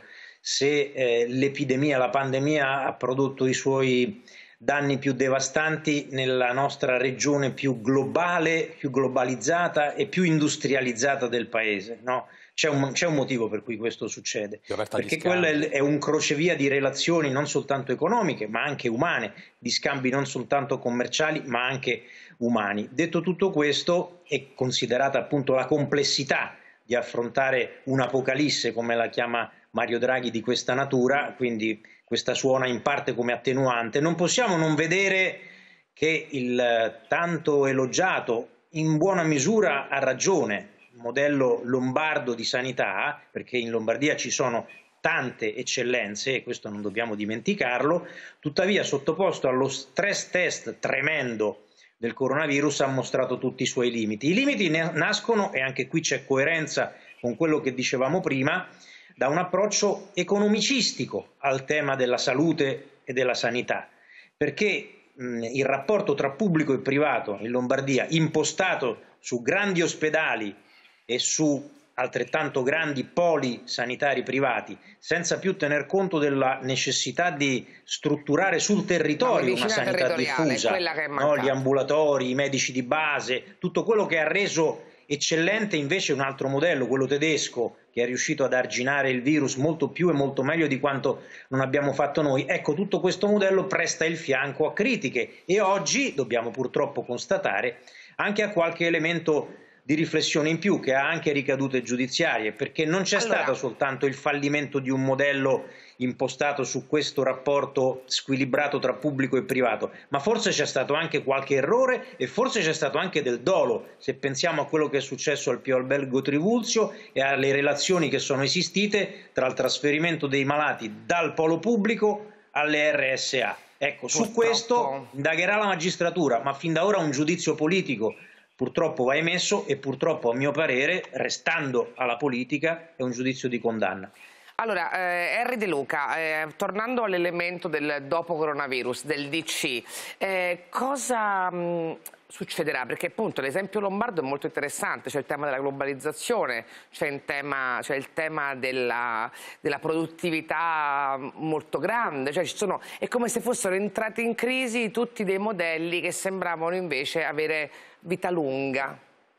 se eh, l'epidemia, la pandemia ha prodotto i suoi danni più devastanti nella nostra regione più globale, più globalizzata e più industrializzata del paese. No? C'è un, c'è un motivo per cui questo succede, perché quello è, è un crocevia di relazioni non soltanto economiche ma anche umane, di scambi non soltanto commerciali ma anche umani. Detto tutto questo, e considerata appunto la complessità di affrontare un'apocalisse, come la chiama Mario Draghi, di questa natura, quindi questa suona in parte come attenuante, non possiamo non vedere che il tanto elogiato, in buona misura ha ragione, modello lombardo di sanità, perché in Lombardia ci sono tante eccellenze e questo non dobbiamo dimenticarlo, tuttavia sottoposto allo stress test tremendo del coronavirus ha mostrato tutti i suoi limiti. I limiti nascono, e anche qui c'è coerenza con quello che dicevamo prima, da un approccio economicistico al tema della salute e della sanità, perché mh, il rapporto tra pubblico e privato in Lombardia, impostato su grandi ospedali e su altrettanto grandi poli sanitari privati, senza più tener conto della necessità di strutturare sul territorio una sanità diffusa, no? Gli ambulatori, i medici di base, tutto quello che ha reso eccellente invece un altro modello, quello tedesco, che è riuscito ad arginare il virus molto più e molto meglio di quanto non abbiamo fatto noi. Ecco, tutto questo modello presta il fianco a critiche e oggi dobbiamo purtroppo constatare anche a qualche elemento di riflessione in più che ha anche ricadute giudiziarie, perché non c'è allora... stato soltanto il fallimento di un modello impostato su questo rapporto squilibrato tra pubblico e privato, ma forse c'è stato anche qualche errore e forse c'è stato anche del dolo, se pensiamo a quello che è successo al Pio Albergo Trivulzio e alle relazioni che sono esistite tra il trasferimento dei malati dal polo pubblico alle R S A. Ecco, Purtroppo... su questo indagherà la magistratura, ma fin da ora un giudizio politico purtroppo va emesso e purtroppo, a mio parere, restando alla politica, è un giudizio di condanna. Allora, eh, Henry De Luca, eh, tornando all'elemento del dopo coronavirus, del D C, eh, cosa mh, succederà? Perché appunto l'esempio lombardo è molto interessante, c'è il tema della globalizzazione, c'è il tema, c'è il tema della, della produttività molto grande, cioè ci sono, è come se fossero entrati in crisi tutti dei modelli che sembravano invece avere vita lunga.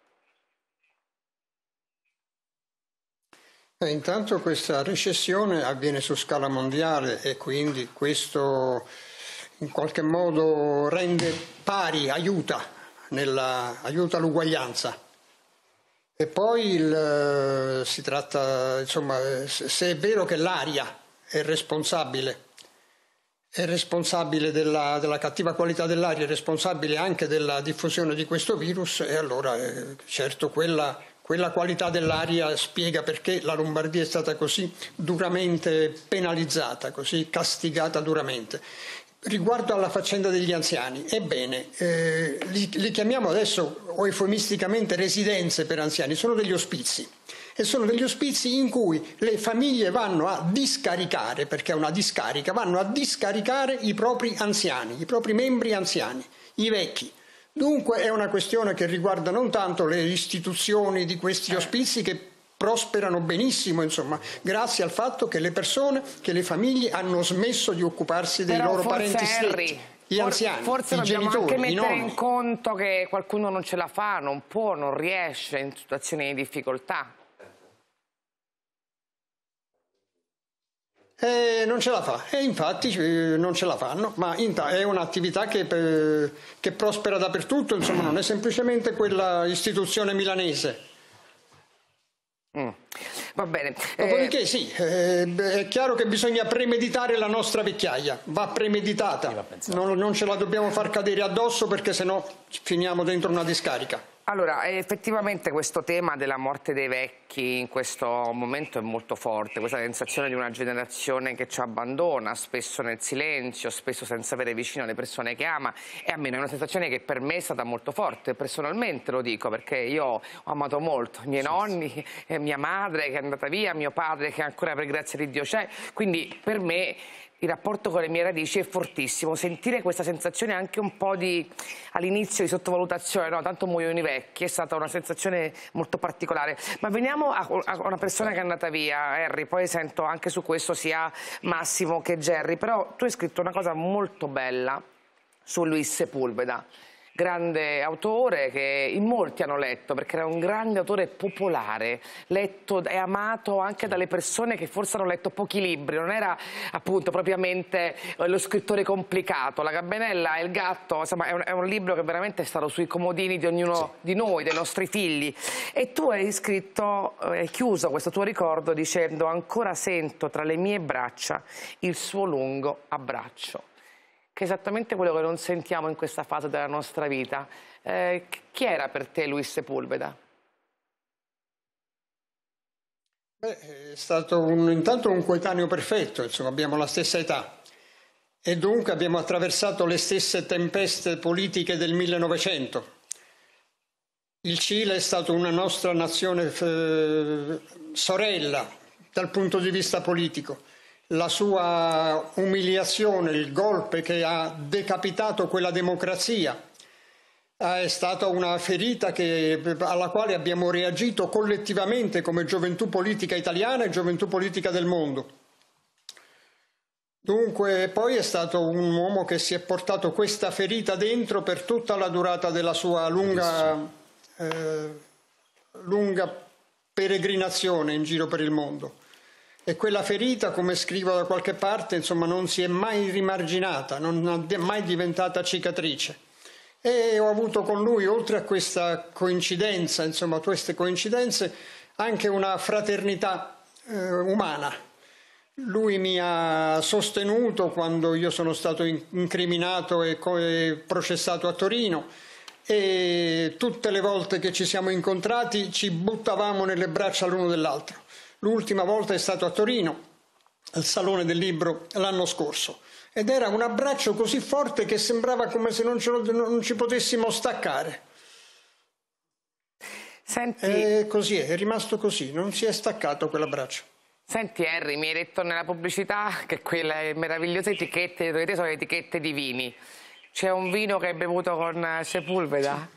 Eh, intanto questa recessione avviene su scala mondiale e quindi questo in qualche modo rende pari, aiuta, nella, aiuta l'uguaglianza. E poi il, si tratta, insomma, se è vero che l'aria è responsabile, è responsabile della, della cattiva qualità dell'aria, è responsabile anche della diffusione di questo virus, e allora eh, certo quella, quella qualità dell'aria spiega perché la Lombardia è stata così duramente penalizzata, così castigata duramente. Riguardo alla faccenda degli anziani, ebbene, eh, li, li chiamiamo adesso o eufemisticamente residenze per anziani, sono degli ospizi. e sono degli ospizi in cui le famiglie vanno a discaricare, perché è una discarica, vanno a discaricare i propri anziani, i propri membri anziani, i vecchi. Dunque è una questione che riguarda non tanto le istituzioni di questi ospizi che prosperano benissimo, insomma, grazie al fatto che le persone, che le famiglie hanno smesso di occuparsi dei Però loro forse, parenti Henry, stretti, gli anziani, forse i dobbiamo genitori, anche i mettere nonni. in conto che qualcuno non ce la fa, non può, non riesce in situazioni di difficoltà. Eh, non ce la fa, e infatti eh, non ce la fanno, ma è un'attività che, eh, che prospera dappertutto, insomma, non è semplicemente quella istituzione milanese. Mm. Va bene. Dopodiché eh... sì, eh, è chiaro che bisogna premeditare la nostra vecchiaia, va premeditata, non, non ce la dobbiamo far cadere addosso perché sennò finiamo dentro una discarica. Allora, effettivamente questo tema della morte dei vecchi in questo momento è molto forte, questa sensazione di una generazione che ci abbandona, spesso nel silenzio, spesso senza avere vicino le persone che ama, e a me è una sensazione che per me è stata molto forte, personalmente lo dico, perché io ho amato molto i miei sì, nonni, sì. Eh, mia madre che è andata via, mio padre che ancora per grazia di Dio c'è, quindi per me il rapporto con le mie radici è fortissimo. Sentire questa sensazione anche un po' di, all'inizio, di sottovalutazione, no? Tanto muoiono i vecchi, è stata una sensazione molto particolare. Ma veniamo a, a una persona che è andata via, Henry, poi sento anche su questo sia Massimo che Gerry, però tu hai scritto una cosa molto bella su Luis Sepúlveda, grande autore che in molti hanno letto, perché era un grande autore popolare, letto e amato anche dalle persone che forse hanno letto pochi libri, non era appunto propriamente lo scrittore complicato. La Gabbianella e il gatto, insomma, è un, è un libro che veramente è stato sui comodini di ognuno sì. di noi, dei nostri figli, e tu hai scritto, hai chiuso questo tuo ricordo dicendo: ancora sento tra le mie braccia il suo lungo abbraccio, che è esattamente quello che non sentiamo in questa fase della nostra vita. Eh, chi era per te Luis Sepúlveda? Beh, è stato un, intanto un coetaneo perfetto, insomma, abbiamo la stessa età e dunque abbiamo attraversato le stesse tempeste politiche del millenovecento. Il Cile è stato una nostra nazione eh, sorella dal punto di vista politico. La sua umiliazione, il golpe che ha decapitato quella democrazia, è stata una ferita che, alla quale abbiamo reagito collettivamente come gioventù politica italiana e gioventù politica del mondo. Dunque, poi è stato un uomo che si è portato questa ferita dentro per tutta la durata della sua lunga, eh, lunga peregrinazione in giro per il mondo. E quella ferita, come scrivo da qualche parte, insomma, non si è mai rimarginata, non è mai diventata cicatrice. E ho avuto con lui, oltre a questa coincidenza, insomma, queste coincidenze, anche una fraternità eh, umana. Lui mi ha sostenuto quando io sono stato incriminato e, e processato a Torino, e tutte le volte che ci siamo incontrati ci buttavamo nelle braccia l'uno dell'altro. L'ultima volta è stato a Torino, al Salone del Libro, l'anno scorso, ed era un abbraccio così forte che sembrava come se non, ce lo, non ci potessimo staccare. Senti... E così è, è rimasto così, non si è staccato quell'abbraccio. Senti Henry, mi hai detto nella pubblicità che quelle meravigliose etichette dietro di te sono etichette di vini. C'è un vino che hai bevuto con Sepúlveda? Sì.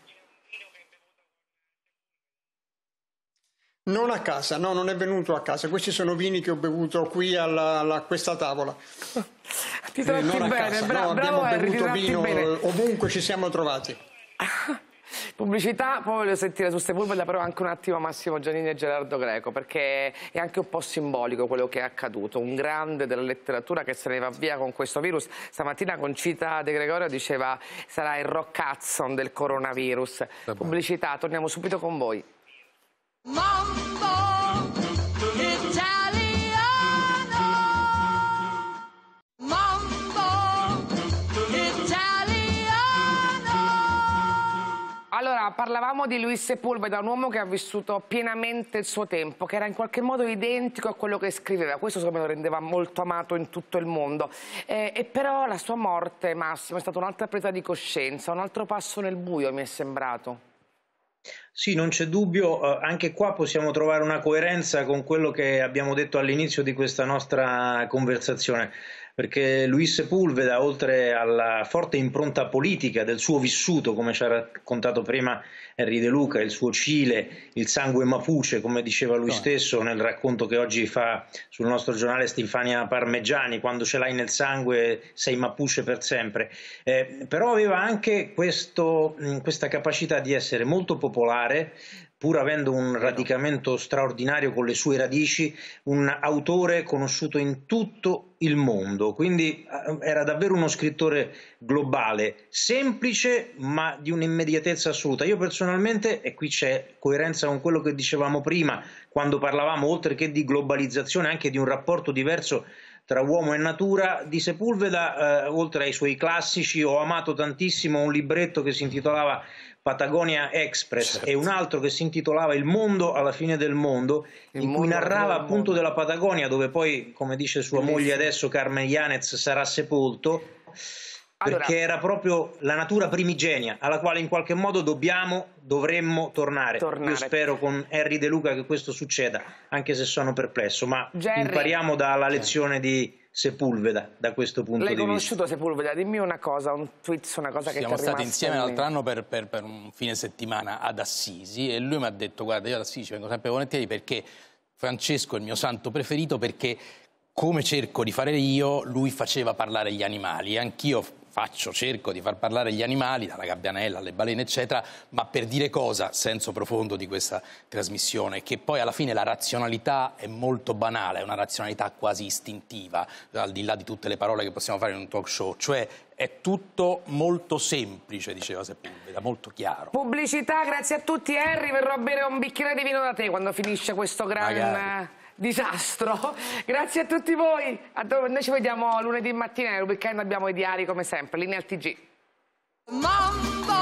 Non a casa, no, non è venuto a casa. Questi sono vini che ho bevuto qui alla, alla, a questa tavola. Ti tratti eh, non a bene, casa, bra no, bravo abbiamo Henry, bevuto vino bene. Ovunque ci siamo trovati. Pubblicità, poi voglio sentire su Sepúlveda, però anche un attimo Massimo Giannini e Gerardo Greco, perché è anche un po' simbolico quello che è accaduto. Un grande della letteratura che se ne va via con questo virus. Stamattina Concita De Gregorio diceva sarà il Rock Hudson del coronavirus. Pubblicità, torniamo subito con voi. Mambo italiano, mambo italiano. Allora, parlavamo di Luis Sepúlveda, un uomo che ha vissuto pienamente il suo tempo, che era in qualche modo identico a quello che scriveva. Questo secondo me lo rendeva molto amato in tutto il mondo. Eh, e però la sua morte, Massimo, è stata un'altra presa di coscienza, un altro passo nel buio, mi è sembrato. Sì, non c'è dubbio, eh, anche qua possiamo trovare una coerenza con quello che abbiamo detto all'inizio di questa nostra conversazione, perché Luis Sepúlveda, oltre alla forte impronta politica del suo vissuto, come ci ha raccontato prima Henry De Luca, il suo Cile, il sangue mapuche, come diceva lui stesso nel racconto che oggi fa sul nostro giornale Stefania Parmeggiani, quando ce l'hai nel sangue sei mapuche per sempre, eh, però aveva anche questo, questa capacità di essere molto popolare, pur avendo un radicamento straordinario con le sue radici, un autore conosciuto in tutto il mondo, quindi era davvero uno scrittore globale, semplice ma di un'immediatezza assoluta. Io personalmente, e qui c'è coerenza con quello che dicevamo prima, quando parlavamo oltre che di globalizzazione anche di un rapporto diverso tra uomo e natura, di Sepúlveda, eh, oltre ai suoi classici, ho amato tantissimo un libretto che si intitolava Patagonia Express, certo, e un altro che si intitolava Il mondo alla fine del mondo, il in cui narrava appunto della Patagonia, dove poi, come dice sua Bellissimo. moglie adesso, Carmen Yanez, sarà sepolto, allora, perché era proprio la natura primigenia alla quale in qualche modo dobbiamo, dovremmo tornare. tornare. Io spero con Henry De Luca che questo succeda, anche se sono perplesso, ma Jerry, impariamo dalla lezione di Sepúlveda da questo punto di vista. L'hai conosciuto Sepúlveda? Dimmi una cosa, un tweet su una cosa che ti è rimasta. Siamo stati insieme l'altro anno per, per, per un fine settimana ad Assisi e lui mi ha detto: guarda, io ad Assisi vengo sempre volentieri perché Francesco è il mio santo preferito, perché come cerco di fare io, lui faceva parlare gli animali e anch'io faccio, cerco di far parlare gli animali, dalla gabbianella alle balene eccetera, ma per dire cosa? Senso profondo di questa trasmissione, che poi alla fine la razionalità è molto banale, è una razionalità quasi istintiva, al di là di tutte le parole che possiamo fare in un talk show, cioè è tutto molto semplice, diceva Sepúlveda, molto chiaro. Pubblicità, grazie a tutti. Henry, verrò a bere un bicchiere di vino da te quando finisce questo gran... Magari. disastro. Grazie a tutti voi. Noi ci vediamo lunedì mattina, nel weekend abbiamo i diari come sempre. Linea al T G. Mamma!